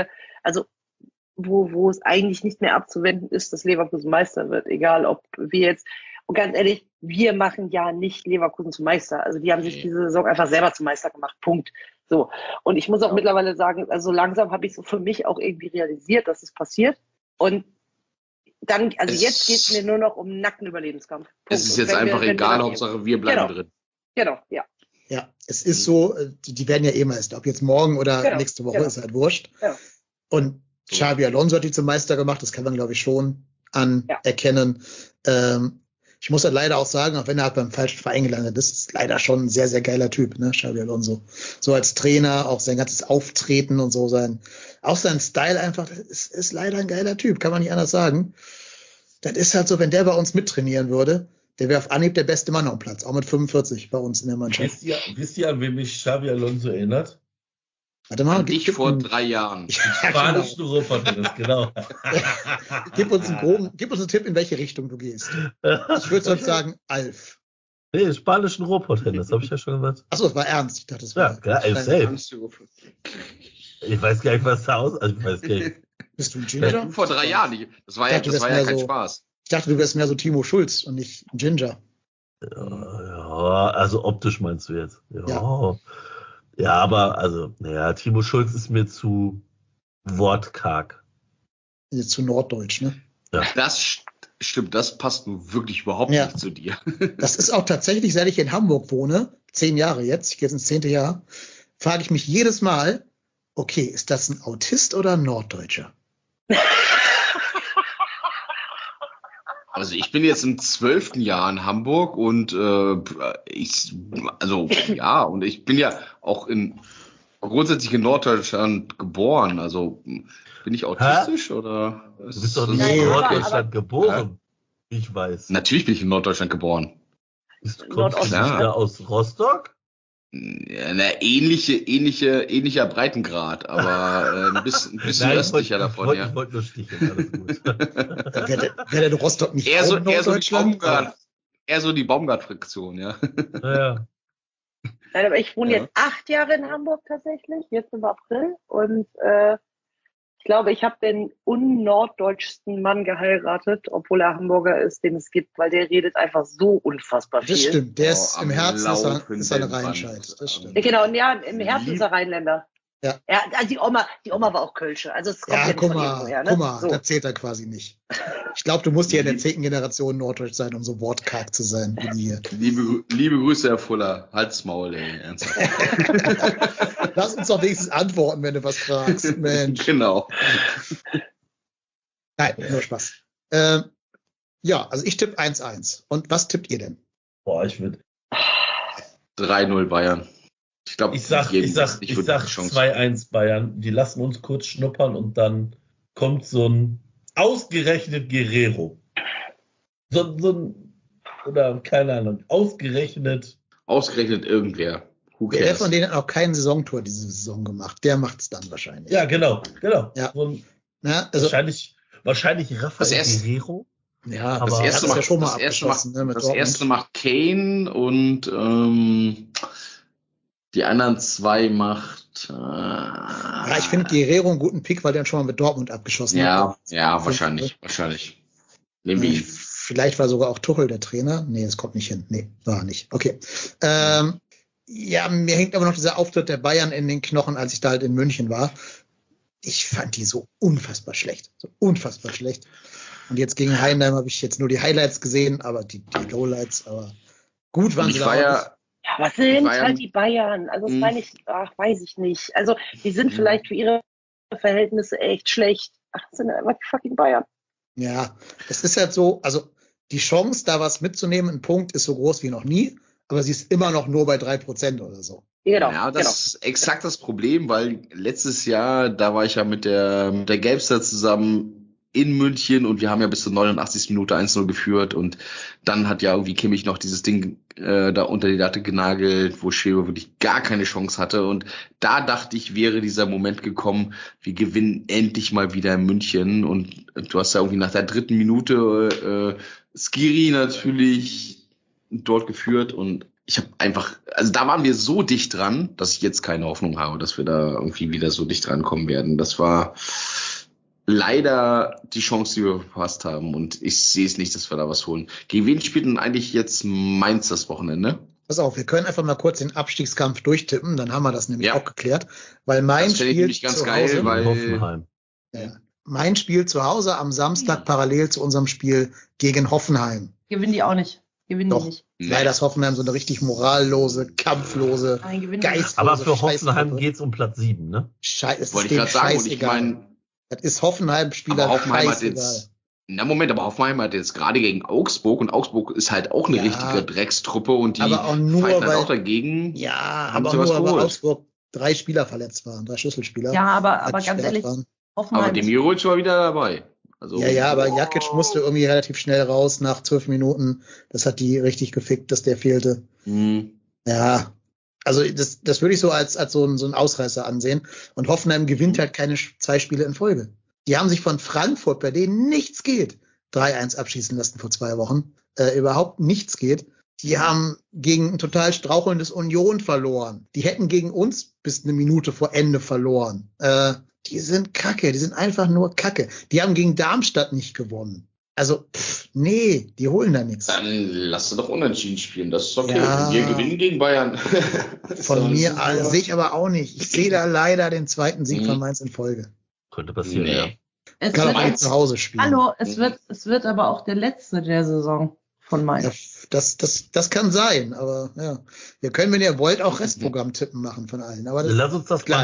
es eigentlich nicht mehr abzuwenden ist, dass Leverkusen Meister wird, egal ob wir jetzt, und ganz ehrlich, wir machen ja nicht Leverkusen zum Meister. Also die haben sich diese Saison einfach selber zum Meister gemacht. Punkt. So. Und ich muss auch mittlerweile sagen, also langsam habe ich so für mich auch irgendwie realisiert, dass es passiert. Und dann, also jetzt geht es mir nur noch um nackten Überlebenskampf. Punkt. Es ist jetzt einfach egal, Hauptsache wir bleiben drin. Genau, ja. Ja, es ist so, die werden ja Meister. Ob jetzt morgen oder nächste Woche ist halt wurscht. Ja. Und Xabi Alonso hat die zum Meister gemacht, das kann man, glaube ich, schon anerkennen. Ich muss halt leider auch sagen, auch wenn er halt beim falschen Verein gelandet ist leider schon ein sehr, sehr geiler Typ, ne, Xabi Alonso. So als Trainer, auch sein ganzes Auftreten und so sein Style einfach, das ist leider ein geiler Typ, kann man nicht anders sagen. Das ist halt so, wenn der bei uns mittrainieren würde, der wäre auf Anhieb der beste Mann am Platz, auch mit 45 bei uns in der Mannschaft. Wisst ihr, an wen mich Xabi Alonso erinnert? Warte mal. Ich vor 3 Jahren. Spanischen Ruhrpott-Tennis, genau. Gib uns einen Tipp, in welche Richtung du gehst. Ich würde sonst sagen, Alf. Nee, spanischen Ruhrpott-Tennis, habe ich ja schon gesagt. Achso, das war ernst. Ich dachte, das Ja, war safe. Ich weiß gar nicht, was da also ich weiß gar nicht. Bist du ein Ginger? Vor 3 Jahren. Das war ja kein Spaß. Ich dachte, du wärst mehr so Timo Schulz und nicht ein Ginger. Ja, also optisch meinst du jetzt. Ja, aber also, naja, Timo Schulz ist mir zu wortkarg. Jetzt zu norddeutsch, ne? Ja. Das stimmt, das passt nun wirklich überhaupt nicht zu dir. Das ist auch tatsächlich, seit ich in Hamburg wohne, 10 Jahre jetzt, ich gehe jetzt ins 10. Jahr, frage ich mich jedes Mal, okay, ist das ein Autist oder ein Norddeutscher? Also ich bin jetzt im 12. Jahr in Hamburg und ich bin ja auch grundsätzlich in Norddeutschland geboren. Also bin ich autistisch oder? Du bist doch nicht in Norddeutschland geboren, wie ich weiß. Natürlich bin ich in Norddeutschland geboren. Kommst du nicht da aus Rostock? Ja, ähnlicher Breitengrad, aber ein bisschen östlicher davon, ja. Ich wollte nur sticheln, alles gut. Wäre der Rostock nicht eher so die Baumgart-Fraktion, ja. Ja. Nein, aber ich wohne jetzt 8 Jahre in Hamburg tatsächlich, jetzt im April. Und ich glaube, ich habe den unnorddeutschsten Mann geheiratet, obwohl er Hamburger ist, den es gibt, weil der redet einfach so unfassbar viel. Das stimmt, der ist im Herzen ist er eine Rheinscheid. Das stimmt. Genau, und ja, im Herzen ist er Rheinländer. Ja. Also die Oma war auch Kölsche. Also es kommt ja nicht von irgendwoher, ne? Guck mal, so. Das zählt er quasi nicht. Ich glaube, du musst ja in der 10. Generation Norddeutsch sein, um so wortkarg zu sein wie die hier. Liebe Grüße, Herr Fuller. Halt's Maul, ey. Ernsthaft. Lass uns doch wenigstens antworten, wenn du was fragst. Mensch. Genau. Nein, nur Spaß. Ja, also ich tippe 1-1. Und was tippt ihr denn? Boah, ich würde 3-0 Bayern. Ich glaube, ich sag 2-1 Bayern. Die lassen uns kurz schnuppern und dann kommt so ein ausgerechnet Guerrero. So ein, oder keine Ahnung, ausgerechnet irgendwer. Der von denen hat auch kein Saisontor diese Saison gemacht. Der macht's dann wahrscheinlich. Ja, genau. Ja. So ein, also, wahrscheinlich Rafael Guerrero. Ja, aber das erste macht Kane und die anderen 2 macht. Ja, ich finde Guerrero einen guten Pick, weil der schon mal mit Dortmund abgeschossen hat. Ja, wahrscheinlich. Nehmen wir ihn. Vielleicht war sogar auch Tuchel der Trainer. Nee, das kommt nicht hin. Nee, war nicht. Okay. Ja, mir hängt aber noch dieser Auftritt der Bayern in den Knochen, als ich da halt in München war. Ich fand die so unfassbar schlecht. Und jetzt gegen Heidenheim habe ich jetzt nur die Highlights gesehen, aber die Lowlights, aber gut waren sie da. Ja, was sind halt die Bayern? Also das meine ich, weiß ich nicht. Also die sind vielleicht für ihre Verhältnisse echt schlecht. Das sind einfach die fucking Bayern. Ja, es ist halt so, also die Chance, da was mitzunehmen, ein Punkt, ist so groß wie noch nie, aber sie ist immer noch nur bei 3% oder so. Genau, ja, das ist exakt das Problem, weil letztes Jahr, da war ich ja mit der Gelbster zusammen in München und wir haben ja bis zur 89. Minute 1-0 geführt und dann hat ja irgendwie Kimmich noch dieses Ding da unter die Latte genagelt, wo Schäfer wirklich gar keine Chance hatte und da dachte ich, wäre dieser Moment gekommen, wir gewinnen endlich mal wieder in München und du hast ja irgendwie nach der 3. Minute Skiri natürlich dort geführt und ich habe einfach, also da waren wir so dicht dran, dass ich jetzt keine Hoffnung habe, dass wir da irgendwie wieder so dicht rankommen werden. Das war leider die Chance, die wir verpasst haben. Und ich sehe es nicht, dass wir da was holen. Gegen wen spielt denn eigentlich jetzt Mainz das Wochenende? Pass auf, wir können einfach mal kurz den Abstiegskampf durchtippen, dann haben wir das nämlich auch geklärt. Weil Mainz spielt ganz zu geil, Hause. weil Hoffenheim. Ja. Mainz spielt zu Hause am Samstag parallel zu unserem Spiel gegen Hoffenheim. Gewinnen die auch nicht. Doch. Leider ist Hoffenheim so eine richtig morallose, kampflose, geistlose Aber für Hoffenheim geht's um Platz 7, ne? Das wollte ich gerade sagen. Und ich meine, das ist Hoffenheim-Spieler scheißegal. Aber Hoffenheim hat jetzt gerade gegen Augsburg und Augsburg ist halt auch eine richtige Dreckstruppe und die aber auch nur, fighten halt auch dagegen. Ja, aber nur, weil Augsburg 3 Spieler verletzt waren, 3 Schlüsselspieler. Ja, aber ganz ehrlich, Hoffenheim. Aber Demirovic war wieder dabei. Also, ja, aber Jakic musste irgendwie relativ schnell raus nach 12 Minuten. Das hat die richtig gefickt, dass der fehlte. Ja, Also das würde ich so als so ein Ausreißer ansehen. Und Hoffenheim gewinnt halt keine 2 Spiele in Folge. Die haben sich von Frankfurt, bei denen nichts geht, 3-1 abschießen lassen vor 2 Wochen. Überhaupt nichts geht. Die haben gegen ein total strauchelndes Union verloren. Die hätten gegen uns bis eine Minute vor Ende verloren. Die sind kacke, die sind einfach nur kacke. Die haben gegen Darmstadt nicht gewonnen. Also, nee, die holen da nichts. Dann lass sie doch unentschieden spielen, das ist okay. Ja. Wir gewinnen gegen Bayern. Von mir sehe ich aber auch nicht. Ich sehe da leider den 2. Sieg von Mainz in Folge. Könnte passieren, Nee. ja. Ich kann auch mal zu Hause spielen. Hallo, es wird aber auch der letzte der Saison von Mainz. Ja, das kann sein, aber ja. Wir können, wenn ihr wollt, auch Restprogramm-Tippen machen von allen. Aber das Lass uns das mal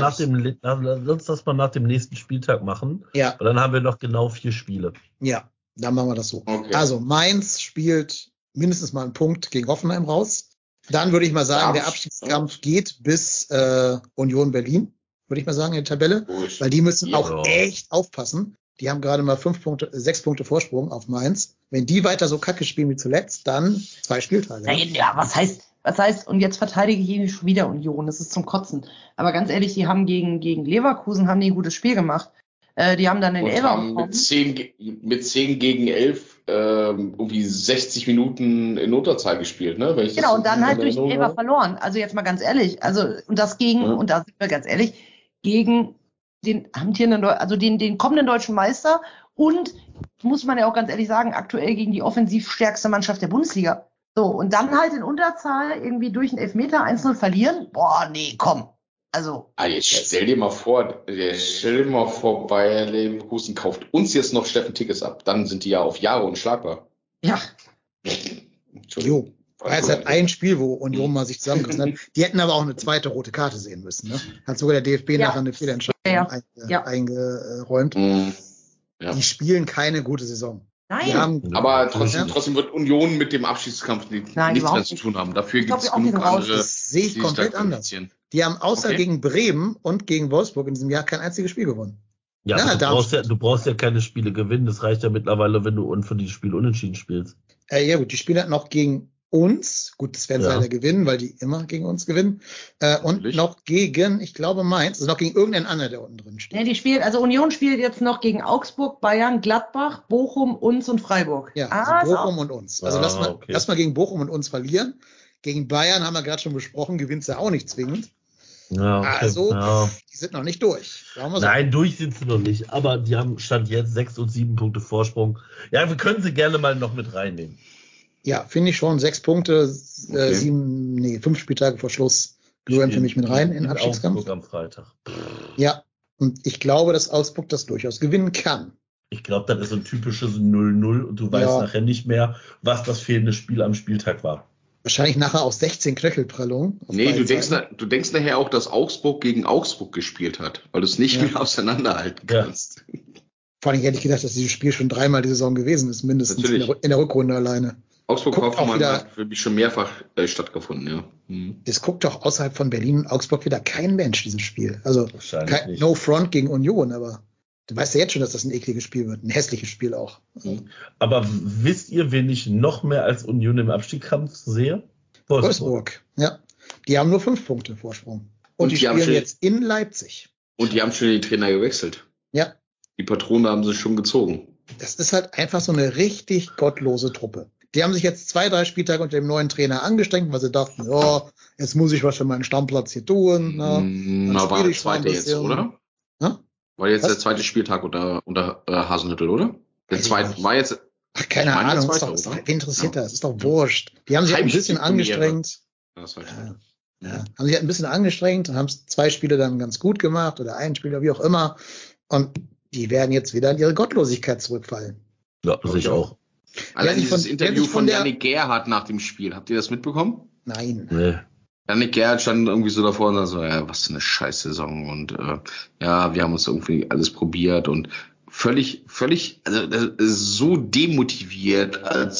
nach dem nächsten Spieltag machen. Ja. Und dann haben wir noch genau 4 Spiele. Ja, dann machen wir das so. Okay. Also Mainz spielt mindestens mal einen Punkt gegen Hoffenheim raus. Dann würde ich mal sagen, der Abstiegskampf geht bis Union Berlin, würde ich mal sagen, in der Tabelle. Gut. Weil die müssen Ja. auch echt aufpassen. Die haben gerade mal 6 Punkte Vorsprung auf Mainz. Wenn die weiter so kacke spielen wie zuletzt, dann 2 Spieltage. Nein, ja, was heißt, und jetzt verteidige ich hier schon wieder Union, das ist zum Kotzen. Aber ganz ehrlich, die haben gegen Leverkusen haben die ein gutes Spiel gemacht. Die haben dann den Und Elfer haben bekommen. mit 10 gegen 11 irgendwie 60 Minuten in Unterzahl gespielt, ne? Wenn ich Genau, das und dann halt in durch den Erinnerung Elfer habe. verloren. Also jetzt mal ganz ehrlich, und da sind wir ganz ehrlich, gegen den amtierenden, also den kommenden deutschen Meister und, muss man ja auch ganz ehrlich sagen, aktuell gegen die offensiv stärkste Mannschaft der Bundesliga. So, und dann halt in Unterzahl irgendwie durch einen Elfmeter 1-0 verlieren. Boah, nee, komm. Also. Jetzt stell dir mal vor, Bayer Leverkusen kauft uns jetzt noch Steffen Tickes ab. Dann sind die ja auf Jahre unschlagbar. Ja. Jo. War jetzt halt ein Spiel, wo Union mal sich zusammengerissen hat. Die hätten aber auch eine zweite rote Karte sehen müssen. Ne? Hat sogar der DFB nachher eine Fehlentscheidung eingeräumt. Ja. Die spielen keine gute Saison. Nein. Aber trotzdem wird Union mit dem Abschiedskampf nichts mehr zu tun haben. Dafür gibt es genug andere. Das sehe ich komplett anders. Die haben außer gegen Bremen und gegen Wolfsburg in diesem Jahr kein einziges Spiel gewonnen. Ja, du brauchst ja keine Spiele gewinnen. Das reicht ja mittlerweile, wenn du für die Spiel unentschieden spielst. Ja gut, die spielen halt noch gegen uns. Gut, das werden sie leider gewinnen, weil die immer gegen uns gewinnen. Und noch gegen, ich glaube Mainz, also noch gegen irgendeinen anderen, der unten drin steht. Ja, Union spielt jetzt noch gegen Augsburg, Bayern, Gladbach, Bochum, uns und Freiburg. Ja, also Bochum und uns. Also lass mal gegen Bochum und uns verlieren. Gegen Bayern haben wir gerade schon besprochen, gewinnt sie auch nicht zwingend. Ja, okay. Also, die sind noch nicht durch. Nein, durch sind sie noch nicht. Aber die haben Stand jetzt 6 und 7 Punkte Vorsprung. Ja, wir können sie gerne mal noch mit reinnehmen. Ja, finde ich schon. 6 Punkte, 5 Spieltage vor Schluss gehören für mich mit rein in den Abstiegskampf. Augsburg am Freitag. Ja, und ich glaube, dass Augsburg das durchaus gewinnen kann. Ich glaube, das ist so ein typisches 0-0 und du weißt nachher nicht mehr, was das fehlende Spiel am Spieltag war. Wahrscheinlich nachher aus 16 Knöchelprellungen. Nee, du denkst nachher auch, dass Augsburg gegen Augsburg gespielt hat, weil du es nicht mehr auseinanderhalten kannst. Vor allem hätte ich gedacht, dass dieses Spiel schon 3-mal die Saison gewesen ist, mindestens in der Rückrunde alleine. Augsburg-Hoffenheim hat wirklich schon mehrfach stattgefunden, ja. Es guckt doch außerhalb von Berlin und Augsburg wieder kein Mensch, dieses Spiel. Also no front gegen Union, aber du weißt ja jetzt schon, dass das ein ekliges Spiel wird. Ein hässliches Spiel auch. Aber wisst ihr, wen ich noch mehr als Union im Abstiegskampf sehe? Wolfsburg. Ja. Die haben nur 5 Punkte Vorsprung. Und die spielen jetzt in Leipzig. Und die haben schon den Trainer gewechselt. Ja. Die Patrone haben sie schon gezogen. Das ist halt einfach so eine richtig gottlose Truppe. Die haben sich jetzt 2-3 Spieltage unter dem neuen Trainer angestrengt, weil sie dachten, jetzt muss ich was für meinen Stammplatz hier tun. War der zweite jetzt, oder? Ja? War jetzt der zweite Spieltag unter Hasenhüttl, oder? Der zweite war jetzt. Ach, keine Ahnung. Wen interessiert das? Ist doch wurscht. Die haben sich ein bisschen angestrengt. Haben sich halt ein bisschen angestrengt, haben 2 Spiele dann ganz gut gemacht oder ein Spiel oder wie auch immer. Und die werden jetzt wieder in ihre Gottlosigkeit zurückfallen. Ja, sicher auch. Allein dieses Interview von Yannick Gerhardt nach dem Spiel. Habt ihr das mitbekommen? Nein. Nee. Yannick Gerhardt stand irgendwie so davor und so, was für eine Scheißsaison und wir haben uns irgendwie alles probiert und völlig, also das ist so demotiviert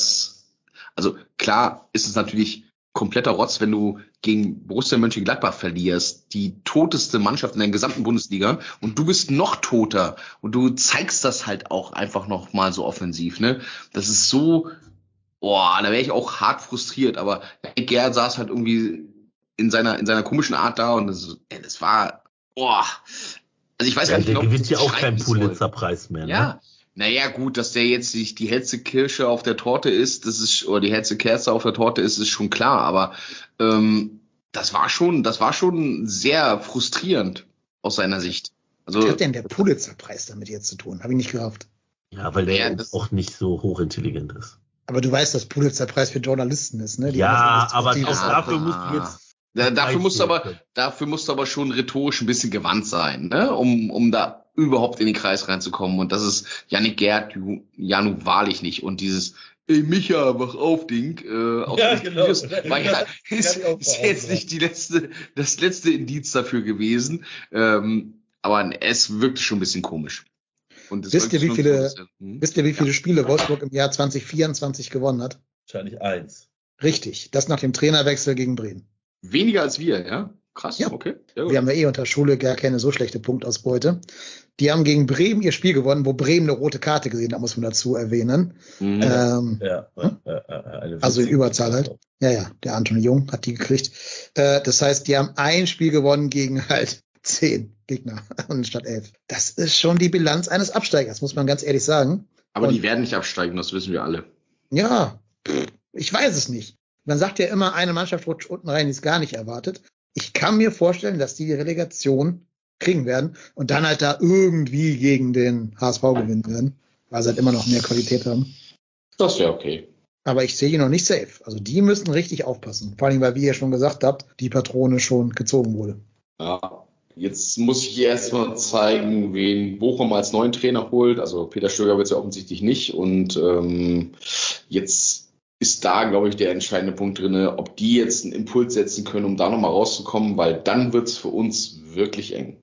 also klar ist es natürlich kompletter Rotz, wenn du gegen Borussia Mönchengladbach verlierst, die toteste Mannschaft in der gesamten Bundesliga und du bist noch toter und du zeigst das halt auch einfach noch mal so offensiv, ne? Das ist so, da wäre ich auch hart frustriert, aber Gerhard saß halt irgendwie in seiner komischen Art da und das war, boah. Also ich weiß gar nicht, der gewinnt ja auch keinen Pulitzer-Preis mehr, ne? Ja. Naja, gut, dass der jetzt nicht die hellste Kirsche auf der Torte ist, oder die hellste Kerze auf der Torte ist schon klar, aber das war schon sehr frustrierend aus seiner Sicht. Also, was hat denn der Pulitzer-Preis damit jetzt zu tun? Habe ich nicht gerafft. Ja, weil der auch nicht so hochintelligent ist. Aber du weißt, dass Pulitzer-Preis für Journalisten ist, ne? Aber auch dafür musst du jetzt... Dafür musst du aber schon rhetorisch ein bisschen gewandt sein, ne? Um da überhaupt in den Kreis reinzukommen. Und das ist Yannick Gerhardt ja nun wahrlich nicht. Und dieses "Ey Micha, wach auf, Ding", aus dem Videos, ist jetzt nicht das letzte Indiz dafür gewesen. Aber es wirkte schon ein bisschen komisch. Und wisst ihr, wie viele Spiele Wolfsburg im Jahr 2024 gewonnen hat? Wahrscheinlich 1. Richtig, das nach dem Trainerwechsel gegen Bremen. Weniger als wir, ja? Krass, ja. Okay. Wir haben ja unter Schule gar keine so schlechte Punktausbeute. Die haben gegen Bremen ihr Spiel gewonnen, wo Bremen eine rote Karte gesehen hat, muss man dazu erwähnen. Also in Überzahl halt. Ja, der Anton Jung hat die gekriegt. Das heißt, die haben ein Spiel gewonnen gegen halt 10 Gegner anstatt 11. Das ist schon die Bilanz eines Absteigers, muss man ganz ehrlich sagen. Aber die werden nicht absteigen, das wissen wir alle. Ja, ich weiß es nicht. Man sagt ja immer, eine Mannschaft rutscht unten rein, die es gar nicht erwartet. Ich kann mir vorstellen, dass die Relegation kriegen werden und dann halt da irgendwie gegen den HSV gewinnen werden, weil sie halt immer noch mehr Qualität haben. Das wäre okay. Aber ich sehe die noch nicht safe. Also die müssen richtig aufpassen. Vor allem, weil, wie ihr schon gesagt habt, die Patrone schon gezogen wurde. Ja, jetzt muss ich erstmal zeigen, wen Bochum als neuen Trainer holt. Also Peter Stöger wird es ja offensichtlich nicht. Und jetzt ist da, glaube ich, der entscheidende Punkt drin, ob die jetzt einen Impuls setzen können, um da nochmal rauszukommen, weil dann wird es für uns wirklich eng.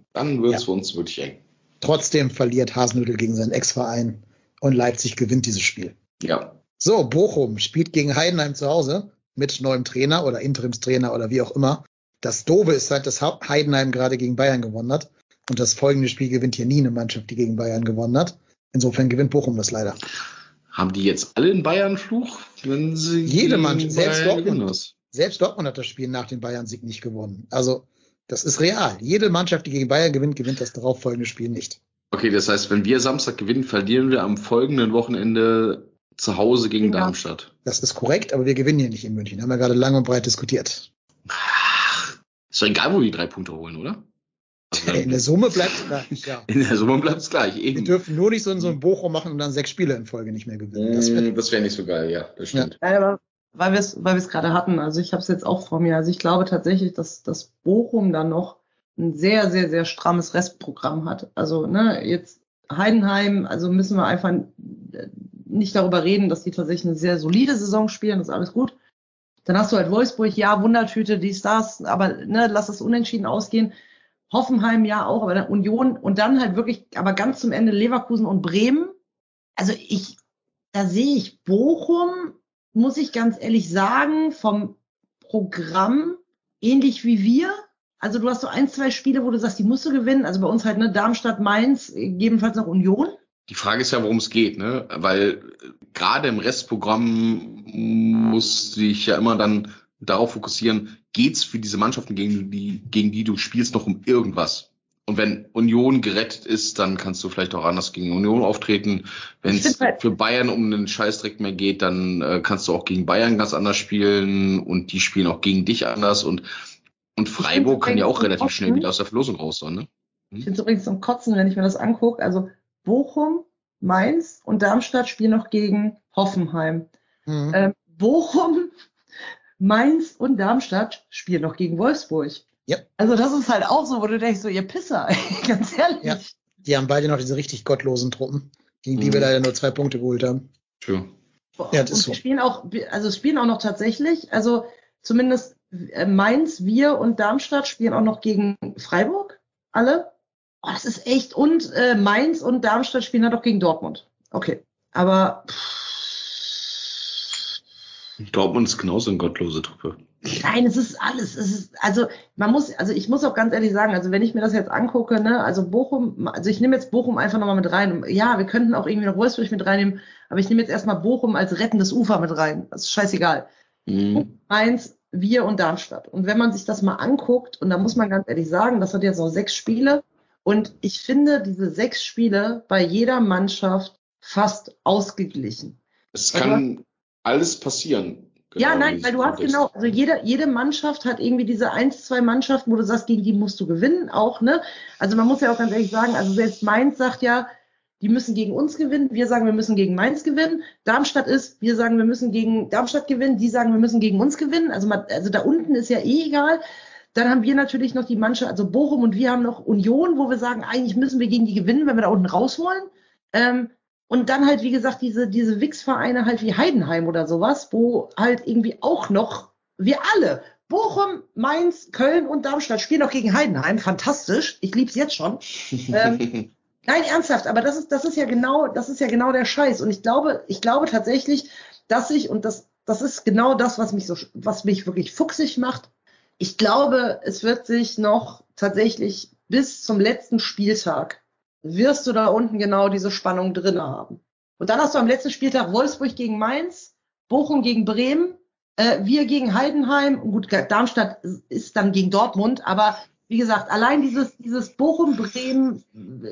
Trotzdem verliert Hasenhüttl gegen seinen Ex-Verein und Leipzig gewinnt dieses Spiel. Ja. So, Bochum spielt gegen Heidenheim zu Hause mit neuem Trainer oder Interimstrainer oder wie auch immer. Das Doofe ist halt, dass Heidenheim gerade gegen Bayern gewonnen hat. Und das folgende Spiel gewinnt hier nie eine Mannschaft, die gegen Bayern gewonnen hat. Insofern gewinnt Bochum das leider. Haben die jetzt alle einen Bayern-Fluch? Wenn sie jede Mannschaft, selbst Dortmund hat das Spiel nach dem Bayern-Sieg nicht gewonnen. Also, das ist real. Jede Mannschaft, die gegen Bayern gewinnt, gewinnt das darauffolgende Spiel nicht. Okay, das heißt, wenn wir Samstag gewinnen, verlieren wir am folgenden Wochenende zu Hause gegen Darmstadt. Das ist korrekt, aber wir gewinnen hier nicht in München. Haben wir gerade lang und breit diskutiert. Ach, ist doch egal, wo die 3 Punkte holen, oder? In der Summe bleibt es gleich, ja. In der Summe bleibt es gleich, eben. Wir dürfen nur nicht so ein Bochum machen und dann 6 Spiele in Folge nicht mehr gewinnen. Das wäre nicht so geil, ja, das stimmt. Ja, aber weil wir es gerade hatten, also ich habe es jetzt auch vor mir, also ich glaube tatsächlich, dass Bochum dann noch ein sehr, sehr, sehr strammes Restprogramm hat. Also jetzt Heidenheim, also müssen wir einfach nicht darüber reden, dass die tatsächlich eine sehr solide Saison spielen, das ist alles gut. Dann hast du halt Wolfsburg, ja, Wundertüte, die Stars, aber lass es unentschieden ausgehen. Hoffenheim ja auch, aber dann Union und dann halt wirklich, aber ganz zum Ende Leverkusen und Bremen. Also da sehe ich Bochum, muss ich ganz ehrlich sagen, vom Programm ähnlich wie wir. Also du hast so 1, 2 Spiele, wo du sagst, die musst du gewinnen. Also bei uns halt Darmstadt, Mainz, gegebenenfalls noch Union. Die Frage ist ja, worum es geht, ne? Weil gerade im Restprogramm muss dich ja immer dann darauf fokussieren, geht's für diese Mannschaften, gegen die du spielst, noch um irgendwas? Und wenn Union gerettet ist, dann kannst du vielleicht auch anders gegen Union auftreten. Wenn es für Bayern um einen Scheißdreck mehr geht, dann kannst du auch gegen Bayern ganz anders spielen und die spielen auch gegen dich anders und Freiburg kann ja auch relativ schnell wieder aus der Verlosung raus sein, ne? Ich finde es übrigens zum Kotzen, wenn ich mir das angucke. Also Bochum, Mainz und Darmstadt spielen noch gegen Hoffenheim. Bochum, Mainz und Darmstadt spielen noch gegen Wolfsburg. Ja. Also das ist halt auch so, wo du denkst, so ihr Pisser, ganz ehrlich. Ja. Die haben beide noch diese richtig gottlosen Truppen, gegen die wir leider nur 2 Punkte geholt haben. Sure. Ja, das ist so. Spielen auch noch tatsächlich, also zumindest Mainz, wir und Darmstadt spielen auch noch gegen Freiburg, alle. Oh, das ist echt, und Mainz und Darmstadt spielen dann doch gegen Dortmund. Okay, aber Dortmund ist genauso eine gottlose Truppe. Nein, es ist alles. Ich muss auch ganz ehrlich sagen, also wenn ich mir das jetzt angucke, also Bochum, also ich nehme jetzt Bochum einfach nochmal mit rein. Ja, wir könnten auch irgendwie noch Wolfsburg mit reinnehmen, aber ich nehme jetzt erstmal Bochum als rettendes Ufer mit rein. Das ist scheißegal. Mainz, wir und Darmstadt. Und wenn man sich das mal anguckt, und da muss man ganz ehrlich sagen, das hat jetzt noch 6 Spiele, und ich finde diese 6 Spiele bei jeder Mannschaft fast ausgeglichen. Es kann alles passieren. Genau, ja, nein, weil du hast genau, also jede Mannschaft hat irgendwie diese 1, 2 Mannschaften, wo du sagst, gegen die musst du gewinnen, auch, ne? Also man muss ja auch ganz ehrlich sagen, also selbst Mainz sagt ja, die müssen gegen uns gewinnen, wir sagen, wir müssen gegen Mainz gewinnen. Darmstadt wir sagen, wir müssen gegen Darmstadt gewinnen, die sagen, wir müssen gegen uns gewinnen. Also da unten ist ja eh egal. Dann haben wir natürlich noch die Mannschaft, also Bochum, und wir haben noch Union, wo wir sagen, eigentlich müssen wir gegen die gewinnen, wenn wir da unten raus wollen. Und dann halt, wie gesagt, diese Wichsvereine halt wie Heidenheim oder sowas, wo halt irgendwie auch noch wir alle, Bochum, Mainz, Köln und Darmstadt, spielen auch gegen Heidenheim. Fantastisch. Ich lieb's jetzt schon. Nein, ernsthaft, aber das ist ja genau der Scheiß. Und ich glaube tatsächlich, dass das ist genau das, was mich wirklich fuchsig macht. Ich glaube, es wird sich noch tatsächlich bis zum letzten Spieltag wirst du da unten genau diese Spannung drin haben. Und dann hast du am letzten Spieltag Wolfsburg gegen Mainz, Bochum gegen Bremen, wir gegen Heidenheim, und gut, Darmstadt ist dann gegen Dortmund, aber wie gesagt, allein dieses Bochum, Bremen,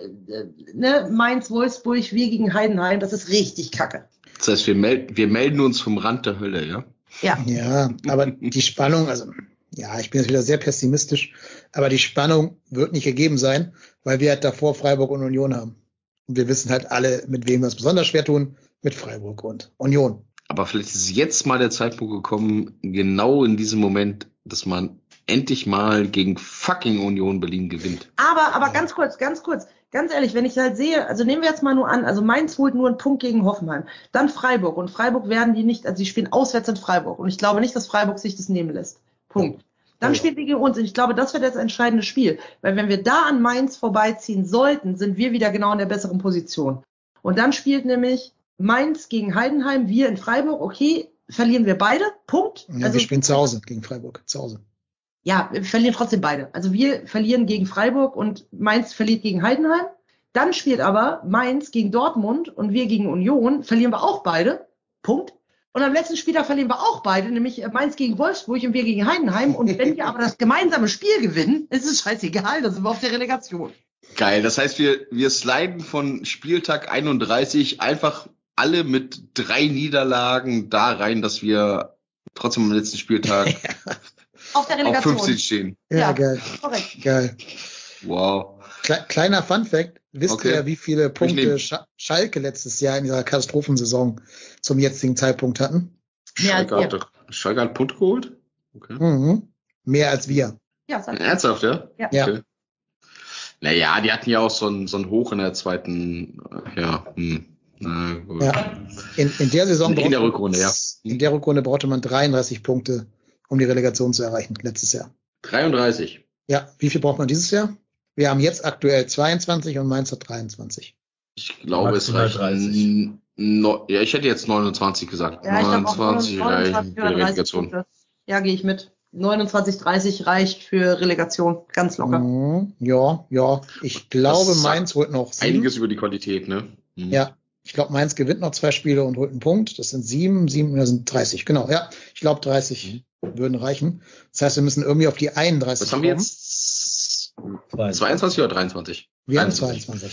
Mainz, Wolfsburg, wir gegen Heidenheim, das ist richtig kacke. Das heißt, wir melden uns vom Rand der Hölle, ja? Ja, aber die Spannung, also ja, ich bin jetzt wieder sehr pessimistisch, aber die Spannung wird nicht gegeben sein, weil wir halt davor Freiburg und Union haben. Und wir wissen halt alle, mit wem wir es besonders schwer tun, mit Freiburg und Union. Aber vielleicht ist jetzt mal der Zeitpunkt gekommen, genau in diesem Moment, dass man endlich mal gegen fucking Union Berlin gewinnt. Aber ganz kurz, ganz ehrlich, wenn ich halt sehe, also nehmen wir jetzt mal nur an, also Mainz holt nur einen Punkt gegen Hoffenheim, dann Freiburg, und Freiburg werden die nicht, also sie spielen auswärts in Freiburg, und ich glaube nicht, dass Freiburg sich das nehmen lässt. Punkt. Dann spielt wir gegen uns, und ich glaube, das wird jetzt ein entscheidendes Spiel, weil wenn wir da an Mainz vorbeiziehen sollten, sind wir wieder genau in der besseren Position. Und dann spielt nämlich Mainz gegen Heidenheim, wir in Freiburg, okay, verlieren wir beide, Punkt. Ja, also wir spielen zu Hause gegen Freiburg, zu Hause. Ja, wir verlieren trotzdem beide. Also wir verlieren gegen Freiburg und Mainz verliert gegen Heidenheim. Dann spielt aber Mainz gegen Dortmund und wir gegen Union, verlieren wir auch beide, Punkt. Und am letzten Spieltag verlieren wir auch beide, nämlich Mainz gegen Wolfsburg und wir gegen Heidenheim. Und wenn wir aber das gemeinsame Spiel gewinnen, ist es scheißegal, dann sind wir auf der Relegation. Geil, das heißt, wir sliden von Spieltag 31 einfach alle mit 3 Niederlagen da rein, dass wir trotzdem am letzten Spieltag auf der Relegation. Auf 15 stehen. Ja, geil. Korrekt. Geil. Wow. Kleiner Funfact. Wisst ihr, wie viele Punkte Schalke letztes Jahr in dieser Katastrophensaison zum jetzigen Zeitpunkt hatten? Schalke hat Punkte geholt? Okay. Mhm. Mehr als wir. Ja, ernsthaft, ja? Ja. Okay. Naja, die hatten ja auch so ein Hoch in der zweiten, Na gut. Ja. In der Saison in der Rückrunde, ja. In der Rückrunde brauchte man 33 Punkte, um die Relegation zu erreichen, letztes Jahr. 33? Ja, wie viel braucht man dieses Jahr? Wir haben jetzt aktuell 22 und Mainz hat 23. Ich glaube, es reicht. Ja, ich hätte jetzt 29 gesagt. Ja, 29 reicht für die Relegation. Punkte. Ja, gehe ich mit. 29, 30 reicht für Relegation. Ganz locker. Ja. Ich glaube, Mainz holt noch 7. Einiges über die Qualität, ne? Ja. Ich glaube, Mainz gewinnt noch 2 Spiele und holt einen Punkt. Das sind 7, das sind 30. Genau, ja. Ich glaube, 30 würden reichen. Das heißt, wir müssen irgendwie auf die 31 Was haben wir jetzt? 22 oder 23? Wir haben 22.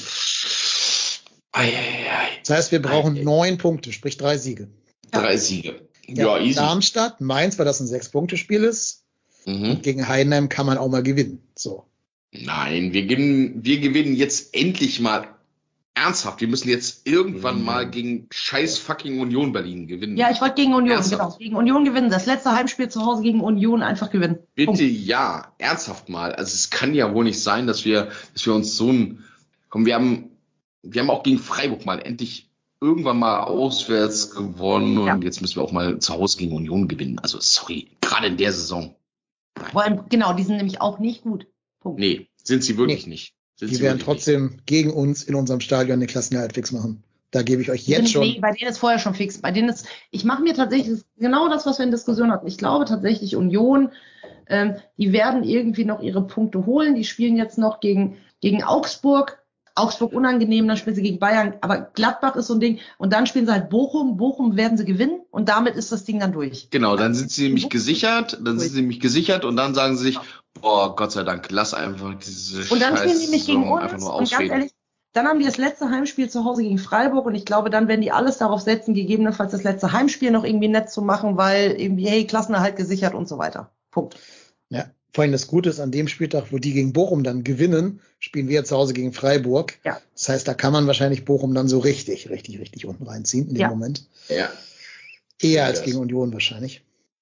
Das heißt, wir brauchen 9 Punkte, sprich 3 Siege. 3 Siege. Ja, easy. Darmstadt, Mainz, weil das ein 6-Punkte-Spiel ist. Und gegen Heidenheim kann man auch mal gewinnen. So. Nein, wir gewinnen jetzt endlich mal ernsthaft. Wir müssen jetzt irgendwann mal gegen scheiß fucking Union Berlin gewinnen. Ja, ich wollte gegen Union, genau. Gegen Union gewinnen. Das letzte Heimspiel zu Hause gegen Union einfach gewinnen. Bitte, ja, ernsthaft mal. Also es kann ja wohl nicht sein, dass wir uns so ein... Komm, wir haben auch gegen Freiburg mal endlich irgendwann mal auswärts gewonnen und jetzt müssen wir auch mal zu Hause gegen Union gewinnen. Also sorry, gerade in der Saison. Vor allem, genau, die sind nämlich auch nicht gut. Punkt. Nee, sind sie wirklich nicht. Die werden trotzdem gegen uns in unserem Stadion den Klassenerhalt fix machen. Da gebe ich euch jetzt schon. Nee, bei denen ist vorher schon fix. Bei denen ich mache mir tatsächlich, genau das, was wir in Diskussion hatten. Ich glaube tatsächlich, Union, die werden irgendwie noch ihre Punkte holen. Die spielen jetzt noch gegen Augsburg. Augsburg unangenehm, dann spielen sie gegen Bayern. Aber Gladbach ist so ein Ding. Und dann spielen sie halt Bochum. Bochum werden sie gewinnen. Und damit ist das Ding dann durch. Genau, dann sind sie nämlich gesichert. Und dann sagen sie sich, boah, Gott sei Dank, lass einfach diese Und dann spielen die nämlich gegen Scheiß-Saison einfach uns. nur Und ganz ausreden. ehrlich, dann haben die das letzte Heimspiel zu Hause gegen Freiburg. Und ich glaube, dann werden die alles darauf setzen, gegebenenfalls das letzte Heimspiel noch irgendwie nett zu machen, weil irgendwie, hey, Klassenerhalt gesichert und so weiter. Punkt. Ja, vor allem das Gute ist, an dem Spieltag, wo die gegen Bochum dann gewinnen, spielen wir zu Hause gegen Freiburg. Ja. Das heißt, da kann man wahrscheinlich Bochum dann so richtig unten reinziehen in dem Ja. Moment. Ja. Eher als gegen Union wahrscheinlich.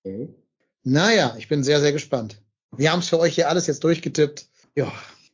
Naja, ich bin sehr, sehr gespannt. Wir haben es für euch hier alles jetzt durchgetippt. Ja,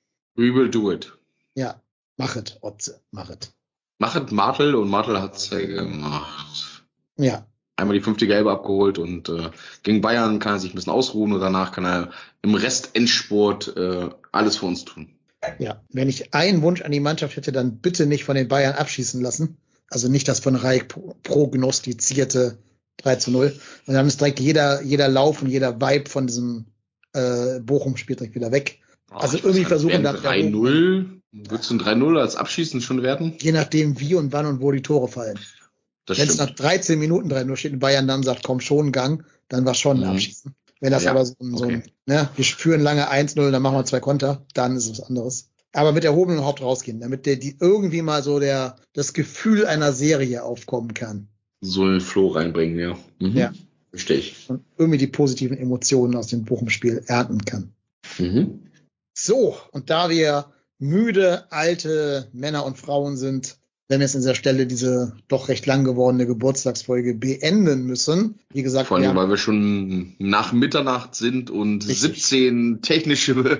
We will do it. ja, machet, Otze, machet. Machet Martel und Martel hat's gemacht. Ja, Einmal die 5. Gelbe abgeholt und gegen Bayern kann er sich ein bisschen ausruhen und danach kann er im Rest-Endsport alles für uns tun. ja. Wenn ich einen Wunsch an die Mannschaft hätte, dann bitte nicht von den Bayern abschießen lassen. Also nicht das von Reik prognostizierte 3-0. Und dann ist direkt jeder Lauf und jeder Vibe von diesem Bochum-Spiel direkt wieder weg. Also irgendwie versuchen dann 3-0. Würdest du ein 3-0 als Abschießen schon werten? je nachdem wie und wann und wo die Tore fallen. Das Wenn es stimmt. nach 13 Minuten 3-0 steht und Bayern dann sagt, komm schon Gang, dann war schon ein Abschießen. Wenn das Ja, aber so ein, okay. ne, wir führen lange 1-0, dann machen wir 2 Konter, dann ist es was anderes. Aber mit erhobenem Haupt rausgehen, damit die irgendwie mal so das Gefühl einer Serie aufkommen kann. So einen Flow reinbringen, ja. Mhm. Ja. Verstehe ich. Und irgendwie die positiven Emotionen aus dem Bochum-Spiel ernten kann. Mhm. So, und da wir müde, alte Männer und Frauen sind, wenn wir jetzt an dieser Stelle diese doch recht lang gewordene Geburtstagsfolge beenden müssen. Wie gesagt, Vor allem, wir weil wir schon nach Mitternacht sind und Richtig. 17 technische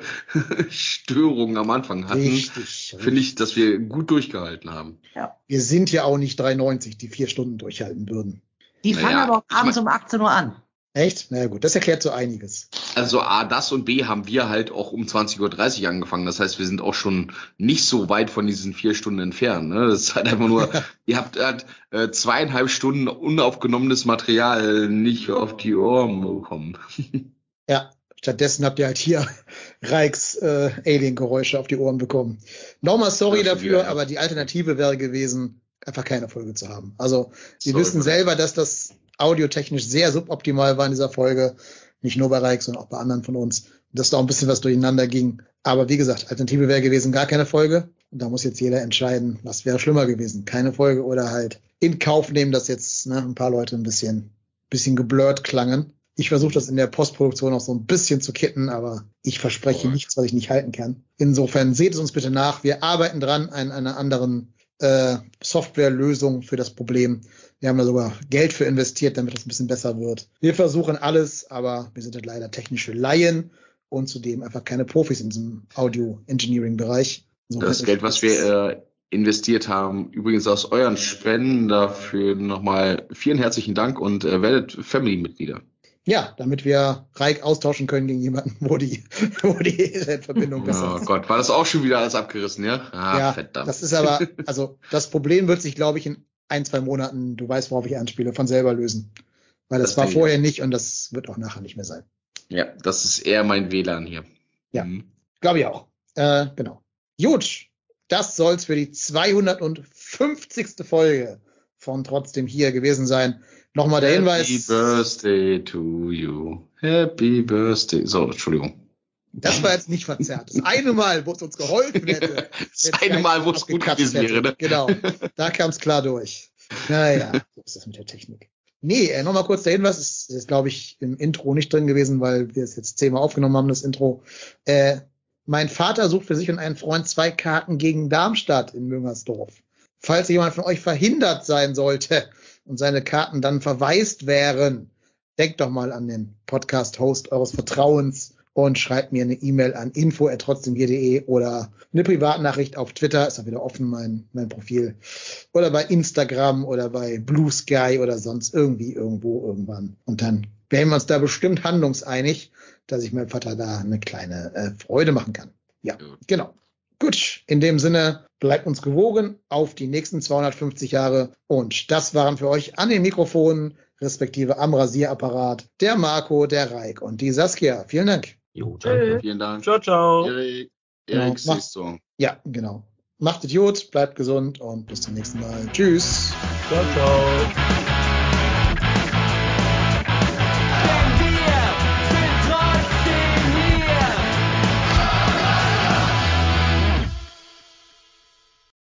Störungen am Anfang hatten, richtig. finde ich, dass wir gut durchgehalten haben. Wir sind ja auch nicht 3,90, die 4 Stunden durchhalten würden. Die fangen Naja, aber auch ich abends um 18 Uhr an. Echt? Na ja, gut, das erklärt so einiges. Also A, das und B haben wir halt auch um 20.30 Uhr angefangen. Das heißt, wir sind auch schon nicht so weit von diesen 4 Stunden entfernt. Ne? Das ist halt einfach nur, ihr habt halt 2,5 Stunden unaufgenommenes Material nicht auf die Ohren bekommen. Ja, stattdessen habt ihr halt hier Reiks Alien-Geräusche auf die Ohren bekommen. Nochmal sorry Ja, schon dafür, wieder, ja. aber die Alternative wäre gewesen, einfach keine Folge zu haben. Also wir Sorry wissen für das. selber, dass das audiotechnisch sehr suboptimal war in dieser Folge. Nicht nur bei Reik, sondern auch bei anderen von uns. Dass da auch ein bisschen was durcheinander ging. Aber wie gesagt, Alternative wäre gewesen, gar keine Folge. Und da muss jetzt jeder entscheiden, was wäre schlimmer gewesen. Keine Folge oder halt in Kauf nehmen, dass jetzt ein paar Leute ein bisschen geblurrt klangen. Ich versuche das in der Postproduktion auch so ein bisschen zu kitten, aber ich verspreche nichts, was ich nicht halten kann. Insofern seht es uns bitte nach. Wir arbeiten dran an einer anderen Softwarelösung für das Problem. Wir haben da sogar Geld für investiert, damit das ein bisschen besser wird. Wir versuchen alles, aber wir sind halt leider technische Laien und zudem einfach keine Profis in diesem Audio-Engineering-Bereich. Das Geld, was wir investiert haben, übrigens aus euren Spenden, dafür nochmal vielen herzlichen Dank und werdet Family-Mitglieder. Ja, damit wir Reik austauschen können gegen jemanden, wo die Internetverbindung besser Oh ist. Gott, war das auch schon wieder alles abgerissen, ja? Ja, Verdammt. das ist aber, also das Problem wird sich, glaube ich, in 1-2 Monaten, du weißt, worauf ich anspiele, von selber lösen. Weil das war denke ich vorher nicht und das wird auch nachher nicht mehr sein. Ja, das ist eher mein WLAN hier. Ja. Mhm. Glaube ich auch. Genau. Gut, das soll's für die 250. Folge von Trotzdem hier gewesen sein. Nochmal der Hinweis. Happy Birthday to you. Happy Birthday. So, Entschuldigung. Das war jetzt nicht verzerrt. Das eine Mal, wo es uns geholfen hätte. Das eine Mal, wo es gut gewesen wäre, ne? Genau, da kam es klar durch. Naja, so ist das mit der Technik. Nee, nochmal kurz der Hinweis, ist glaube ich, im Intro nicht drin gewesen, weil wir es jetzt 10-mal aufgenommen haben, das Intro. Mein Vater sucht für sich und einen Freund 2 Karten gegen Darmstadt in Müngersdorf. Falls jemand von euch verhindert sein sollte und seine Karten dann verwaist wären, denkt doch mal an den Podcast-Host eures Vertrauens und schreibt mir eine E-Mail an info@trotzdemhier.de oder eine Privatnachricht auf Twitter, ist auch wieder offen, mein Profil, oder bei Instagram oder bei Blue Sky oder sonst irgendwie, irgendwo, irgendwann. Und dann wären wir uns da bestimmt handlungseinig, dass ich meinem Vater da eine kleine Freude machen kann. Ja, genau. Gut, in dem Sinne, bleibt uns gewogen auf die nächsten 250 Jahre. Und das waren für euch an den Mikrofonen, respektive am Rasierapparat, der Marco, der Reik und die Saskia. Vielen Dank. Jo, danke. Vielen Dank. Ciao, ciao. Erik Genau. siehst du. Ja, genau. Macht Idiot, bleibt gesund und bis zum nächsten Mal. Tschüss. Ciao, ciao.